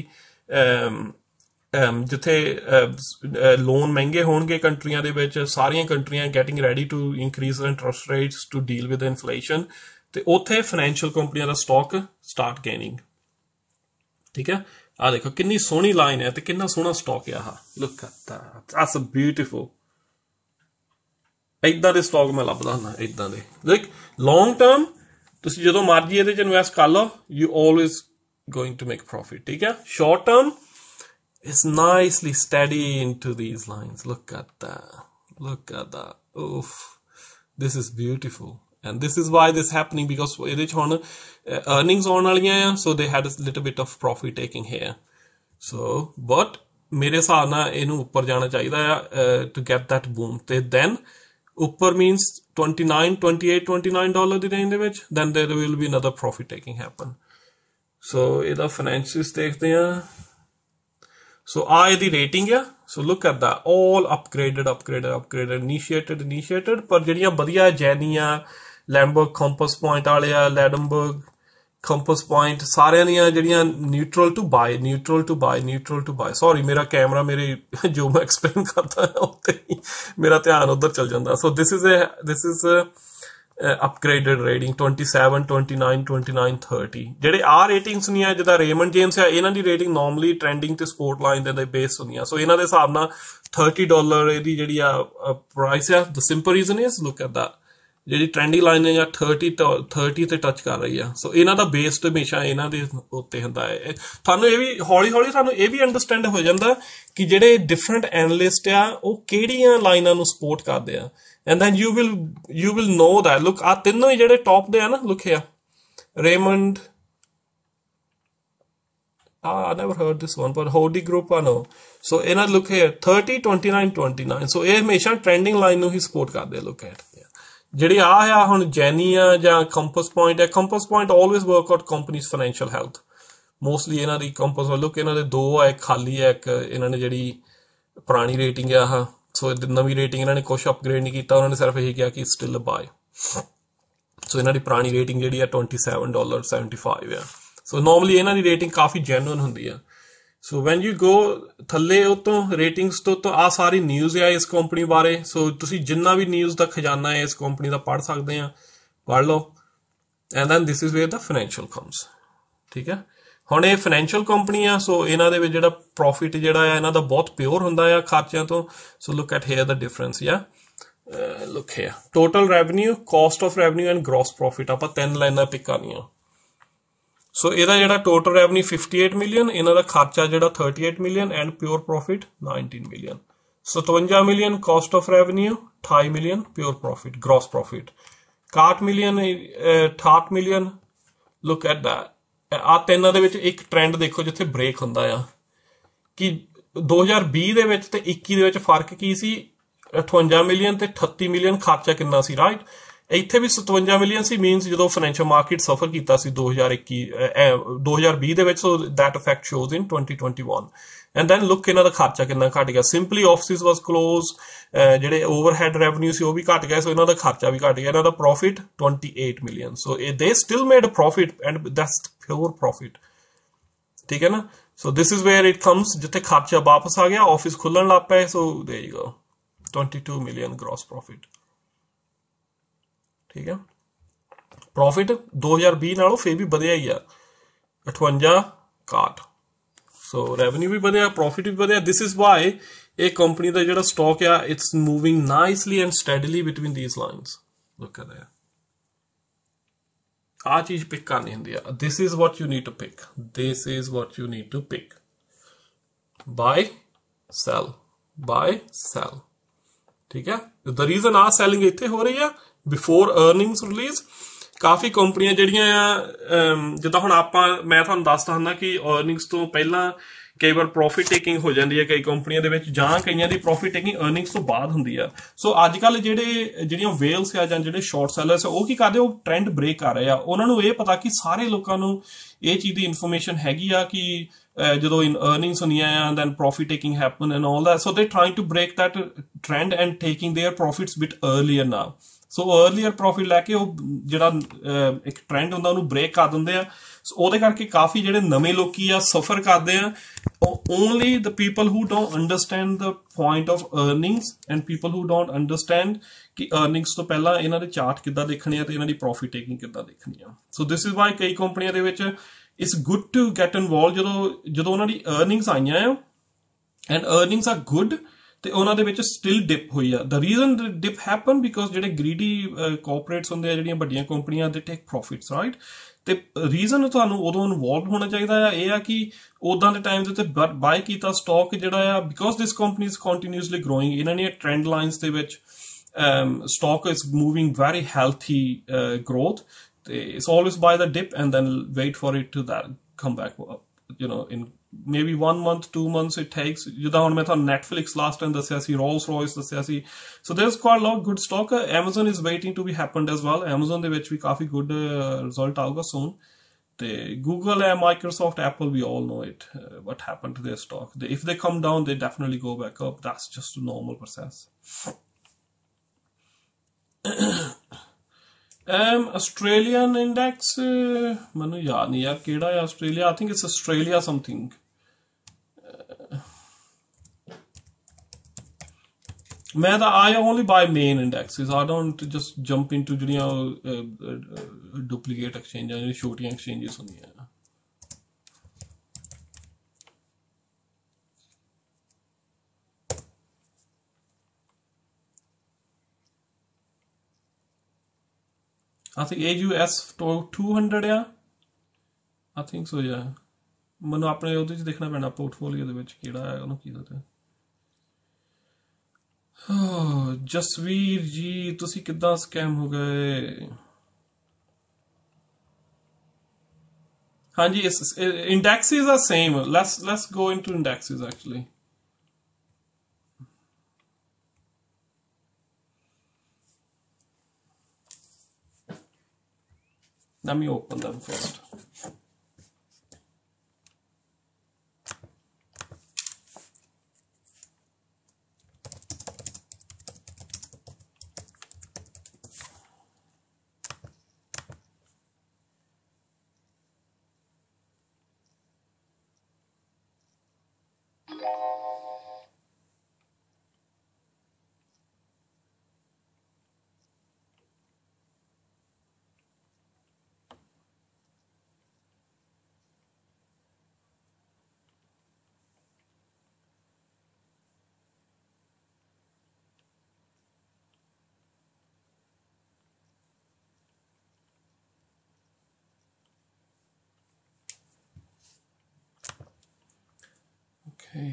ਜਿੱਥੇ ਲੋਨ ਮਹਿੰਗੇ ਹੋਣਗੇ ਕੰਟਰੀਆਂ ਦੇ ਵਿੱਚ, ਸਾਰੀਆਂ ਕੰਟਰੀਆਂ getting ready to increase interest rates to deal with inflation, ਤੇ ਉੱਥੇ ਫਾਈਨੈਂਸ਼ੀਅਲ ਕੰਪਨੀਆਂ ਦਾ ਸਟਾਕ ਸਟਾਰਟ ਗੇਨਿੰਗ, ਠੀਕ ਹੈ. ਆ ਦੇਖੋ ਕਿੰਨੀ ਸੋਹਣੀ ਲਾਈਨ ਹੈ ਤੇ ਕਿੰਨਾ ਸੋਹਣਾ ਸਟਾਕ ਹੈ ਆਹ, look at that, that's beautiful. ਇਦਾਂ ਦੇ ਸਟਾਕ ਮੈਂ ਲੱਭਦਾ ਹੁੰਦਾ, ਇਦਾਂ ਦੇ ਲਾਈਕ ਲੌਂਗ ਟਰਮ. ਤੁਸੀਂ ਜਦੋਂ ਮਰਜ਼ੀ ਇਹਦੇ ਚ ਇਨਵੈਸਟ ਕਰ ਲਓ, you always going to make profit, ਠੀਕ ਹੈ. Short term it's nicely steady into these lines. Look at that, look at that. Oof, this is beautiful. And this is why this is happening, because earnings on waliyan, so they had a little bit of profit taking here. So but mere hisab na enu uppar jana chahida to get that boom, te then ਉੱਪਰ means 29 28 $29 ਦੀ ਰੇਂਜ ਦੇ ਵਿੱਚ, then there will be another profit taking happen. So ਇਹਦਾ finances ਦੇਖਦੇ ਆ. So ਆ ਇਹਦੀ rating ਆ. So look at that, all upgraded, initiated. ਪਰ ਜਿਹੜੀਆਂ ਵਧੀਆ ਜੈਨੀਆਂ, Lamberg, Compass Point ਵਾਲੇ ਆ, Ladenburg, Compass Point, ਸਾਰਿਆਂ ਦੀਆਂ ਜਿਹੜੀਆਂ neutral to buy. Sorry, ਮੇਰਾ ਕੈਮਰਾ ਮੇਰੇ ਜੋ ਮੈਂ ਐਕਸਪਲੇਨ ਕਰਦਾ ਉੱਤੇ ਹੀ ਮੇਰਾ ਧਿਆਨ ਉਧਰ ਚਲ ਜਾਂਦਾ. So this is upgraded rating 27 29 29 30. ਜਿਹੜੇ ਆ ਰੇਟਿੰਗਸ ਨਹੀਂ ਆ ਜਿੱਦਾਂ ਰੇਮੰਡ ਜੇਮਸ ਆ, ਇਹਨਾਂ ਦੀ ਰੇਟਿੰਗ ਨਾਰਮਲੀ ਟ੍ਰੈਂਡਿੰਗ ਤੇ ਸਪੋਰਟ ਲਾਈਨ ਦੇ ਬੇਸ ਹੁੰਦੀਆਂ. ਸੋ ਇਹਨਾਂ ਦੇ ਹਿਸਾਬ ਨਾਲ $30 ਇਹਦੀ ਜਿਹੜੀ ਆ ਪ੍ਰਾਈਸ ਆ. The simple reason is look at that, ਜਿਹੜੀ ਟ੍ਰੈਂਡਿੰਗ ਲਾਈਨ ਹੈ 30 ਤੇ ਟੱਚ ਕਰ ਰਹੀ ਆ. ਸੋ ਇਹਨਾਂ ਦਾ ਬੇਸ ਤੇ ਹਮੇਸ਼ਾ ਇਹਨਾਂ ਦੇ ਉੱਤੇ ਹੁੰਦਾ ਹੈ. ਤੁਹਾਨੂੰ ਇਹ ਵੀ ਹੌਲੀ ਤੁਹਾਨੂੰ ਇਹ ਵੀ ਅੰਡਰਸਟੈਂਡ ਹੋ ਜਾਂਦਾ ਕਿ ਜਿਹੜੇ ਡਿਫਰੈਂਟ ਐਨਲਿਸਟ ਆ ਉਹ ਕਿਹੜੀਆਂ ਲਾਈਨਾਂ ਨੂੰ ਸਪੋਰਟ ਕਰਦੇ ਆ. And then you will know that. Look, ਆ ਤਿੰਨੋਂ ਹੀ ਜਿਹੜੇ ਟੌਪ ਦੇ ਆ ਨਾ, look here, Raymond, I never heard this one, but Hody Group I know. So ਇਹਨਾਂ look here, 30 29 29. So ਇਹ ਹਮੇਸ਼ਾ ਟ੍ਰੈਂਡਿੰਗ ਲਾਈਨ ਨੂੰ ਹੀ ਸਪੋਰਟ ਕਰਦੇ ਆ. look at ਜਿਹੜੀ ਆ ਹੁਣ ਜੈਨੀ ਆ ਜਾਂ Compass Point ਹੈ. Compass Point always work out company's financial health. Mostly ਇਹਨਾਂ ਦੀ Compass ਵੱਲ look, ਇਹਨਾਂ ਦੇ ਦੋ ਆ, ਇੱਕ ਖਾਲੀ ਹੈ, ਇੱਕ ਇਹਨਾਂ ਨੇ ਜਿਹੜੀ ਪੁਰਾਣੀ ਰੇਟਿੰਗ ਆ ਆਹ. ਸੋ ਨਵੀਂ ਰੇਟਿੰਗ ਇਹਨਾਂ ਨੇ ਕੁਛ ਅਪਗ੍ਰੇਡ ਨਹੀਂ ਕੀਤਾ, ਉਹਨਾਂ ਨੇ ਸਿਰਫ ਇਹੀ ਕਿਹਾ ਕਿ ਸਟਿਲ ਅ ਬਾਏ. ਸੋ ਇਹਨਾਂ ਦੀ ਪੁਰਾਣੀ ਰੇਟਿੰਗ ਜਿਹੜੀ ਆ $27.75 ਆ. ਸੋ ਨੋਰਮਲੀ ਇਹਨਾਂ ਦੀ ਰੇਟਿੰਗ ਕਾਫੀ ਜੈਨੂਅਨ ਹੁੰਦੀ ਆ. ਸੋ ਵੈਨ ਯੂ ਗੋ ਥੱਲੇ ਉਹ ਤੋਂ ਰੇਟਿੰਗਸ ਤੋਂ ਆ ਸਾਰੀ ਨਿਊਜ਼ ਆ ਇਸ ਕੰਪਨੀ ਬਾਰੇ. ਸੋ ਤੁਸੀਂ ਜਿੰਨਾ ਵੀ ਨਿਊਜ਼ ਦਾ ਖਜ਼ਾਨਾ ਹੈ ਇਸ ਕੰਪਨੀ ਦਾ ਪੜ੍ਹ ਸਕਦੇ ਆ, ਪੜ੍ਹ ਲਓ. And then this is where the financial comes. ਠੀਕ ਹੈ, ਹੁਣ ਇਹ ਫਾਈਨੈਂਸ਼ੀਅਲ ਕੰਪਨੀ ਆ. ਸੋ ਇਹਨਾਂ ਦੇ ਵਿੱਚ ਜਿਹੜਾ ਪ੍ਰੋਫਿਟ ਜਿਹੜਾ ਆ ਇਹਨਾਂ ਦਾ ਬਹੁਤ ਪਿਓਰ ਹੁੰਦਾ ਆ ਖਰਚਿਆਂ ਤੋਂ. So look at here the difference. Look here total revenue, cost of revenue and gross profit. ਆਪਾਂ ਤਿੰਨ ਲਾਈਨਾਂ ਪਿਕ ਕਰਨੀਆਂ. ਸੋ ਇਹਦਾ ਜਿਹੜਾ ਟੋਟਲ ਰੈਵਨਿਊ 58 ਮਿਲੀਅਨ, ਇਹਨਾਂ ਦਾ ਖਰਚਾ ਜਿਹੜਾ 38 million and pure profit 19 million. 57 million cost of revenue, 28 million pure profit gross profit, 61 million 68 million. Look at that. ਆ ਤਿੰਨਾਂ ਦੇ ਵਿੱਚ ਇੱਕ ਟ੍ਰੈਂਡ ਦੇਖੋ ਜਿੱਥੇ ਬ੍ਰੇਕ ਹੁੰਦਾ ਆ ਕਿ 2020 ਦੇ ਵਿੱਚ ਤੇ 21 ਦੇ ਵਿੱਚ ਫਰਕ ਕੀ ਸੀ. 58 ਮਿਲੀਅਨ ਤੇ 38 ਮਿਲੀਅਨ ਖਰਚਾ ਕਿੰਨਾ ਸੀ, ਰਾਈਟ. ਇੱਥੇ ਵੀ 57 ਮਿਲੀਅਨ ਸੀ, ਮੀਨਸ ਜਦੋਂ ਫਾਈਨੈਂਸ਼ੀਅਲ ਮਾਰਕੀਟ ਸਫਰ ਕੀਤਾ ਸੀ 2020 ਦੇ ਵਿੱਚ. So that effect shows in 2021. And then look ਇਹਨਾਂ ਦਾ ਖਰਚਾ ਕਿੰਨਾ ਘਟ ਗਿਆ. ਸਿੰਪਲੀ ਆਫਿਸਿਸ ਵਾਸ ਕਲੋਜ਼, ਜਿਹੜੇ ਓਵਰਹੈਡ ਰੈਵਨਿਊ ਸੀ ਉਹ ਵੀ ਘਟ ਗਿਆ. ਸੋ ਇਹਨਾਂ ਦਾ ਖਰਚਾ ਵੀ ਘਟ ਗਿਆ. ਇਹਨਾਂ ਦਾ profit 28 million. So they still made a profit and that's pure profit. ਠੀਕ ਹੈ ਨਾ. So this is where it comes, ਜਿੱਥੇ ਖਰਚਾ ਵਾਪਸ ਆ ਗਿਆ, ਆਫਿਸ ਖੁੱਲਣ ਲੱਗ ਪਏ. So there you go, 22 million gross profit. ਠੀਕ ਹੈ, ਪ੍ਰੋਫਿਟ 2020 ਨਾਲੋਂ ਫੇਰ ਵੀ ਵਧਿਆ ਹੀ ਆ, 58 61. ਸੋ ਰੈਵਨਿਊ ਵੀ ਵਧਿਆ, ਪ੍ਰੋਫਿਟ ਵੀ ਵਧਿਆ. ਦਿਸ ਇਜ਼ ਵਾਈ ਇਹ ਕੰਪਨੀ ਦਾ ਜਿਹੜਾ ਸਟਾਕ ਆ it's moving nicely and steadily between these lines. Look at that. ਆ ਚੀਜ਼ ਪਿਕ ਕਰਨੀ ਹੁੰਦੀ ਆ. This is what you need to pick. This is what you need to pick. Buy sell, buy sell. ਠੀਕ ਹੈ. ਦ ਰੀਜ਼ਨ ਆ ਸੈਲਿੰਗ ਇੱਥੇ ਹੋ ਰਹੀ ਆ ਬਿਫੋਰ ਅਰਨਿੰਗਸ ਰਿਲੀਜ਼. ਕਾਫੀ ਕੰਪਨੀਆਂ ਜਿਹੜੀਆਂ ਆ ਜਿੱਦਾਂ ਹੁਣ ਮੈਂ ਤੁਹਾਨੂੰ ਦੱਸਦਾ ਹੁੰਦਾ ਕਿ ਅਰਨਿੰਗਸ ਤੋਂ ਪਹਿਲਾਂ ਕਈ ਵਾਰ ਪ੍ਰੋਫਿਟ ਟੇਕਿੰਗ ਹੋ ਜਾਂਦੀ ਹੈ ਕਈ ਕੰਪਨੀਆਂ ਦੇ ਵਿੱਚ, ਜਾਂ ਕਈਆਂ ਦੀ ਪ੍ਰੋਫਿਟ ਟੇਕਿੰਗ ਅਰਨਿੰਗਸ ਤੋਂ ਬਾਅਦ ਹੁੰਦੀ ਆ. ਸੋ ਅੱਜ ਕੱਲ ਜਿਹੜੀਆਂ ਵੇਲਸ ਆ ਜਾਂ ਜਿਹੜੇ ਸ਼ਾਰਟ ਸੈਲਰਸ ਆ ਉਹ ਕੀ ਕਰਦੇ, ਉਹ ਟ੍ਰੈਂਡ ਬ੍ਰੇਕ ਕਰ ਰਹੇ ਆ. ਉਹਨਾਂ ਨੂੰ ਇਹ ਪਤਾ ਕਿ ਸਾਰੇ ਲੋਕਾਂ ਨੂੰ ਇਹ ਚੀਜ਼ ਦੀ ਇਨਫੋਰਮੇਸ਼ਨ ਹੈਗੀ ਆ ਕਿ ਜਦੋਂ ਅਰਨਿੰਗਸ ਹੁੰਦੀਆਂ ਆ then profit taking happen and all that. So they trying to break that trend and taking their profits bit earlier now. So earlier profit ਲੈ ਕੇ ਉਹ ਜਿਹੜਾ ਇੱਕ ਟ੍ਰੈਂਡ ਹੁੰਦਾ ਉਹਨੂੰ ਬ੍ਰੇਕ ਕਰ ਦਿੰਦੇ ਆ. ਸੋ ਉਹਦੇ ਕਰਕੇ ਕਾਫੀ ਜਿਹੜੇ ਨਵੇਂ ਲੋਕੀ ਆ ਸਫਰ ਕਰਦੇ ਆ. only the people who don't understand the point of earnings and people who don't understand ਕਿ earnings ਤੋਂ ਪਹਿਲਾਂ ਇਹਨਾਂ ਦੇ ਚਾਰਟ ਕਿੱਦਾਂ ਦੇਖਣੇ ਆ ਤੇ ਇਹਨਾਂ ਦੀ ਪ੍ਰੋਫਿਟ ਟੇਕਿੰਗ ਕਿੱਦਾਂ ਦੇਖਣੀ ਆ. ਸੋ ਦਿਸ ਇਜ਼ ਵਾਈ ਕਈ ਕੰਪਨੀਆਂ ਦੇ ਵਿੱਚ it's good to get involve ਜਦੋਂ ਉਹਨਾਂ ਦੀ earnings ਆਈਆਂ ਆ ਐਂਡ earnings ਆਰ ਗੁੱਡ ਤੇ ਉਹਨਾਂ ਦੇ ਵਿੱਚ ਸਟਿਲ ਡਿਪ ਹੋਈ ਆ. The reason dip happen because ਜਿਹੜੇ ਗ੍ਰੀਡੀ ਕੋਆਪਰੇਟਸ ਹੁੰਦੇ ਆ, ਜਿਹੜੀਆਂ ਵੱਡੀਆਂ ਕੰਪਨੀਆਂ ਦੇ ਟੇਕ ਪ੍ਰੋਫਿਟਸ, ਰਾਈਟ. ਤੇ ਰੀਜ਼ਨ ਤੁਹਾਨੂੰ ਉਦੋਂ ਇਨਵੋਲਵ ਹੋਣਾ ਚਾਹੀਦਾ ਆ ਇਹ ਆ ਕਿ ਉਦਾਂ ਦੇ ਟਾਈਮ ਦੇ ਉੱਤੇ ਬਾਏ ਕੀਤਾ ਸਟਾਕ ਜਿਹੜਾ ਆ because this company is continuously growing. ਇਹਨਾਂ ਦੀਆਂ ਟ੍ਰੈਂਡ ਲਾਈਨਸ ਦੇ ਵਿੱਚ stock is moving very healthy growth. It's always buy the dip and then wait for it to that come back, in maybe 1 month 2 months it takes. ਜਿੱਦਾਂ ਹੁਣ ਮੈਂ ਤੁਹਾਨੂੰ Netflix last time ਦੱਸਿਆ ਸੀ, Rolls Royce ਦੱਸਿਆ ਸੀ. So there's quite a lot of good stock. Amazon is waiting to be happened as well. Amazon ਦੇ ਵਿੱਚ ਵੀ ਕਾਫੀ good result ਆਊਗਾ soon. The Google and Microsoft, Apple, we all know it. What happened to their stock? If they come down, they definitely go back up. That's just a normal process. Australian index, manu yaad nahi yaar keda hai Australia. I think it's Australia something. I only buy main indexes. I don't just jump into duplicate exchanges, shorting exchanges. I think AUS 200 yeah. I think so yeah. ਮੈਨੂੰ ਆਪਣੇ ਉਹਦੇ ਵਿੱਚ ਦੇਖਣਾ ਪੈਣਾ ਪੋਰਟਫੋਲੀਓ ਦੇ ਵਿੱਚ ਕਿਹੜਾ ਹੈ ਉਹਨੂੰ ਕੀ ਦੱਸਦੇ ਜਸਵੀਰ ਜੀ ਤੁਸੀਂ ਕਿੱਦਾਂ ਸਕੈਮ ਹੋ ਗਏ ਹਾਂਜੀ indexes are same let's go into indexes actually let me open them first okay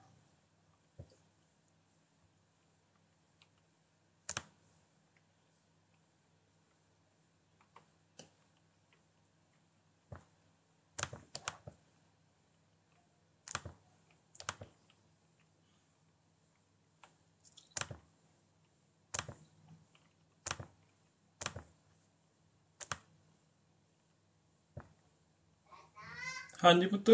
ਹਾਂਜੀ ਪੁੱਤ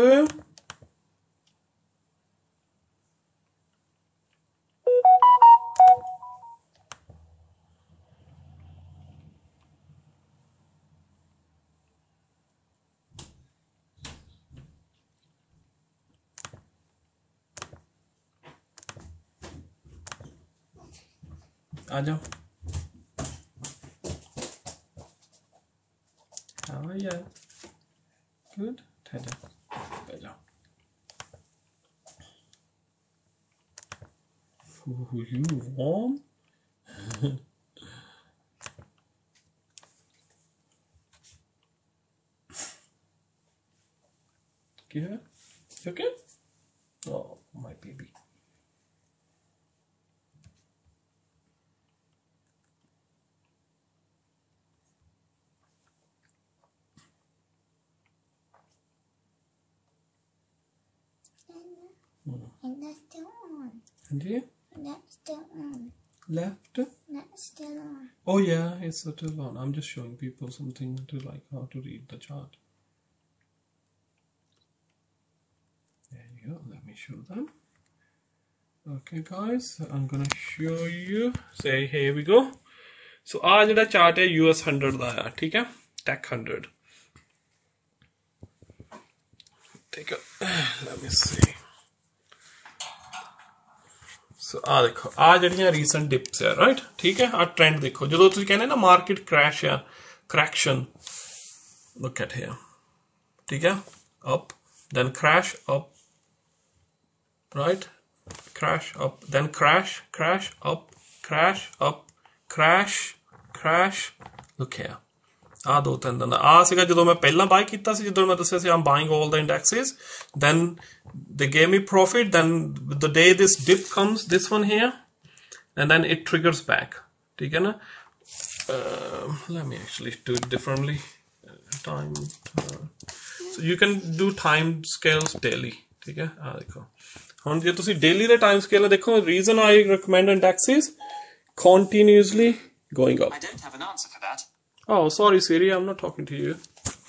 आ जाओ how are you good ठहर जाओ you warm क्या you okay oh my baby And that's still on. and you That's still on. left That's still on. oh yeah it's still on I'm just showing people something to like how to read the chart there you go let me show them okay guys I'm gonna show you say here we go so aa jehda chart hai US 100 da hai theek hai tech 100 take a let me see ਸੋ ਆ ਦੇਖੋ ਆ ਜਿਹੜੀਆਂ ਰੀਸੈਂਟ ਡਿਪਸ ਆ ਰਾਈਟ ਠੀਕ ਹੈ ਆ ਟ੍ਰੈਂਡ ਦੇਖੋ ਜਦੋਂ ਤੁਸੀਂ ਕਹਿੰਦੇ ਨਾ ਮਾਰਕੀਟ ਕ੍ਰੈਸ਼ ਆ ਕਰੈਕਸ਼ਨ ਲੁੱਕ ਐਟ ਹੇਅਰ ਠੀਕ ਹੈ up then crash up right crash up then crash up crash look here ਆ ਦੋ ਤਿੰਨ ਦਿਨ ਆ ਸੀਗਾ ਜਦੋਂ ਮੈਂ ਪਹਿਲਾਂ ਬਾਈ ਕੀਤਾ ਸੀ ਜਦੋਂ ਮੈਂ ਦੱਸਿਆ ਸੀ I'm buying all the indexes then they gave me profit then the day this dip comes this one here and then it triggers back ठीक है ना let me actually do it differently time so you can do time scales daily ठीक है आ देखो हुण जे तुसीं डेली दे टाइम स्केल देखो reason I recommend indexes continuously going up. I don't have an answer for that. Oh, sorry Siri, I'm not talking to you.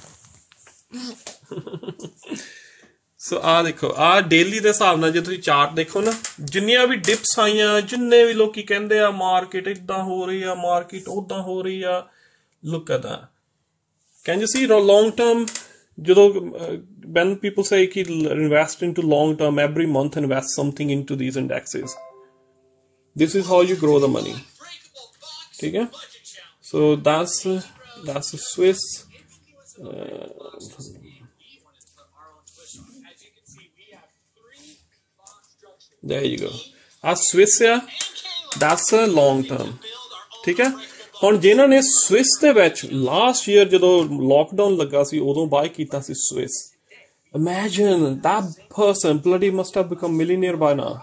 So ਆ ਦੇਖੋ ਆ ਡੇਲੀ ਦੇ ਹਿਸਾਬ ਨਾਲ ਜੇ ਤੁਸੀਂ ਚਾਰਟ ਦੇਖੋ ਨਾ ਜਿੰਨੀਆਂ ਵੀ ਡਿਪਸ ਆਈਆਂ ਜਿੰਨੇ ਵੀ ਲੋਕੀ ਕਹਿੰਦੇ ਆ ਮਾਰਕੀਟ ਇਦਾਂ ਹੋ ਰਹੀ ਆ ਮਾਰਕੀਟ ਉਦਾਂ ਹੋ ਰਹੀ ਆ look at that. Can you see long term ਜਦੋਂ when people say ਕਿ invest into long term every month invest something into these indexes. This is how you grow the money. ठीक है so that's a Swiss there you go a Swiss that's a long term ठीक है ਹੁਣ ਜਿਨ੍ਹਾਂ ਨੇ ਸਵਿਸ ਦੇ ਵਿੱਚ ਲਾਸਟ ਈਅਰ ਜਦੋਂ ਲੋਕਡਾਊਨ ਲੱਗਾ ਸੀ ਉਦੋਂ ਬਾਏ ਕੀਤਾ ਸੀ Swiss imagine that person bloody must have become millionaire by now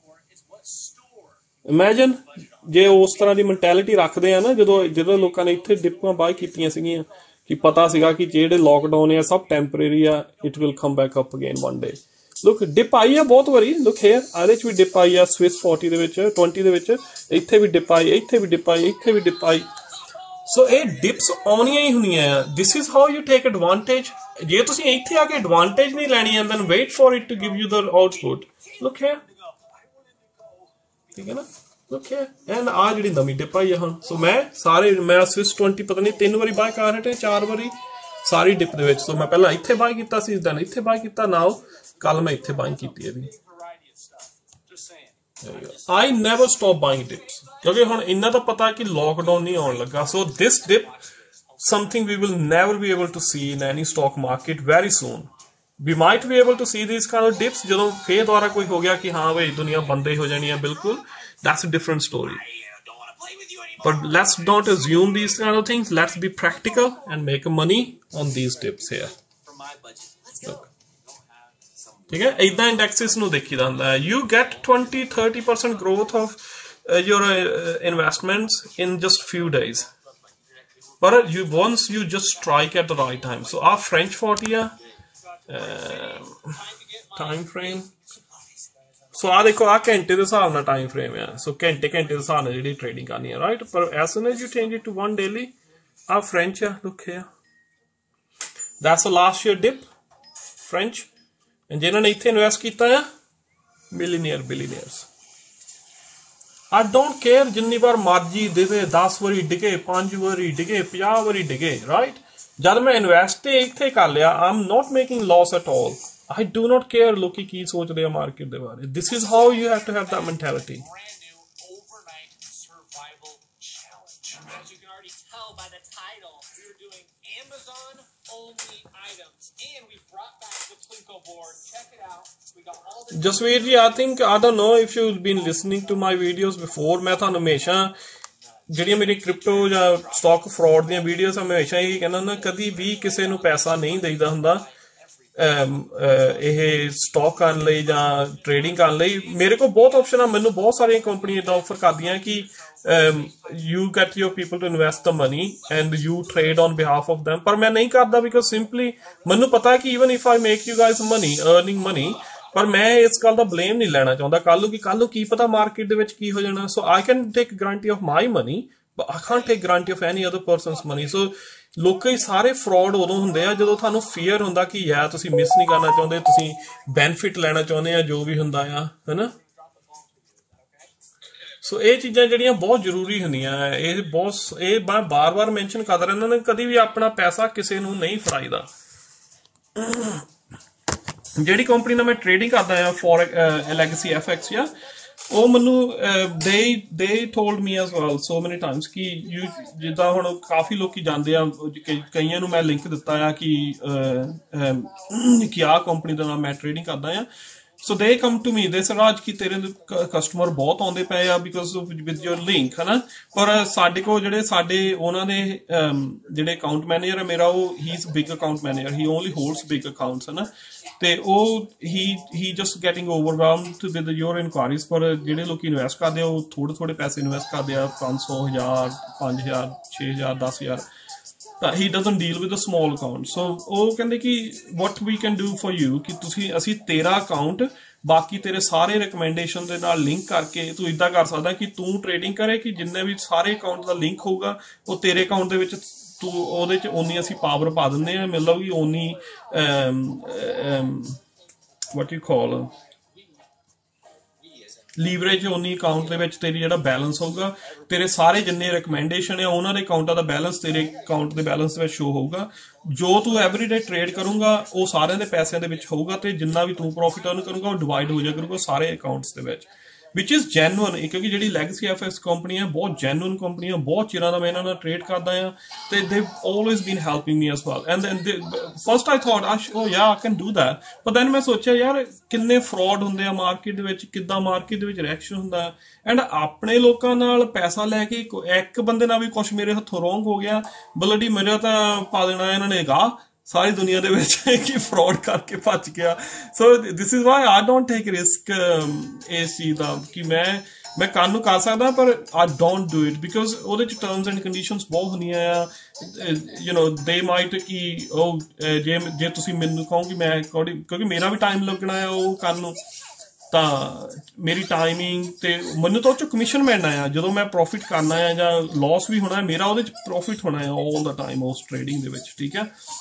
imagine ਜੇ ਉਸ ਤਰ੍ਹਾਂ ਦੀ ਮੈਂਟੈਲਿਟੀ ਰੱਖਦੇ ਆ ਨਾ ਜਦੋਂ ਲੋਕਾਂ ਨੇ ਇੱਥੇ ਡਿਪਾਂ ਬਾਏ ਕੀਤੀਆਂ ਸੀਗੀਆਂ ਕਿ ਪਤਾ ਸੀਗਾ ਕਿ ਜਿਹੜੇ ਲੋਕਡਾਊਨ ਆ ਸਭ ਟੈਂਪਰੇਰੀ ਆ it will come back up again one day look dip ਆਈ ਆ ਬਹੁਤ ਵਾਰੀ ਲੁੱਕ ਹੇਅਰ ਇਹਦੇ ਚ ਵੀ ਡਿਪ ਆਈ ਆ ਸਵਿਸ 40 ਦੇ ਵਿੱਚ 20 ਦੇ ਵਿੱਚ ਇੱਥੇ ਵੀ ਡਿਪ ਆਈ ਇੱਥੇ ਵੀ ਡਿਪ ਆਈ ਇੱਥੇ ਵੀ ਡਿਪ ਆਈ ਸੋ ਇਹ ਡਿਪਸ ਆਉਣੀਆਂ ਹੀ ਹੁੰਦੀਆਂ ਆ this is how you take advantage ਜੇ ਤੁਸੀਂ ਇੱਥੇ ਆ ਕੇ ਐਡਵਾਂਟੇਜ ਨਹੀਂ ਲੈਣੀ and then wait for it to give you the output look here ਠੀਕ ਹੈ ਨਾ ਲੁੱਕ ਹੇਅਰ ਐਂਡ ਆ ਜਿਹੜੀ ਨਵੀਂ ਡਿਪ ਆਈ ਆ ਹੁਣ ਸੋ ਮੈਂ ਸਵਿਸ 20 ਪਤਾ ਨਹੀਂ 3 ਵਾਰੀ ਬਾਏ ਕਰ ਹਟੇ 4 ਵਾਰੀ ਸਾਰੀ ਡਿਪ ਦੇ ਵਿੱਚ ਸੋ ਮੈਂ ਪਹਿਲਾਂ ਇੱਥੇ ਬਾਏ ਕੀਤਾ ਸੀ ਦੈਨ ਇੱਥੇ ਬਾਏ ਕੀਤਾ ਨਾਓ ਕੱਲ ਮੈਂ ਇੱਥੇ ਬਾਇੰਗ ਕੀਤੀ ਇਹਦੀ I never stop buying dips ਕਿਉਂਕਿ ਹੁਣ ਇੰਨਾ ਤਾਂ ਪਤਾ ਕਿ ਲੋਕਡਾਊਨ ਨਹੀਂ ਆਉਣ ਲੱਗਾ so this dip something we will never be able to see in any stock market very soon we might be able to see these kind of dips ਜਦੋਂ ਫੇਰ ਦੁਆਰਾ ਕੋਈ ਹੋ ਗਿਆ ਕਿ ਹਾਂ ਬਈ ਦੁਨੀਆ ਬੰਦ ਹੋ ਜਾਣੀ ਹੈ ਬਿਲਕੁਲ that's a different story but let's not assume these kind of things let's be practical and make money on these dips here Look. ठीक है इदा इंडेक्सेस नु देखी जाता है you get 20-30% growth of your investments in just few days but once you just strike at the right time so our French 40 time frame so आ देखो आ घंटे के हिसाब नाल टाइम फ्रेम है so घंटे के हिसाब नाल जेडी ट्रेडिंग करनी है राइट पर as soon as you change it to one daily uh French look here that's the last year dip French ਜਿਨ੍ਹਾਂ ਨੇ ਇੱਥੇ ਇਨਵੈਸਟ ਕੀਤਾ ਆ ਬਿਲੀਅਨਰਸ I don't care ਜਿੰਨੀ ਵਾਰ ਮਰਜੀ ਦੇਵੇ 10 ਵਾਰੀ ਡਿਗੇ 5 ਵਾਰੀ ਡਿਗੇ 50 ਵਾਰੀ ਡਿਗੇ ਰਾਈਟ ਜਦ ਮੈਂ ਇਨਵੈਸਟ ਤੇ ਇੱਥੇ ਕਰ ਲਿਆ I'm not making loss at all I do not care ਲੋਕੀ ਕੀ ਸੋਚਦੇ ਆ ਮਾਰਕੀਟ ਦੇ ਬਾਰੇ this is how you have to have that mentality As you can already tell by the title, we're doing Amazon-only items, and we brought back the Plinko board. Check it out. We got all the. Jasveer ji, I don't know if you've been listening to my videos before. मैं ਤੁਹਾਨੂੰ ਹਮੇਸ਼ਾ ਜਿਹੜੀਆਂ ਮੇਰੀ ਕ੍ਰਿਪਟੋ ਜਾਂ ਸਟਾਕ ਫਰਾਡ ਦੀਆਂ ਵੀਡੀਓਜ਼ ਹਮੇਸ਼ਾ ਹੀ ਕਹਿੰਦਾ ਨਾ ਕਦੀ ਵੀ ਕਿਸੇ ਨੂੰ ਪੈਸਾ ਨਹੀਂ ਦੇਈਦਾ ਹੁੰਦਾ ਇਹ ਸਟਾਕ ਕਰਨ ਲਈ ਜਾਂ ਟ੍ਰੇਡਿੰਗ ਕਰਨ ਲਈ ਮੇਰੇ ਕੋਲ ਬਹੁਤ ਆਪਸ਼ਨ ਆ ਮੈਨੂੰ ਬਹੁਤ ਸਾਰੀਆਂ ਕੰਪਨੀਆਂ ਇਦਾਂ ਆਫਰ ਕਰਦੀਆਂ ਕਿ you get your people to invest the money and you trade on behalf of them ਪਰ ਮੈਂ ਨਹੀਂ ਕਰਦਾ because simply ਮੈਨੂੰ ਪਤਾ ਕਿ even if I make you guys money earning money ਪਰ ਮੈਂ ਇਸ ਗੱਲ ਦਾ ਬਲੇਮ ਨਹੀਂ ਲੈਣਾ ਚਾਹੁੰਦਾ ਕੱਲ ਨੂੰ ਕੀ ਪਤਾ ਮਾਰਕੀਟ ਦੇ ਵਿੱਚ ਕੀ ਹੋ ਜਾਣਾ so I can take guarantee of my money but I can't take guarantee of any other person's money so ਲੋਕਾਂ ਹੀ ਸਾਰੇ ਫਰਾਡ ਉਦੋਂ ਹੁੰਦੇ ਆ ਜਦੋਂ ਤੁਹਾਨੂੰ ਫੀਅਰ ਹੁੰਦਾ ਕਿ ਯਾਰ ਤੁਸੀਂ ਮਿਸ ਨਹੀਂ ਕਰਨਾ ਚਾਹੁੰਦੇ ਤੁਸੀਂ ਬੈਨੀਫਿਟ ਲੈਣਾ ਚਾਹੁੰਦੇ ਆ ਜੋ ਵੀ ਹੁੰਦਾ ਆ ਹੈਨਾ ਸੋ ਇਹ ਚੀਜ਼ਾਂ ਜਿਹੜੀਆਂ ਬਹੁਤ ਜ਼ਰੂਰੀ ਹੁੰਦੀਆਂ ਇਹ ਮੈਂ ਬਾਰ-ਬਾਰ ਮੈਂਸ਼ਨ ਕਰਦਾ ਰਹਿੰਦਾ ਨਾ ਕਦੀ ਵੀ ਆਪਣਾ ਪੈਸਾ ਕਿਸੇ ਨੂੰ ਨਹੀਂ ਫੜਾਈਦਾ ਜਿਹੜੀ ਕੰਪਨੀ ਨਾਲ ਮੈਂ ਟ੍ਰੇਡਿੰਗ ਕਰਦਾ ਆ ਫੋਰ ਲੈਗੇਸੀ FX ਜਾਂ ਉਹ ਮੈਨੂੰ they told me as well so many times ਕਿ ਜਿੱਦਾਂ ਹੁਣ ਕਾਫੀ ਲੋਕੀ ਜਾਂਦੇ ਆ ਕਈਆਂ ਨੂੰ ਮੈਂ ਲਿੰਕ ਦਿੱਤਾ ਆ ਕਿ ਆਹ ਕੰਪਨੀ ਦਾ ਨਾਮ ਮੈਂ ਟ੍ਰੇਡਿੰਗ ਕਰਦਾ ਆ so they come to me they say Raj ਕਿ ਤੇਰੇ ਕਸਟਮਰ ਬਹੁਤ ਆਉਂਦੇ ਪਏ ਆ because of with your link ਹਨਾ ਪਰ ਸਾਡੇ ਕੋਲ ਸਾਡੇ ਉਹਨਾਂ ਦੇ ਜਿਹੜੇ ਅਕਾਊਂਟ ਮੈਨੇਜਰ ਹੈ ਮੇਰਾ ਉਹ he is big account manager he only holds big accounts ਹਨਾ ਤੇ ਉਹ he just getting overwhelmed with your inquiries ਪਰ ਜਿਹੜੇ ਲੋਕੀ ਇਨਵੈਸਟ ਕਰਦੇ ਆ ਉਹ ਥੋੜੇ ਪੈਸੇ ਇਨਵੈਸਟ ਕਰਦੇ ਆ 500,000 5000 6000 10000 he doesn't deal with the small account. So ਉਹ ਕਹਿੰਦੇ ਕਿ what we can do for you ਕਿ ਅਸੀਂ ਤੇਰਾ ਅਕਾਊਂਟ ਬਾਕੀ ਤੇਰੇ ਸਾਰੇ ਰਿਕਮੈਂਡੇਸ਼ਨ ਦੇ ਨਾਲ ਲਿੰਕ ਕਰਕੇ ਤੂੰ ਇਦਾਂ ਕਰ ਸਕਦਾ ਕਿ ਤੂੰ ਟ੍ਰੇਡਿੰਗ ਕਰੇ ਕਿ ਜਿੰਨੇ ਵੀ ਸਾਰੇ ਅਕਾਊਂਟ ਦਾ ਲਿੰਕ ਹੋਊਗਾ ਉਹ ਤੇਰੇ ਅਕਾਊਂਟ ਦੇ ਵਿੱਚ ਤੂੰ ਉਹਦੇ 'ਚ ਓਨੀ ਅਸੀਂ ਪਾਵਰ ਪਾ ਦਿੰਦੇ ਹਾਂ, ਮਤਲਬ ਕਿ ਓਨੀ what you call ਲੀਵਰੇਜ ਓਨੀ ਅਕਾਊਂਟ ਦੇ ਵਿੱਚ ਤੇਰੀ ਜਿਹੜਾ ਬੈਲੈਂਸ ਹੋਊਗਾ ਤੇਰੇ ਸਾਰੇ ਜਿੰਨੇ ਰਿਕਮੈਂਡੇਸ਼ਨ ਆ ਉਹਨਾਂ ਦੇ ਅਕਾਊਂਟਾਂ ਦਾ ਬੈਲੈਂਸ ਤੇਰੇ ਅਕਾਊਂਟ ਦੇ ਬੈਲੈਂਸ ਦੇ ਵਿੱਚ ਸ਼ੋ ਹੋਊਗਾ। ਜੋ ਤੂੰ ਐਵਰੀਡੇ ਟ੍ਰੇਡ ਕਰੂੰਗਾ ਉਹ ਸਾਰਿਆਂ ਦੇ ਪੈਸਿਆਂ ਦੇ ਵਿੱਚ ਹੋਊਗਾ ਤੇ ਜਿੰਨਾ ਵੀ ਤੂੰ ਪ੍ਰੋਫਿਟ ਅਰਨ ਕਰੂਗਾ ਉਹ ਡਿਵਾਈਡ ਹੋ ਜਾ ਕਰੂਗਾ ਸਾਰੇ ਅਕਾਊਂਟਸ ਦੇ ਵਿੱਚ, which is genuine ਕਿਉਂਕਿ ਜਿਹੜੀ ਲੈਗਸੀ FX ਕੰਪਨੀ ਹੈ ਬਹੁਤ ਜੈਨੂਅਨ ਕੰਪਨੀ ਹੈ, ਬਹੁਤ ਚਿਰਾਂ ਦਾ ਮੈਂ ਇਹਨਾਂ ਨਾਲ ਟ੍ਰੇਡ ਕਰਦਾ ਹਾਂ ਤੇ they've always been helping me as well and then first I thought oh yeah I can do that but then ਮੈਂ ਸੋਚਿਆ ਯਾਰ ਕਿੰਨੇ ਫਰਾਡ ਹੁੰਦੇ ਆ ਮਾਰਕੀਟ ਦੇ ਵਿੱਚ, ਕਿੱਦਾਂ ਮਾਰਕੀਟ ਦੇ ਵਿੱਚ ਰਿਐਕਸ਼ਨ ਹੁੰਦਾ ਐਂਡ ਆਪਣੇ ਲੋਕਾਂ ਨਾਲ ਪੈਸਾ ਲੈ ਕੇ ਇੱਕ ਬੰਦੇ ਨਾਲ ਵੀ ਕੁਛ ਮੇਰੇ ਹੱਥੋਂ ਰੋਂਗ ਹੋ ਗਿਆ ਬਲਡੀ ਮੇਰਾ ਤਾਂ ਪਾ ਦੇਣਾ ਇਹਨਾਂ ਨੇ ਗਾ ਸਾਰੀ ਦੁਨੀਆ ਦੇ ਵਿੱਚ ਕਿ ਫਰਾਡ ਕਰਕੇ ਭੱਜ ਗਿਆ। So this is why I don't take risk ਇਸ ਚੀਜ਼ ਦਾ ਕਿ ਮੈਂ ਕੱਲ੍ਹ ਨੂੰ ਕਰ ਸਕਦਾ ਪਰ I don't do it because ਉਹਦੇ 'ਚ ਟਰਮਸ ਐਂਡ ਕੰਡੀਸ਼ਨਸ ਬਹੁਤ ਹੁੰਦੀਆਂ ਆ ਯੂ ਨੋ ਦੇ ਮਾਈਟ ਕਿ ਉਹ ਜੇ ਤੁਸੀਂ ਮੈਨੂੰ ਕਹੋ ਕਿ ਮੈਂ ਕਿਉਂਕਿ ਮੇਰਾ ਵੀ ਟਾਈਮ ਲੱਗਣਾ ਆ ਉਹ ਕੱਲ੍ਹ ਨੂੰ ਤਾਂ ਮੇਰੀ ਟਾਈਮਿੰਗ ਤੇ ਮੈਨੂੰ ਤਾਂ ਉਹ 'ਚੋਂ ਕਮਿਸ਼ਨ ਮਿਲਣਾ ਆ ਜਦੋਂ ਮੈਂ ਪ੍ਰੋਫਿਟ ਕਰਨਾ ਆ ਜਾਂ ਲਾਸ ਵੀ ਹੋਣਾ ਮੇਰਾ ਉਹਦੇ 'ਚ ਪ੍ਰੋਫਿਟ ਹੋਣਾ ਆ ਆਲ ਦਾ ਟਾਈਮ ਉਸ ਟ੍ਰੇਡਿੰਗ ਦੇ ਵਿੱਚ, ਠੀਕ ਹੈ।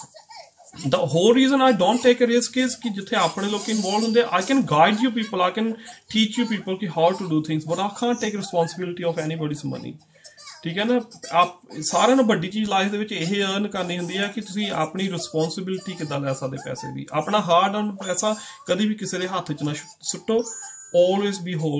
The whole reason I don't take a risk is ਕਿ ਜਿੱਥੇ ਆਪਣੇ ਲੋਕ ਇਨਵੋਲਵ ਹੁੰਦੇ I can guide you people, I can teach you people ਕਿ how to do things but I can't take responsibility of anybody's money, ਠੀਕ ਹੈ ਨਾ। ਆਪ ਸਾਰਿਆਂ ਨੂੰ ਵੱਡੀ ਚੀਜ਼ ਲਾਈਫ ਦੇ ਵਿੱਚ ਇਹ ਅਰਨ ਕਰਨੀ ਹੁੰਦੀ ਹੈ ਕਿ ਤੁਸੀਂ ਆਪਣੀ ਰਿਸਪੌਂਸਿਬਿਲਿਟੀ ਕਿੱਦਾਂ ਲੈ ਸਕਦੇ ਪੈਸੇ ਦੀ, ਆਪਣਾ ਹਾਰਡ ਅਰਨ ਪੈਸਾ ਕਦੀ ਵੀ ਕਿਸੇ ਦੇ ਹੱਥ 'ਚ ਨਾ ਸੁੱਟੋ, always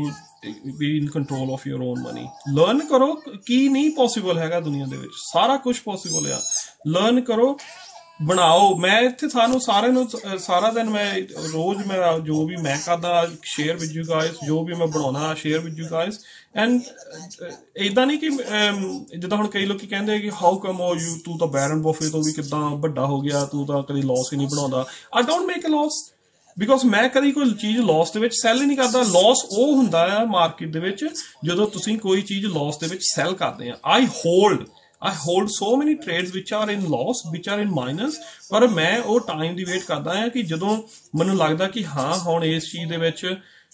be in control of your own money। Learn ਕਰੋ ਕੀ ਨਹੀਂ ਪੋਸੀਬਲ ਹੈਗਾ ਦੁਨੀਆ ਦੇ ਵਿੱਚ, ਸਾਰਾ ਕੁਝ ਪੋਸੀਬਲ ਆ, ਲਰਨ ਕਰੋ ਬਣਾਓ। ਮੈਂ ਇੱਥੇ ਸਾਰਿਆਂ ਨੂੰ ਸਾਰਾ ਦਿਨ ਮੈਂ ਰੋਜ਼ ਮੈਂ ਜੋ ਵੀ ਮੈਂ ਕਰਦਾ ਸ਼ੇਅਰ ਵਿਦ ਯੂ ਗਾਇਜ਼, ਜੋ ਵੀ ਮੈਂ ਬਣਾਉਣਾ share with you guys and ਇੱਦਾਂ ਨਹੀਂ ਕਿ ਜਿੱਦਾਂ ਹੁਣ ਕਈ ਲੋਕੀ ਕਹਿੰਦੇ ਕਿ ਹਾਊ ਕਮ ਯੂ ਤੂੰ ਤਾਂ ਬੈਰਨ ਬਫੇ ਤੋਂ ਵੀ ਕਿੱਦਾਂ ਵੱਡਾ ਹੋ ਗਿਆ, ਤੂੰ ਤਾਂ ਕਦੀ ਲਾਸ ਹੀ ਨਹੀਂ ਬਣਾਉਂਦਾ। I don't make a loss because ਮੈਂ ਕਦੀ ਕੋਈ ਚੀਜ਼ ਲਾਸ ਦੇ ਵਿੱਚ ਸੈਲ ਹੀ ਨਹੀਂ ਕਰਦਾ। ਲਾਸ ਉਹ ਹੁੰਦਾ ਆ ਮਾਰਕੀਟ ਦੇ ਵਿੱਚ ਜਦੋਂ ਤੁਸੀਂ ਕੋਈ ਚੀਜ਼ ਲਾਸ ਦੇ ਵਿੱਚ ਸੈਲ ਕਰਦੇ ਆ। I hold so many trades which are in loss, which are in minus, ਪਰ ਮੈਂ ਉਹ ਟਾਈਮ ਦੀ ਵੇਟ ਕਰਦਾ ਹਾਂ ਕਿ ਜਦੋਂ ਮੈਨੂੰ ਲੱਗਦਾ ਕਿ ਹਾਂ ਹੁਣ ਇਸ ਚੀਜ਼ ਦੇ ਵਿੱਚ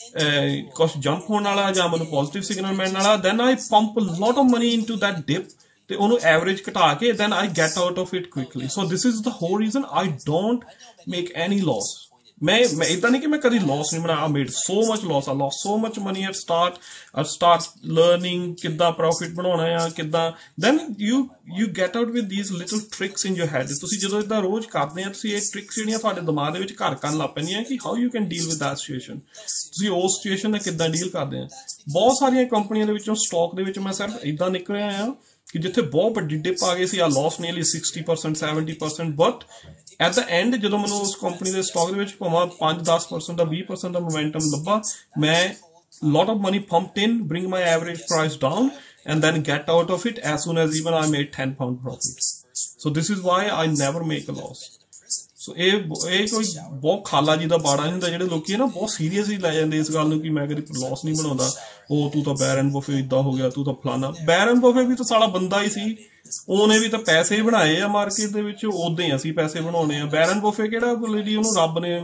ਕੁਛ ਜੰਪ ਹੋਣ ਵਾਲਾ ਜਾਂ ਮੈਨੂੰ ਪੋਜ਼ਿਟਿਵ ਸਿਗਨਲ ਮਿਲਣ ਵਾਲਾ then I pump a lot of money into that dip ਤੇ ਉਹਨੂੰ ਐਵਰੇਜ ਘਟਾ ਕੇ then I get out of it quickly। So this is the whole reason I don't make any loss। ਮੈਂ ਇਦਾਂ ਨਹੀਂ ਕਿ ਮੈਂ ਕਦੀ ਲਾਸ ਨਹੀਂ ਬਣਾਇਆ। I made so much loss, I lost so much money at start। I start learning ਕਿੱਦਾਂ ਪ੍ਰੋਫਿਟ ਬਣਾਉਣਾ ਆ ਕਿੱਦਾਂ then you get out with these little tricks in your head। ਤੁਸੀਂ ਜਦੋਂ ਇਦਾਂ ਰੋਜ਼ ਕਰਦੇ ਆ ਤੁਸੀਂ ਇਹ ਟ੍ਰਿਕਸ ਜਿਹੜੀਆਂ ਤੁਹਾਡੇ ਦਿਮਾਗ ਦੇ ਵਿੱਚ ਘਰ ਕਰਨ ਲੱਗ ਪੈਂਦੀਆਂ ਕਿ how you can deal with that situation। ਤੁਸੀਂ ਉਸ ਸਿਚੁਏਸ਼ਨ ਨਾਲ ਕਿੱਦਾਂ ਡੀਲ ਕਰਦੇ ਆ। ਬਹੁਤ ਸਾਰੀਆਂ ਕੰਪਨੀਆਂ ਦੇ ਵਿੱਚੋਂ ਸਟਾਕ ਦੇ ਵਿੱਚ ਮੈਂ ਸਿਰਫ ਇਦਾਂ ਨਿਕਲਿਆ ਆ ਕਿ ਜਿੱਥੇ ਬਹੁਤ ਵੱਡੀ ਡਿਪ ਆ ਗਈ ਸੀ, a loss nearly 60% 70% but at the end ਜਦੋਂ ਮੈਨੂੰ ਉਸ ਕੰਪਨੀ ਦੇ ਸਟਾਕ ਦੇ ਵਿੱਚ ਭਾਵੇਂ 5-10% ਦਾ 20% ਦਾ ਮੋਮੈਂਟਮ ਲੱਭਾ, ਮੈਂ lot of money pumped in, bring my average price down and then get out of it as soon as even I made £10 profit। So this is why I never make a loss। So ਇਹ ਕੋਈ ਬਹੁਤ ਖਾਲਾ ਜੀ ਦਾ ਬਾੜਾ ਨਹੀਂ ਹੁੰਦਾ। ਜਿਹੜੇ ਲੋਕੀ ਨਾ ਬਹੁਤ ਸੀਰੀਅਸਲੀ ਲੈ ਜਾਂਦੇ ਇਸ ਗੱਲ ਨੂੰ ਕਿ ਮੈਂ ਕਦੀ ਲਾਸ ਨਹੀਂ ਬਣਾਉਂਦਾ, ਉਹ ਤੂੰ ਤਾਂ ਬੈਰਨ ਬਫੇ ਇਦਾਂ ਹੋ ਗਿਆ, ਤੂੰ ਤਾਂ ਫਲਾਣਾ। ਬੈਰਨ ਬਫੇ ਵੀ ਤਾਂ ਸਾਲਾ ਬੰਦਾ ਹੀ ਸੀ, ਉਹਨੇ ਵੀ ਤਾਂ ਪੈਸੇ ਬਣਾਏ ਆ ਮਾਰਕੀਟ ਦੇ ਵਿੱਚ, ਉਦਾਂ ਹੀ ਅਸੀਂ ਪੈਸੇ ਬਣਾਉਣੇ ਆ। ਬੈਰਨ ਬਫੇ ਕਿਹੜਾ ਜੀ ਉਹਨੂੰ ਰੱਬ ਨੇ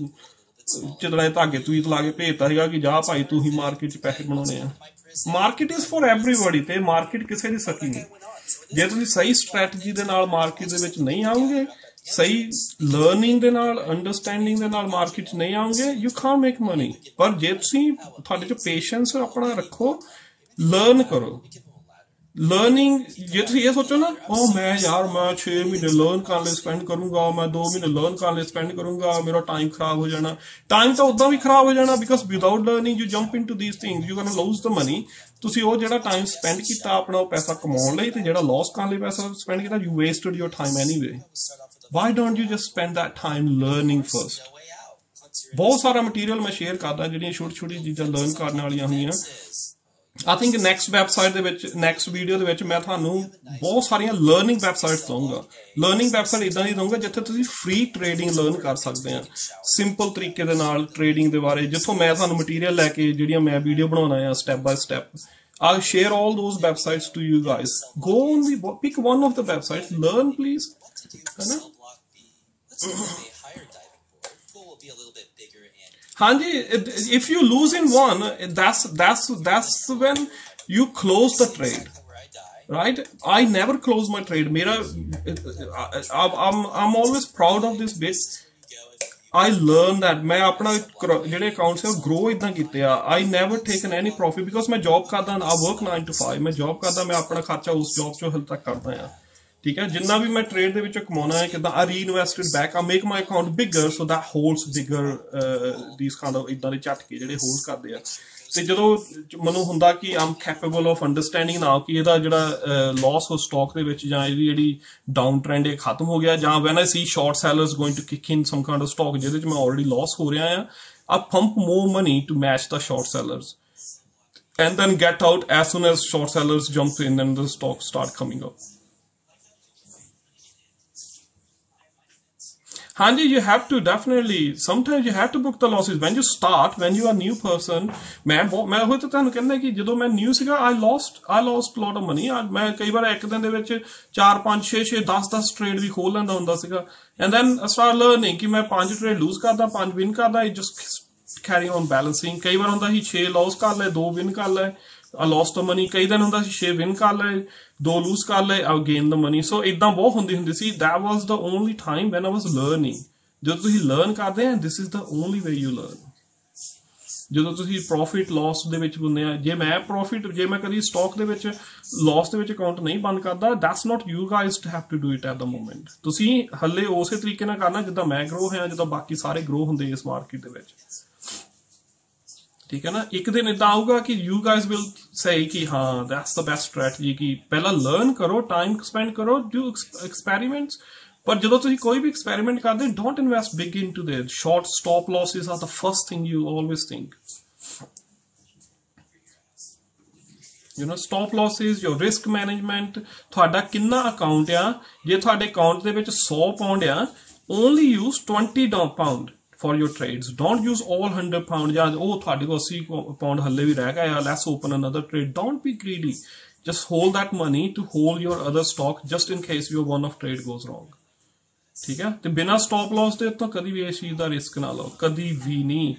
ਚਿਤੜੇ ਧਾਗੇ ਤੂੰ ਲਾ ਕੇ ਭੇਜਤਾ ਸੀਗਾ ਕਿ ਜਾ ਭਾਈ ਤੂੰ ਹੀ ਮਾਰਕੀਟ 'ਚ ਪੈਸੇ ਬਣਾਉਣੇ ਆ। ਮਾਰਕੀਟ ਇਜ਼ ਫॉर ਐਵਰੀਬਡੀ ਤੇ ਮਾਰਕੀਟ ਕਿਸੇ ਦੀ ਸਕੀ ਨਹੀਂ। ਜੇ ਤੁਸੀਂ ਸਹੀ ਸਟ੍ਰੈਟਜੀ ਦੇ ਨਾਲ ਮਾਰਕੀਟ ਦੇ ਵਿੱਚ ਨਹੀਂ ਆਓਗੇ, ਸਹੀ ਲਰਨਿੰਗ ਦੇ ਨਾਲ ਅੰਡਰਸਟੈਂਡਿੰਗ ਦੇ ਨਾਲ ਮਾਰਕੀਟ 'ਚ ਨਹੀਂ ਆਓਗੇ, ਯੂ ਕਾਂਟ ਮੇਕ ਮਨੀ। ਪਰ ਜੇ ਤੁਸੀਂ ਤੁਹਾਡੇ 'ਚ ਪੇਸ਼ੈਂਸ ਆਪਣਾ ਰੱਖੋ, ਲਰਨ ਕਰੋ। ਲਰਨਿੰਗ ਜੇ ਤੁਸੀਂ ਇਹ ਸੋਚੋ ਨਾ ਮੈਂ 6 ਮਹੀਨੇ ਲਰਨ ਕਰਨ ਲਈ ਸਪੈਂਡ ਕਰੂੰਗਾ, ਮੈਂ 2 ਮਹੀਨੇ ਲਰਨ ਕਰਨ ਲਈ ਸਪੈਂਡ ਕਰੂੰਗਾ, ਮੇਰਾ ਟਾਈਮ ਖਰਾਬ ਹੋ ਜਾਣਾ। ਟਾਈਮ ਤਾਂ ਉਦਾਂ ਵੀ ਖਰਾਬ ਹੋ ਜਾਣਾ because without learning you jump into these things, you gonna lose the money. ਤੁਸੀਂ ਉਹ ਜਿਹੜਾ ਟਾਈਮ ਸਪੈਂਡ ਕੀਤਾ ਆਪਣਾ ਉਹ ਪੈਸਾ ਕਮਾਉਣ ਲਈ ਤੇ ਜਿਹੜਾ ਲਾਸ ਕਰਨ ਲਈ ਪੈਸਾ ਸਪੈਂਡ ਕੀਤਾ, you wasted your time anyway. Why don't you just spend that time learning first. ਬਹੁਤ ਸਾਰਾ ਮਟੀਰੀਅਲ ਮੈਂ ਸ਼ੇਅਰ ਕਰਦਾ ਜਿਹੜੀਆਂ ਛੋਟੀ ਚੀਜ਼ਾਂ ਲਰਨ ਕਰਨ ਵਾਲੀਆਂ ਹੁੰਦੀਆਂ। I think ਨੈਕਸਟ ਵੈਬਸਾਈਟ ਦੇ ਵਿੱਚ ਨੈਕਸਟ ਵੀਡੀਓ ਦੇ ਵਿੱਚ ਮੈਂ ਤੁਹਾਨੂੰ ਬਹੁਤ ਸਾਰੀਆਂ ਲਰਨਿੰਗ ਵੈਬਸਾਈਟਸ ਦਊਂਗਾ। ਲਰਨਿੰਗ ਵੈਬਸਾਈਟ ਇਦਾਂ ਦੀ ਦਊਂਗਾ ਜਿੱਥੇ ਤੁਸੀਂ ਫ੍ਰੀ ਟ੍ਰੇਡਿੰਗ ਲਰਨ ਕਰ ਸਕਦੇ ਆ ਸਿੰਪਲ ਤਰੀਕੇ ਦੇ ਨਾਲ ਟ੍ਰੇਡਿੰਗ ਦੇ ਬਾਰੇ, ਜਿੱਥੋਂ ਮੈਂ ਤੁਹਾਨੂੰ ਮਟੀਰੀਅਲ ਲੈ ਕੇ ਜਿਹੜੀਆਂ ਮੈਂ ਵੀਡੀਓ ਬਣਾਉਣਾ ਆ step by step I'll share all those websites to you guys. Go on pick one of the websites, learn please. है ना? हाँ जी, if you lose in one, that's when you close the trade. Right? I never close my trade. I'm always proud of this bit. I learned that मैं अपना ਜਿਹੜੇ accounts है grow इतना किते आ. I never taken any profit because मैं job करदा, I work 9 to 5. मैं job करदा, मैं अपना खर्चा उस job चों हल तक करदा आ. ठीक है, जिन्ना भी मैं ट्रेड ਦੇ ਵਿੱਚ ਕਮਾਉਣਾ ਹੈ ਕਿਦਾਂ I reinvested back, I make my account bigger so that holds bigger these kind of ਇਦਾਂ ਦੇ ਝਟਕੇ ਜਿਹੜੇ ਹੋਲਡ ਕਰਦੇ ਆ. ਤੇ ਜਦੋਂ ਮੈਨੂੰ ਹੁੰਦਾ ਕਿ ਆਮ ਕੈਪੇਬਲ ਆਫ ਅੰਡਰਸਟੈਂਡਿੰਗ ਨਾ ਕਿ ਇਹਦਾ ਜਿਹੜਾ ਲਾਸ ਹੋ ਸਟਾਕ ਦੇ ਵਿੱਚ ਜਾਂ ਇਹਦੀ ਜਿਹੜੀ ਡਾਊਨ ਟ੍ਰੈਂਡ ਇਹ ਖਤਮ ਹੋ ਗਿਆ, ਜਾਂ when I see short sellers going to kick in some kind of stock ਜਿਹਦੇ ਚ ਮੈਂ ਆਲਰੇਡੀ ਲਾਸ ਹੋ ਰਿਹਾ ਆ, I pump more money to match the short sellers and then get out as soon as short sellers jump in and the stocks start coming up. Hanji, you have to definitely, sometimes you have to book the losses when you start, when you are a new person. मैं ਉਹ ਤਾਂ ਤੁਹਾਨੂੰ ਕਹਿੰਦਾ ਕਿ ਜਦੋਂ ਮੈਂ ਨਿਊ ਸੀਗਾ I lost a lot of money. ਮੈਂ ਕਈ ਵਾਰ ਇੱਕ ਦਿਨ ਦੇ ਵਿੱਚ 4 5 6 6 10 ਟ੍ਰੇਡ ਵੀ ਖੋਲ ਲੈਂਦਾ ਹੁੰਦਾ ਸੀਗਾ, and then I start learning ਕਿ ਮੈਂ 5 ਟ੍ਰੇਡ ਲੂਜ਼ ਕਰਦਾ, 5 ਵਿਨ ਕਰਦਾ, I just carry on balancing. ਕਈ ਵਾਰ ਹੁੰਦਾ ਸੀ 6 ਲਾਸ ਕਰ ਲਏ, 2 ਵਿਨ ਕਰ ਲਏ, I lost the money. ਕਈ ਦਿਨ ਹੁੰਦਾ ਸੀ 6 ਵਿਨ ਕਰ ਲਏ, 2 lose ਕਰ ਲਏ, I gain the money. So ਇਦਾਂ ਬਹੁਤ ਹੁੰਦੀ ਸੀ. That was the only time when I was learning. ਜਦੋਂ ਤੁਸੀਂ learn ਕਰਦੇ ਆ, this is the only way you learn. ਜਦੋਂ ਤੁਸੀਂ profit loss ਦੇ ਵਿੱਚ ਹੁੰਦੇ ਆ, ਜੇ ਮੈਂ ਕਦੀ stock ਦੇ ਵਿੱਚ loss ਦੇ ਵਿੱਚ account ਨਹੀਂ ਬੰਦ ਕਰਦਾ, that's not you guys to have to do it at the moment. ਤੁਸੀਂ ਹੱਲੇ ਉਸੇ ਤਰੀਕੇ ਨਾਲ ਕਰਨਾ ਜਿੱਦਾਂ ਮੈਂ grow ਹੋਇਆ, ਜਿੱਦਾਂ ਬਾਕੀ ਸਾਰੇ grow ਹੁੰਦੇ ਇਸ ਮਾਰਕੀਟ ਦੇ ਵਿੱਚ. ठीक है ना? एक दिन इतना आऊगा कि you guys will say कि हाँ that's the best strategy कि पहला learn करो, time spend करो, do experiments. पर जब तुसी कोई भी experiment करते, don't invest big into the short stop losses are the first thing you always think. You know, stop losses, your risk management, ਤੁਹਾਡਾ ਕਿੰਨਾ account ਆ, ਜੇ ਤੁਹਾਡੇ account ਦੇ ਵਿੱਚ 100 pound ਆ, only use 20 pound for your trades. Don't use all 100 pound. Yeah, oh, ਤੁਹਾਡੇ ਕੋਲ 80 pound ਹੱਲੇ ਵੀ ਰਹਿ ਗਿਆ, let's open another trade. Don't be greedy. Just hold that money to hold your other stock just in case your one of trade goes wrong. ਠੀਕ ਹੈ, ਤੇ ਬਿਨਾਂ stop loss ਦੇ ਤਾਂ ਕਦੀ ਵੀ ਇਸ ਚੀਜ਼ ਦਾ ਰਿਸਕ ਨਾ ਲਓ, ਕਦੀ ਵੀ ਨਹੀਂ.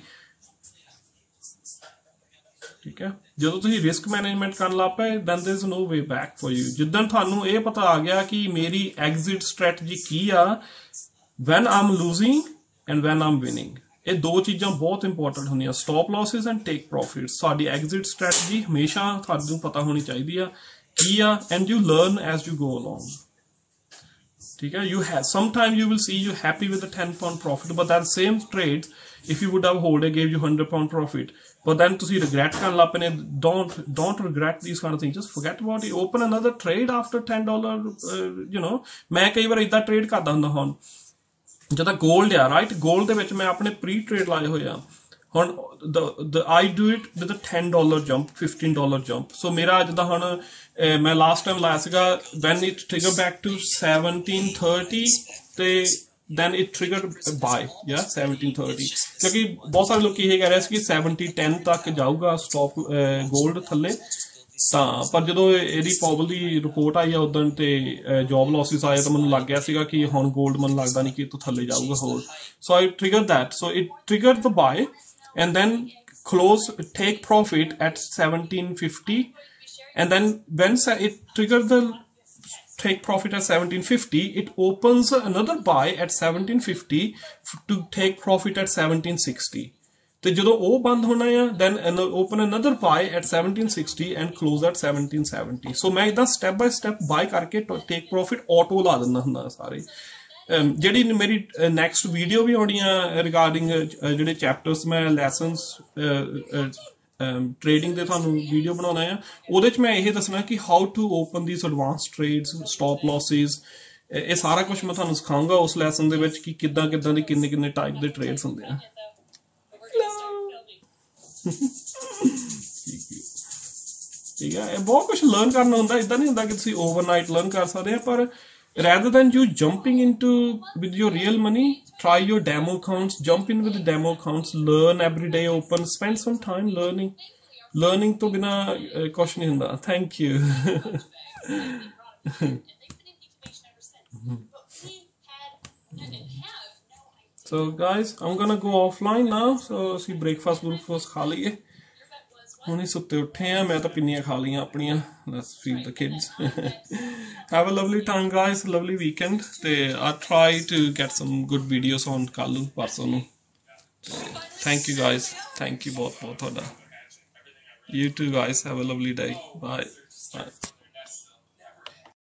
ਠੀਕ ਹੈ, ਜਦੋਂ ਤੁਸੀਂ ਰਿਸਕ ਮੈਨੇਜਮੈਂਟ ਕਰਨ ਲੱਗ ਪਏ, then there is no way back for you. ਜਿੱਦਣ ਤੁਹਾਨੂੰ ਇਹ ਪਤਾ ਆ ਗਿਆ ਕਿ ਮੇਰੀ exit strategy ਕੀ ਆ, when I'm losing and when I'm winning, ਇਹ ਦੋ ਚੀਜ਼ਾਂ ਬਹੁਤ ਇੰਪੋਰਟੈਂਟ ਹੁੰਦੀਆਂ, stop losses and take profits. ਸਾਡੀ ਐਗਜ਼ਿਟ ਸਟ੍ਰੈਟਜੀ ਹਮੇਸ਼ਾ ਤੁਹਾਨੂੰ ਪਤਾ ਹੋਣੀ ਚਾਹੀਦੀ ਆ ਕੀ ਆ, and you learn as you go along. ਠੀਕ ਹੈ, you have sometime you will see you happy with the 10 pound profit, but that same trade if you would have hold it gave you 100 pound profit, but then ਤੁਸੀਂ regret ਕਰਨ ਲੱਗ ਪਏ ਨੇ. don't regret these kind of things. Just forget about it. Open another trade after $10. ਮੈਂ ਕਈ ਵਾਰ ਇਦਾਂ ਟ੍ਰੇਡ ਕਰਦਾ ਹੁੰਦਾ. ਹੁਣ ਜਿੱਦਾਂ ਗੋਲਡ ਆ, ਰਾਈਟ, ਗੋਲਡ ਦੇ ਵਿੱਚ ਮੈਂ ਆਪਣੇ ਪ੍ਰੀ ਟ੍ਰੇਡ ਲਾਏ ਹੋਏ ਆ. ਹੁਣ I do it with a $10 jump, $15 jump. ਸੋ ਮੇਰਾ ਜਿੱਦਾਂ ਹੁਣ ਮੈਂ ਲਾਸਟ ਟਾਈਮ ਲਾਇਆ ਸੀਗਾ when it triggered back to 1730 ਤੇ then it triggered buy, yeah, 1730. ਕਿਉਂਕਿ ਬਹੁਤ ਸਾਰੇ ਲੋਕ ਇਹ ਕਹਿ ਰਹੇ ਸੀ ਕਿ 1710 ਤੱਕ ਜਾਊਗਾ ਸਟਾਪ ਗੋਲਡ ਥੱਲੇ, ਤਾਂ ਪਰ ਜਦੋਂ ਇਹਦੀ ਪਾਵਲ ਦੀ ਰਿਪੋਰਟ ਆਈ ਆ ਉਦੋਂ ਤੇ ਜੌਬ ਲਾਸਿਸ ਆਏ ਤਾਂ ਮੈਨੂੰ ਲੱਗ ਗਿਆ ਸੀਗਾ ਕਿ ਹੁਣ ਗੋਲਡ ਮੈਨੂੰ ਲੱਗਦਾ ਨਹੀਂ ਕਿ ਇਹ ਤੋਂ ਥੱਲੇ ਜਾਊਗਾ ਹੋਰ. ਸੋ I triggered that. So it triggered the buy and then take profit at 1750, and then when it triggered the take profit at 1750, it opens another buy at 1750 to take profit at 1760. ਤੇ ਜਦੋਂ ਉਹ ਬੰਦ ਹੋਣਾ ਆ, then open another buy at 1760 and close at 1770. ਸੋ ਮੈਂ ਇਦਾਂ ਸਟੈਪ ਬਾਈ ਸਟੈਪ ਬਾਈ ਕਰਕੇ ਟੇਕ ਪ੍ਰੋਫਿਟ ਆਟੋ ਲਾ ਦਿੰਦਾ ਹੁੰਦਾ ਸਾਰੇ. ਜਿਹੜੀ ਮੇਰੀ ਨੈਕਸਟ ਵੀਡੀਓ ਵੀ ਆਉਣੀ ਆ ਰਿਗਾਰਡਿੰਗ ਜਿਹੜੇ ਚੈਪਟਰਸ ਮੈਂ ਲੈਸਨਸ ਟ੍ਰੇਡਿੰਗ ਦੇ ਤੁਹਾਨੂੰ ਵੀਡੀਓ ਬਣਾਉਣਾ ਆ, ਉਹਦੇ ਚ ਮੈਂ ਇਹ ਦੱਸਣਾ ਕਿ how to open these advance trades, stop losses, ਇਹ ਸਾਰਾ ਕੁਝ ਮੈਂ ਤੁਹਾਨੂੰ ਸਿਖਾਊਂਗਾ ਉਸ ਲੈਸਨ ਦੇ ਵਿੱਚ ਕਿ ਕਿੱਦਾਂ ਦੇ ਕਿੰਨੇ ਟਾਈਪ ਦੇ ਟ੍ਰੇਡਸ ਹੁੰਦੇ ਆ. ਠੀਕ ਹੈ, ਇਹ ਬਹੁਤ ਕੁਝ ਲਰਨ ਕਰਨਾ ਹੁੰਦਾ. ਇਦਾਂ ਨਹੀਂ ਹੁੰਦਾ ਕਿ ਤੁਸੀਂ ਓਵਰਨਾਈਟ ਲਰਨ ਕਰ ਸਕਦੇ ਆ, ਪਰ rather than you jumping into with your real money, try your demo accounts, jump in with the demo accounts, learn every day, spend some time learning. Learning ਤੋਂ ਬਿਨਾ ਕੁਛ ਨਹੀਂ ਹੁੰਦਾ thank you So guys, I'm gonna go offline now. So ਅਸੀਂ breakfast ਖਾ ਲਈਏ ਹੁਣੇ ਸੁੱਤੇ ਉੱਠੇ ਆ ਮੈਂ ਤਾਂ ਪਿੰਨੀਆਂ ਖਾ ਲਈਆਂ ਆਪਣੀਆਂ let's feed the kids have a lovely time guys lovely weekend ਤੇ I'll try to get some good videos on ਕੱਲ ਨੂੰ ਪਰਸੋਂ ਨੂੰ thank you guys thank you ਬਹੁਤ ਤੁਹਾਡਾ you too guys have a lovely day bye